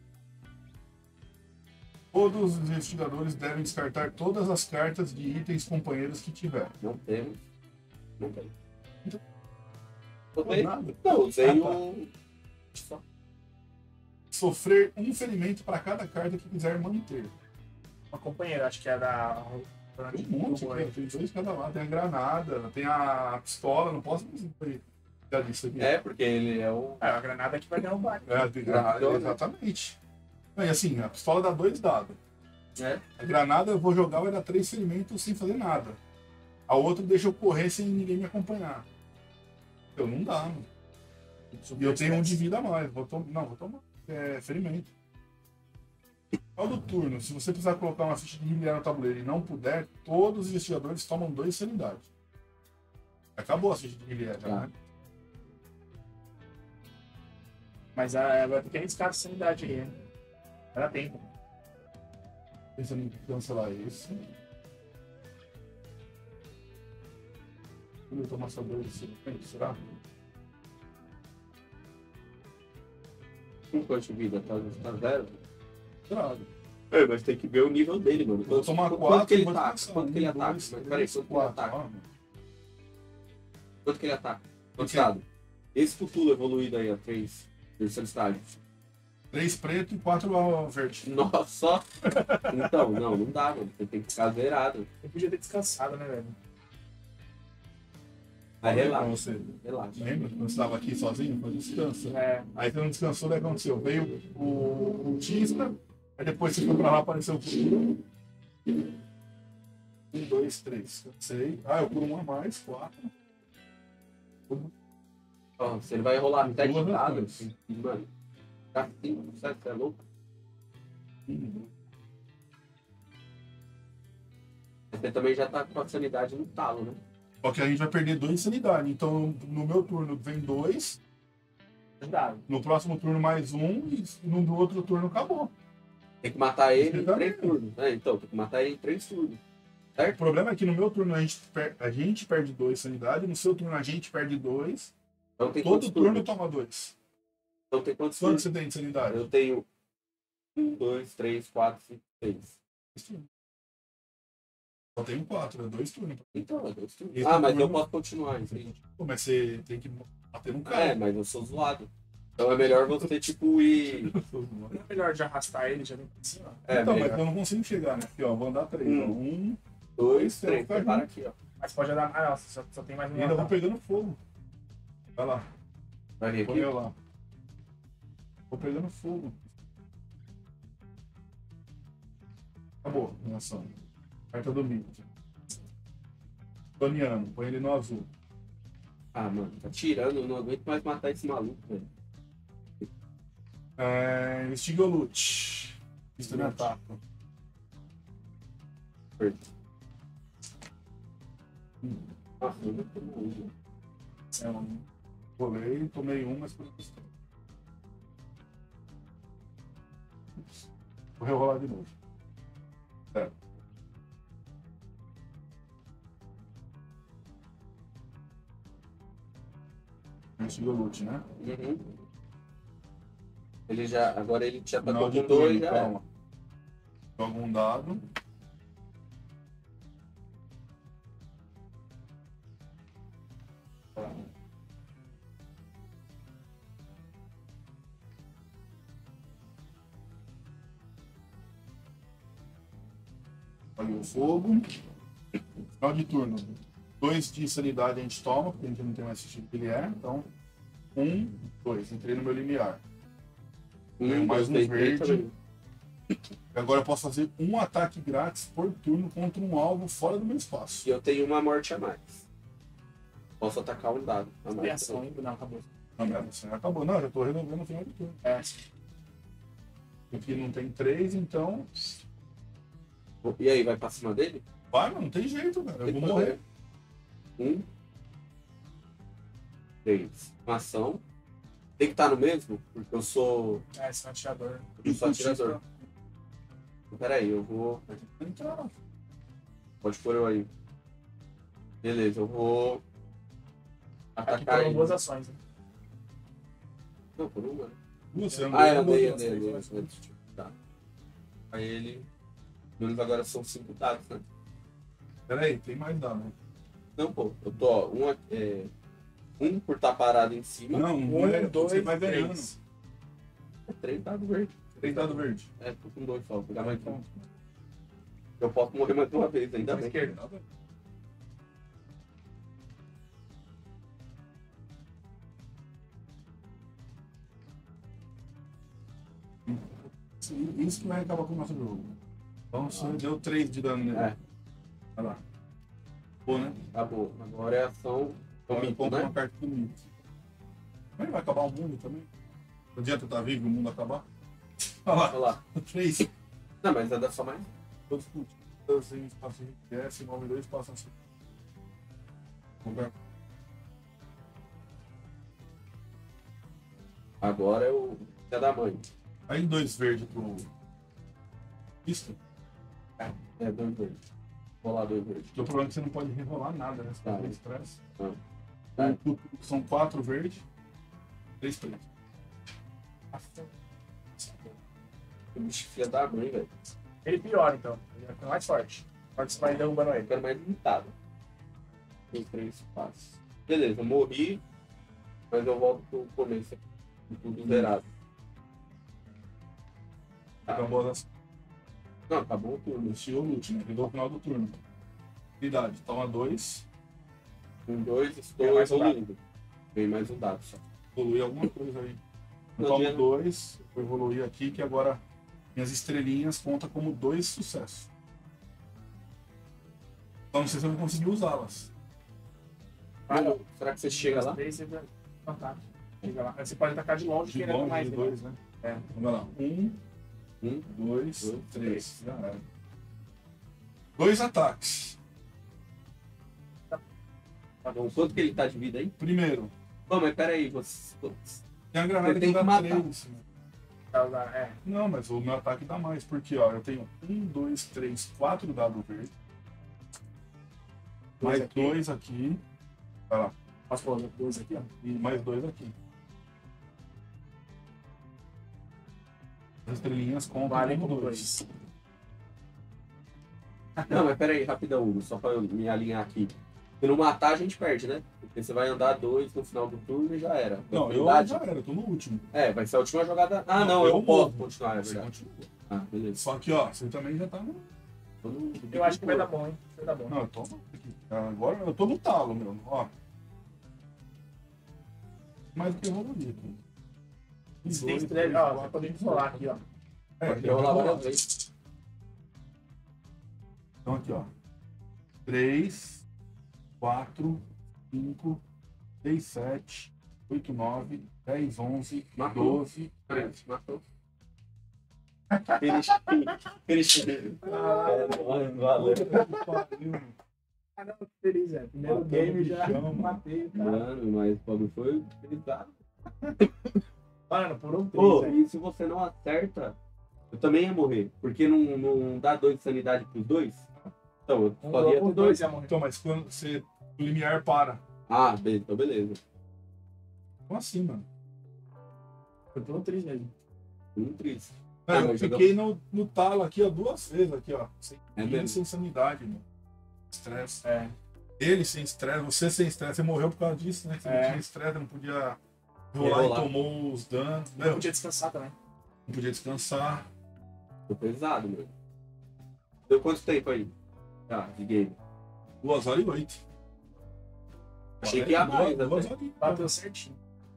Todos os investigadores devem descartar todas as cartas de itens companheiros que tiver. Não temos. Não tem. Pô, Usei. nada. Não, usei Ah, tá. o. Só. Sofrer um ferimento para cada carta que quiser manter. Uma companheira, acho que é da. Tem um monte, Google cara. aí. Tem dois cada lado. Tem a granada, tem a pistola, não posso já disso aqui. É, porque ele é o. É, a granada que vai derrubar. É, tem granada, Pistola, né? exatamente. E assim, a pistola dá dois dados. É. A granada eu vou jogar, vai dar três ferimentos sem fazer nada. A outra deixa eu correr sem ninguém me acompanhar. Eu não dá, mano. E eu tenho um de vida a mais. Vou tom... Não, vou tomar. É ferimento. Ao do turno, se você precisar colocar uma ficha de miliar no tabuleiro e não puder, todos os investigadores tomam dois sanidade. Acabou a ficha de miliar já, Tá. né? Mas ah, vai ter que arriscar a sanidade aí, né? Vai dar tempo. Pensando em cancelar esse. Vou tomar só dois de cinquenta, será? Um ponto de vida, tá, tá zero. Será? É, mas tem que ver o nível dele, mano. Vou tomar Quanto quatro. que ele vou tá? descansar. Quanto que ele Um, ataca? dois, Mas três, peraí, quanto que ele quatro. ataca? Ah, mano. Quanto que ele ataca? Quanto Que? dado? Esse Cthulhu evoluído aí, ó, três. Terceiro estágio. Três preto e quatro ah, verde. Nossa, só. Então, não, não dá, mano. Você tem que ficar zerado. Eu podia ter descansado, né, velho? Aí Falei pra relaxa. você. Relaxa. Lembra? Quando você estava aqui sozinho? Mas descansa. É, Aí você não descansou, daí aconteceu. Veio o cultista, aí depois você foi pra lá, apareceu o Cthulhu. Um, dois, três. Cansei. Ah, eu por um a mais, quatro. Ó, você vai rolar Duas sete dados. ações. assim, Mano, tá cinco, sete, você é louco? Hum. Você também já tá com a sanidade no talo, né? Só que a gente vai perder dois de sanidade. Então, no meu turno vem dois, dá. no próximo turno mais um, e no do outro turno acabou. Tem que matar ele em Exatamente. três turnos. É, então, tem que matar ele em três turnos. O problema é que no meu turno a gente, per- a gente perde dois de sanidade, no seu turno a gente perde dois, Então tem todo quantos turno turnos? toma dois. Então tem quantos Quanto turnos? você tem de sanidade? Eu tenho um, dois, três, quatro, cinco, seis. Dois turnos. Só tenho quatro, é dois turnos. Então, é dois turnos. Esse Ah, mas turno- eu posso continuar, entende? Pô, mas você tem que bater no cara. É, mas eu sou zoado. Então é melhor você, tipo, ir... Não é melhor de arrastar ele já vem pra cima? É, então, mas melhor. eu não consigo chegar, né? Aqui, ó, vou andar três. Hum. Ó. Um, Dois, Você três. vai ficar Prepara junto. aqui, ó. Mas pode dar. Ah, não, só, só tem mais e um. ainda vou pegando fogo. Vai lá, Vai vir põe aqui. eu lá. Vou pegando fogo. Acabou, minha ação. Carta do mito. Toniano, põe ele no azul. Ah, mano, tá tirando. Eu não aguento mais matar esse maluco, velho. É, Investiga o loot. Isso também ataca. Perto. Nossa, eu não tô morrendo. É um. Rolei, tomei um, mas por questão. Vou rerolar de novo. Certo. Investiga o loot, né? Uhum. Ele já. Agora ele já tá Final de com dois, turno, já. é. calma. Joga um dado. Olha o fogo. Final de turno. Dois de sanidade a gente toma, porque a gente não tem mais sentido que ele é. Então, um, dois. Entrei no meu limiar. Ganho mais um dois, três, verde. também. Agora eu posso fazer um ataque grátis por turno contra um alvo fora do meu espaço. E eu tenho uma morte a mais. Posso atacar um dado. A Tem mais. ação ainda? Não, acabou. Não, mas assim, acabou. Não, já tô resolvendo no final do turno. É. Aqui não tem três, então. E aí, vai pra cima dele? Vai, mano, não tem jeito, cara. Eu Tem vou que morrer. fazer. Um. Três. Uma ação. Tem que estar no mesmo? Porque eu sou. É, esse é um atirador. Eu sou atirador. Pera aí, eu vou. Entrar. Pode pôr eu aí. Beleza, eu vou. Aqui Atacar foram ele. duas ações. Né? Não, por uma. né? Você Ah, eu andou, andei, andou, andei, andou. andei. andei. Tá. Aí ele. Menos agora são cinco dados, né? Pera aí, tem mais dado. né? Não, pô. Eu tô, ó, um, é, um por estar parado em cima. Não, Um, um, é, dois, você vai ganhando. três. É três dados verdes. Três dados verde. É, tô com dois só. Vou pegar mais um. Eu posso morrer mais uma vez, ainda bem. Esquerda. Isso que vai acabar com o nosso jogo. Então você deu três de dano nele. É, Olha lá. Pô, né? acabou. Agora é ação. Agora eu Mito, compro né? uma carta do mito. Mas vai acabar o mundo também. Não adianta estar vivo e o mundo acabar. Olha lá, Olha lá. três. Não, mas anda só mais. Todos cultistas em espaço de S, nove dois passam assim. Agora é o é da mãe. Aí dois verdes pro. Isso. É, dois verdes. Vou lá, dois verdes. O problema é que você não pode rerolar nada, né? Você Tá. pode ter estresse. Ah. Então, são quatro verdes, três pretos. O bicho filha da mãe, velho. Ele piora, então. Ele vai ficar mais forte. Pode você vai derrubando Eu ele. quero mais limitado. Tem três passos. Beleza, eu morri, mas eu volto pro começo aqui. Tudo zerado. Acabou as Não, acabou o turno. Iniciou o último, ele deu o final do turno. Idade, toma dois, Com dois, Vem estou mais um evoluindo. Vem mais um dado só. evolui alguma coisa aí. Eu Não tomo tinha- dois, vou evoluir aqui, que agora minhas estrelinhas contam como dois sucessos. Então não sei se eu vou conseguir usá-las. Ah, não. Será que você chega lá? Três, você vai- Não, tá. Chega lá. Aí você pode atacar de longe, De querendo longe, mais. de né? dois, né? É. Vamos lá. Um, Um, dois, dois, três. Já era. Dois ataques. Tá bom. Quanto que ele tá de vida aí? Primeiro, Pô, mas peraí, você. tem a granada Você que tem dá que matar. três. Tá, tá, É. Não, mas o meu ataque dá mais, porque ó, eu tenho um, dois, três, quatro dados verdes. Dois Mais aqui. dois aqui. Vai lá. Posso pôr dois aqui, ó. E mais dois aqui. As estrelinhas contam Vale como como dois. dois. Não, mas peraí, rapidão, Hugo, só pra eu me alinhar aqui. Se não matar, a gente perde, né? Porque você vai andar dois no final do turno e já era. Não, eu Verdade? já era, eu tô no último. É, vai ser a última jogada. Ah, Não, não, eu, eu posso morro. continuar, é Você verdade. continua. Ah, beleza. Só que, ó, você também já tá no. Tô no- Eu acho que vai dar bom, hein? Vai dar bom. Não, eu tô no. Agora eu tô no talo, meu. Ó. Mais do que evoluído. Um, Se tem dois, estrela, três, ó, quatro, você pode cinco, rolar aqui, ó. É, Pode eu rolar vou várias rolar. vezes. Então aqui, ó. três, quatro, cinco, seis, sete, oito, nove, dez, onze, Matou. doze, Peraí, treze. matou. Finish. Finish. É, valeu. Ah, não, feliz, é. Primeiro Matamos game o já bichão, mano. matei, cara. Mano, mas o bagulho foi pesado. Mano, por um Pô, três, é. e se você não acerta, eu também ia morrer. Porque não, não dá dois de sanidade pros dois? Então, eu Um só ia por ter dois dois. ia morrer. Então, mas quando você. O limiar para. Ah, beleza, então beleza. Como assim, mano? Foi por um três mesmo. Um triste. É, Ah, eu mas fiquei no, no talo aqui, ó, duas vezes aqui, ó. Sem, É ele mesmo? sem sanidade, mano. Estresse. É. Ele sem estresse, você sem estresse, você morreu por causa disso, né? Você É. não tinha estresse, não podia rolar rolar. e tomou os danos. Não Meu, podia descansar também. não podia descansar. Foi pesado, meu. Deu quanto tempo aí? Tá, de game. Duas horas e oito. Achei que ia duas, mais, duas até. horas e Bateu certinho.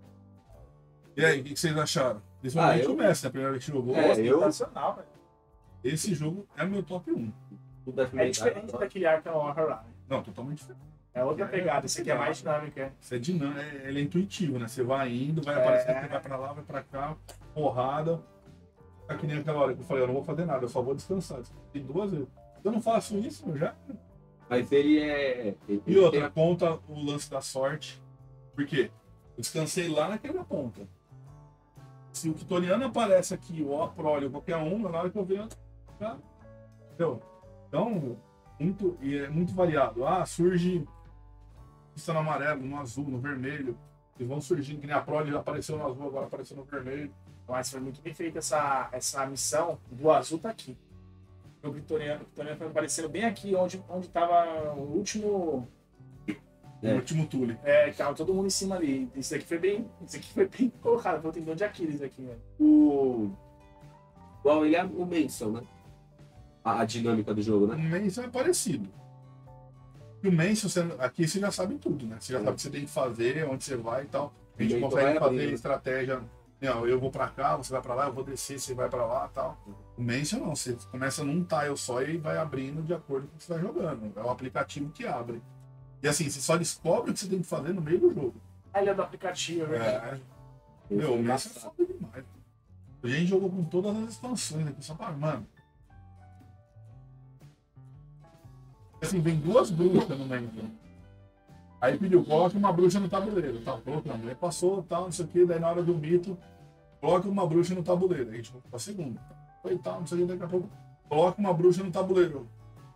E aí, o que que vocês acharam? Principalmente Ah, eu- o Messi, a primeira vez que jogou. É, eu- Sensacional, velho. Esse jogo é o meu top um. Tudo deve É diferente daquele Arkham Horror lá, né? Não, totalmente diferente. É outra pegada. Esse aqui é mais dinâmico, é. Você é dinâmico, é- ele é intuitivo, né? Você vai indo, vai É. aparecendo, você vai pra lá, vai pra cá, porrada. É que nem aquela hora que eu falei, eu não vou fazer nada, eu só vou descansar. Tem duas vezes. Se eu não faço isso, eu já. Mas ele é. Ele E outra, tem a- conta o lance da sorte. Por quê? Eu descansei lá naquela ponta. Se o Kitoriano aparece aqui, ou a Prole, ou qualquer um, na hora que eu venho, já. Entendeu? Então, muito, e é muito variado. Ah, surge pista no amarelo, no azul, no vermelho. E vão surgindo, que nem a Prole já apareceu no azul, agora apareceu no vermelho. Mas foi muito bem feita essa, essa missão. Do azul tá aqui. O Vitoriano, o Vitoriano foi aparecendo bem aqui, onde, onde tava o último. O É. último Tule. É, tava todo mundo em cima ali. Isso aqui foi bem. Isso aqui foi bem colocado. Foi o tendão de Aquiles aqui, velho. O. Igual ele é o Manson, né? A, a dinâmica do jogo, O né? Mansion é parecido. E o Mansion, você, aqui você já sabe tudo, né? Você já É. sabe o que você tem que fazer, onde você vai e tal. A gente E aí tu consegue vai fazer abrindo. estratégia. Não, eu vou pra cá, você vai pra lá, eu vou descer, você vai pra lá e tal. O Mansion não, você começa num tile só e vai abrindo de acordo com o que você vai jogando. É o aplicativo que abre. E assim, você só descobre o que você tem que fazer no meio do jogo. A ilha do aplicativo, é verdade. É, meu, o Esse é Mansion é foda demais. A gente jogou com todas as expansões aqui, só pra. Mano, Assim, vem duas bruxas no meio. Aí pediu, coloque uma bruxa no tabuleiro. Tá, colocando. Aí passou, tal, não sei o que. Daí na hora do mito, coloque uma bruxa no tabuleiro. Aí a gente foi pra segunda. Foi tal, não sei o que, daqui a pouco. Coloca uma bruxa no tabuleiro.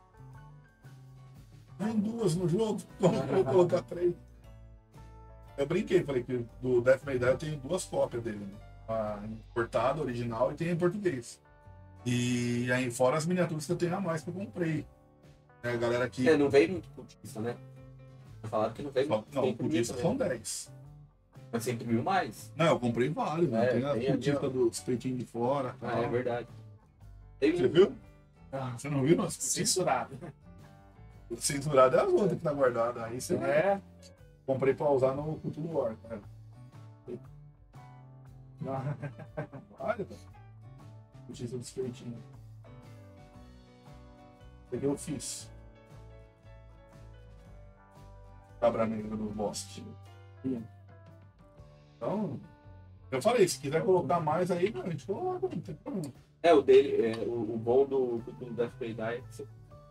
Vem duas no jogo, como eu vou colocar três? Eu brinquei, falei que do Death May Die eu tenho duas cópias dele, né? A importada, original, e tem em português. E aí, fora as miniaturas que eu tenho a mais que eu comprei. É, a galera aqui. É, não veio muito cultista, né? Falaram que não veio Só, muito. não, Tem cultista bonito, são né? dez. Mas você imprimiu mais. Não, eu comprei vários, né? É, Tem a tem ali, cultista ó. do Estreitinho de Fora. Ah, Tal. é verdade. Teve Você um- viu? Ah, Você não viu? Nossa, censurado. censurado é as outras que tá guardada. Aí você É. comprei pra usar no Cthulhu War, cara. Não. Olha, cara. Cultista do Estreitinho. Isso aqui eu fiz. Cabra Negra do Bosque. Então, eu falei, se quiser colocar mais aí, a gente coloca, não tem problema. É, o dele, é, o, o bom do, do, do Death May Die. Você,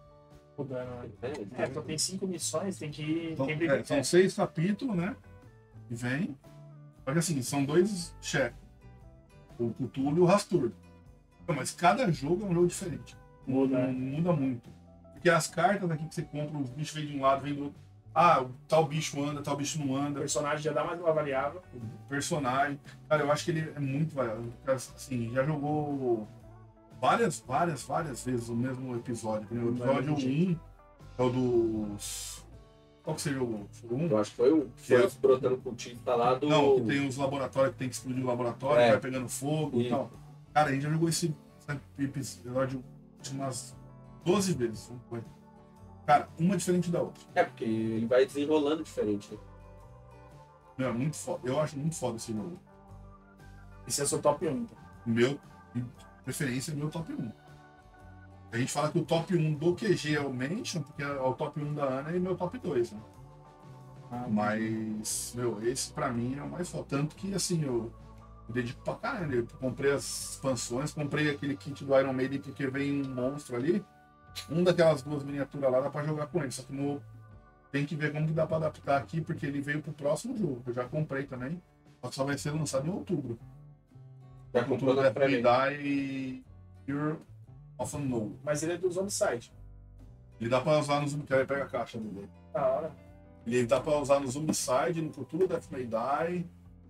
é, É, então tem cinco missões, tem que. Então, tem que é, são seis capítulos, né? E vem. Só que assim, são dois chefes. O Cthulhu e o Rastur. Mas cada jogo é um jogo diferente. Muda, Não, né? muda muito. Porque as cartas aqui que você compra, os bichos vêm de um lado, vêm do outro. Ah, tal bicho anda, tal bicho não O anda. personagem já dá mais uma variável. O personagem. Cara, eu acho que ele é muito variável. Assim, já jogou várias, várias, várias vezes o mesmo episódio. O episódio um é o dos. Qual que você jogou? Foi um? eu acho que foi um. Que Foi é- os brotando cultista lá do. Não, que tem os laboratórios que tem que explodir o laboratório, É. vai pegando fogo e Isso. tal. Cara, a gente já jogou esse episódio umas doze vezes. não foi? Cara, uma diferente da outra. É, porque ele vai desenrolando diferente. Né? Meu, é muito foda. Eu acho muito foda esse jogo. Esse é o seu top um. Então. Meu, de preferência, é meu top um. A gente fala que o top um do Q G é o Mansion, porque é o top um da Ana e meu top dois, né? Ah, Mas, meu, esse pra mim é o mais foda. Tanto que, assim, eu me dedico pra caramba. Eu comprei as expansões, comprei aquele kit do Iron Maiden porque vem um monstro ali. Um daquelas duas miniaturas lá dá pra jogar com ele. Só que no... tem que ver como que dá pra adaptar aqui, porque ele veio pro próximo jogo. Eu já comprei também. Só que só vai ser lançado em outubro. Já Com comprou tudo na Death pré May Die e Fear of Unknown. Mas ele é do Zombicide. Ele dá pra usar no Zombicide, pega a caixa dele. Da hora. Ele dá pra usar no Zombicide, no Cthulhu Death May Die.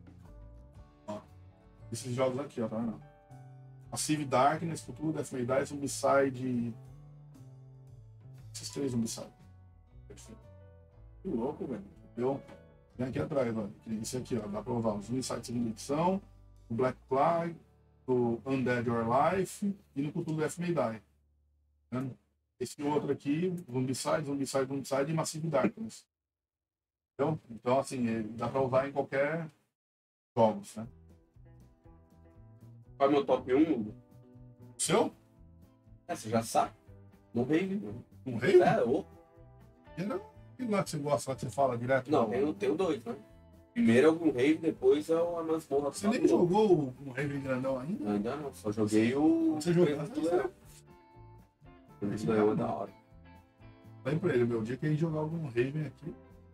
Ó, esses jogos aqui, ó, tá vendo? Massive Darkness, Cthulhu Death May Die, Zombicide. Esses três Zombicide. Perfeito. Que louco, velho. Entendeu? Vem aqui atrás, ó. Esse aqui, ó, dá pra usar o Zombicide segunda edição, o Black Plague, o Undead Your Life e no Cthulhu Death May Die. Tá vendo? Esse outro aqui, Zombicide, Zombicide, Zombicide e Massive Darkness. Entendeu? Então, assim, ele dá pra usar em qualquer jogos, né? Qual é o meu top um? O seu? É, você já sabe. No Rave. Um rei? É, ô. Era aquele lá que você gosta, lá que você fala direto? Não, eu tenho dois, né? Primeiro é o Rave, depois é o a masmorra. Você nem jogou o Rei Grandão ainda? Ainda não, só joguei o. Você jogou? o do Leão. O do Leão é da hora. Falei pra ele, meu, o dia que a gente jogar algum Raven aqui,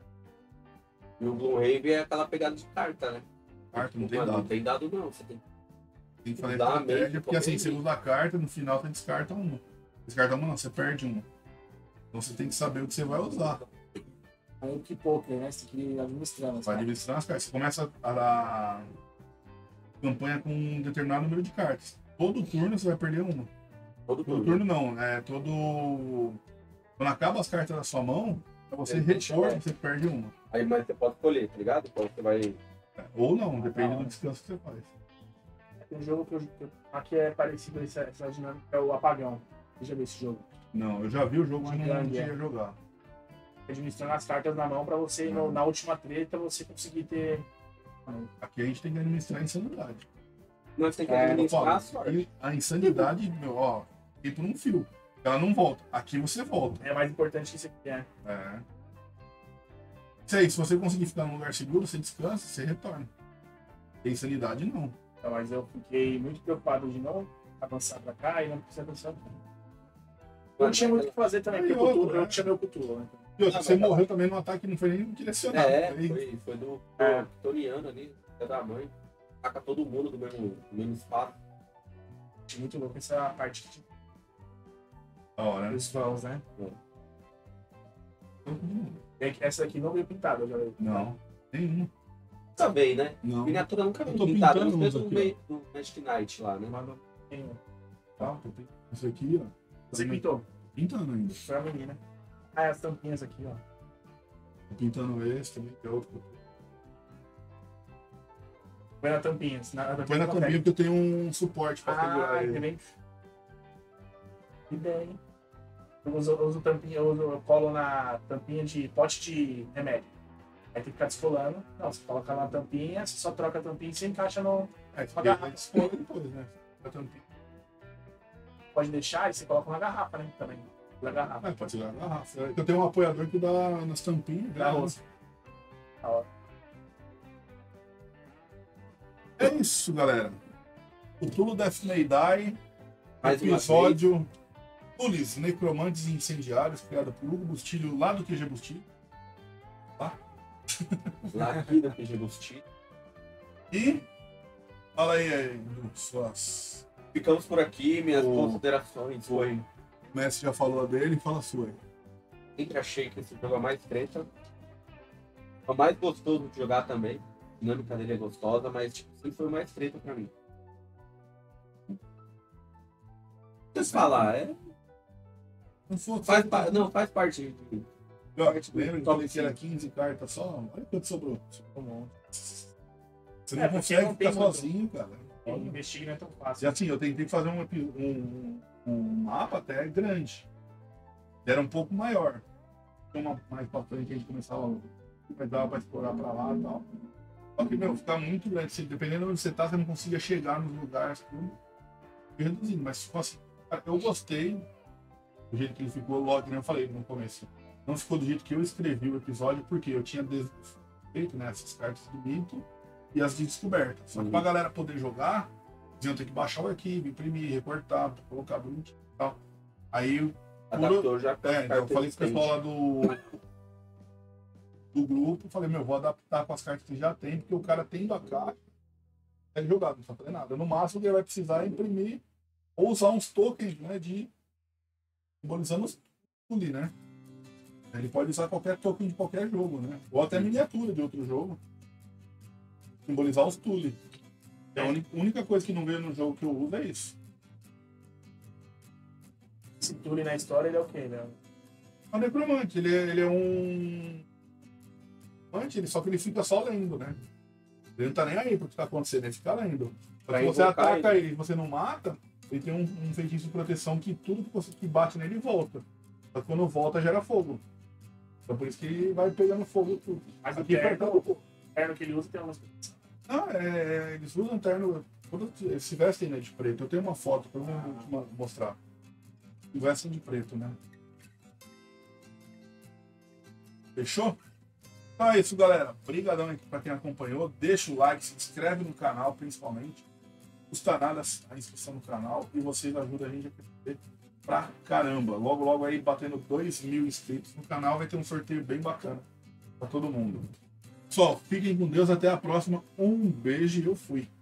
E o Blue Rave é aquela pegada de carta, né? carta não tem Mano, Não dado. tem dado não. Você tem Tem que fazer dá estratégia, mesmo, porque assim, também. você usa a carta, no final você descarta uma. Descarta uma não, você perde uma. Então você tem que saber o que você vai usar. É um que poker, né? Você tem que ir administrando. Vai administrar as cartas. Você começa a dar campanha com um determinado número de cartas. Todo turno você vai perder uma. todo Todo turno. turno não, é todo. Quando acaba as cartas da sua mão, pra você É, deixa repor, eu ver. você perde uma. Aí, mas você pode escolher, tá ligado? Qual você vai. É, ou não, depende Ah, do descanso que você faz. Tem um jogo que eu, que eu- aqui é parecido a essa, essa dinâmica, é o Apagão. Você já viu esse jogo? Não, eu já vi o jogo, mas não, não Grande, é. tinha jogar. Administrando as cartas na mão pra você, no- na última treta, você conseguir ter. Aqui a gente tem que administrar a insanidade. Nós tem que É, administrar Fala, a sorte. e a insanidade, meu, ó, ir por um fio. Ela não volta. Aqui você volta. É mais importante que isso aqui é. É. Isso aí, se você conseguir ficar num lugar seguro, você descansa, você retorna. E a insanidade não. Então, mas eu fiquei muito preocupado de não avançar pra cá e não prestar atenção. Eu não tinha muito o que fazer também, Aí porque o outra, Cthulhu, né? eu tinha meu Cthulhu, né? E outra, Ah, você mas- morreu também num ataque que não foi nem direcionado. É, Foi- foi, foi do É. Toriano ali, é da mãe. Taca todo mundo do mesmo, do mesmo espaço. Achei muito louco essa parte de- Da hora, né? dos vãos, né? E aqui- essa daqui não veio pintada, já veio. Não, nenhum. Também, né? Não. Miniatura nunca Eu veio tô pintada, pintando nos uns mesmos aqui, do do Magic Knight lá, né? Manda nenhum. Tá, tô pin- Esse aqui, ó. Você pintou? Pintando ainda. Foi a menina. Ah, as tampinhas aqui, ó. Tô pintando esse também, que é outro. Põe na tampinha. Na, na tampinha Põe na não tampinha pega. porque eu tenho um suporte pra segurar Ah, ele. entendeu? Que ideia, hein? Eu uso, eu uso tampinha, eu, uso, eu colo na tampinha de pote de remédio. Aí tem que ficar descolando. Não, você coloca na tampinha, você só troca a tampinha e você encaixa no. É, Uma porque garrafa. vai descolar depois, né? A tampinha. Pode deixar e você coloca na garrafa, né? Também. Na garrafa. Ah, pode segurar a garrafa. Eu tenho um apoiador que dá nas tampinhas. Na né? roça. Da hora. É isso, galera. O Tulo Death May Die, Mais uma episódio Tulis, Necromantes e Incendiários, criado por Hugo Bustilho, lá do Q G Bustilho. Lá aqui da P G Busti. E fala aí, aí Edu, suas. Ficamos por aqui, minhas O- considerações. Foi. O Messi já falou a dele, fala a sua aí. Sempre achei que esse jogo é mais treta. É o mais gostoso de jogar também. A dinâmica dele é gostosa, mas tipo, sempre foi mais treta pra mim. Deixa eu falar, é, Não, for, faz, pa- não, faz parte de. Ó, lembra que eu top falei que era cinco. quinze cartas só? Olha quanto sobrou. Sobrou um monte. Você não É, porque consegue não tem ficar muito. sozinho, cara. Quem investiga não é tão E fácil. assim, eu tentei fazer um, epi- um, um mapa até grande. Era um pouco maior. Tinha uma mais pra frente a gente começava a dar pra explorar pra lá e tal. Só que, meu, ficar muito grande. Se, dependendo de onde você tá, você não conseguia chegar nos lugares. Tudo. Fui reduzindo. Mas, tipo assim, cara, eu gostei do jeito que ele ficou, logo, né? Eu falei no começo. Não ficou do jeito que eu escrevi o episódio, porque eu tinha des- feito, né, essas cartas do mito e as de descoberta. Só que Uhum. pra galera poder jogar, eles iam ter que baixar o arquivo, imprimir, recortar, colocar bonitinho e tal. Aí eu, Adaptou já pra é, então eu carta falei com o pessoal existente. lá do, do grupo, falei, meu, vou adaptar com as cartas que já tem, porque o cara tendo a caixa, é jogar, não precisa fazer nada. No máximo, ele vai precisar imprimir ou usar uns tokens, né, de simbolizando os tule, né? Ele pode usar qualquer token de qualquer jogo, né? Ou até miniatura de outro jogo. Simbolizar os tule. É a única, única coisa que não veio no jogo que eu uso é isso. Esse Tule na história, ele é o quê, né? É um necromante, ele é, ele é um. Necromante, ele, só que ele fica só lendo, né? Ele não tá nem aí pro que tá acontecendo, ele fica lendo. Só Pra que você invocar ataca ele. ele e você não mata, ele tem um, um feitiço de proteção que tudo que, você, que bate nele volta. Só que quando volta gera fogo. Então por isso que ele vai pegando fogo tudo. Mas o Aqui perto terno, o terno que ele usa tem umas coisas. Não, é, eles usam terno. Todos eles se vestem, né, de preto. Eu tenho uma foto que eu vou te ma- mostrar. Se vestem de preto, né? Fechou? Então é isso, galera. Obrigadão aí pra quem acompanhou. Deixa o like, se inscreve no canal, principalmente. Não custa nada a inscrição no canal e vocês ajudam a gente a crescer pra caramba. Logo, logo aí, batendo dois mil inscritos no canal, vai ter um sorteio bem bacana pra todo mundo. Pessoal, fiquem com Deus. Até a próxima. Um beijo e eu fui.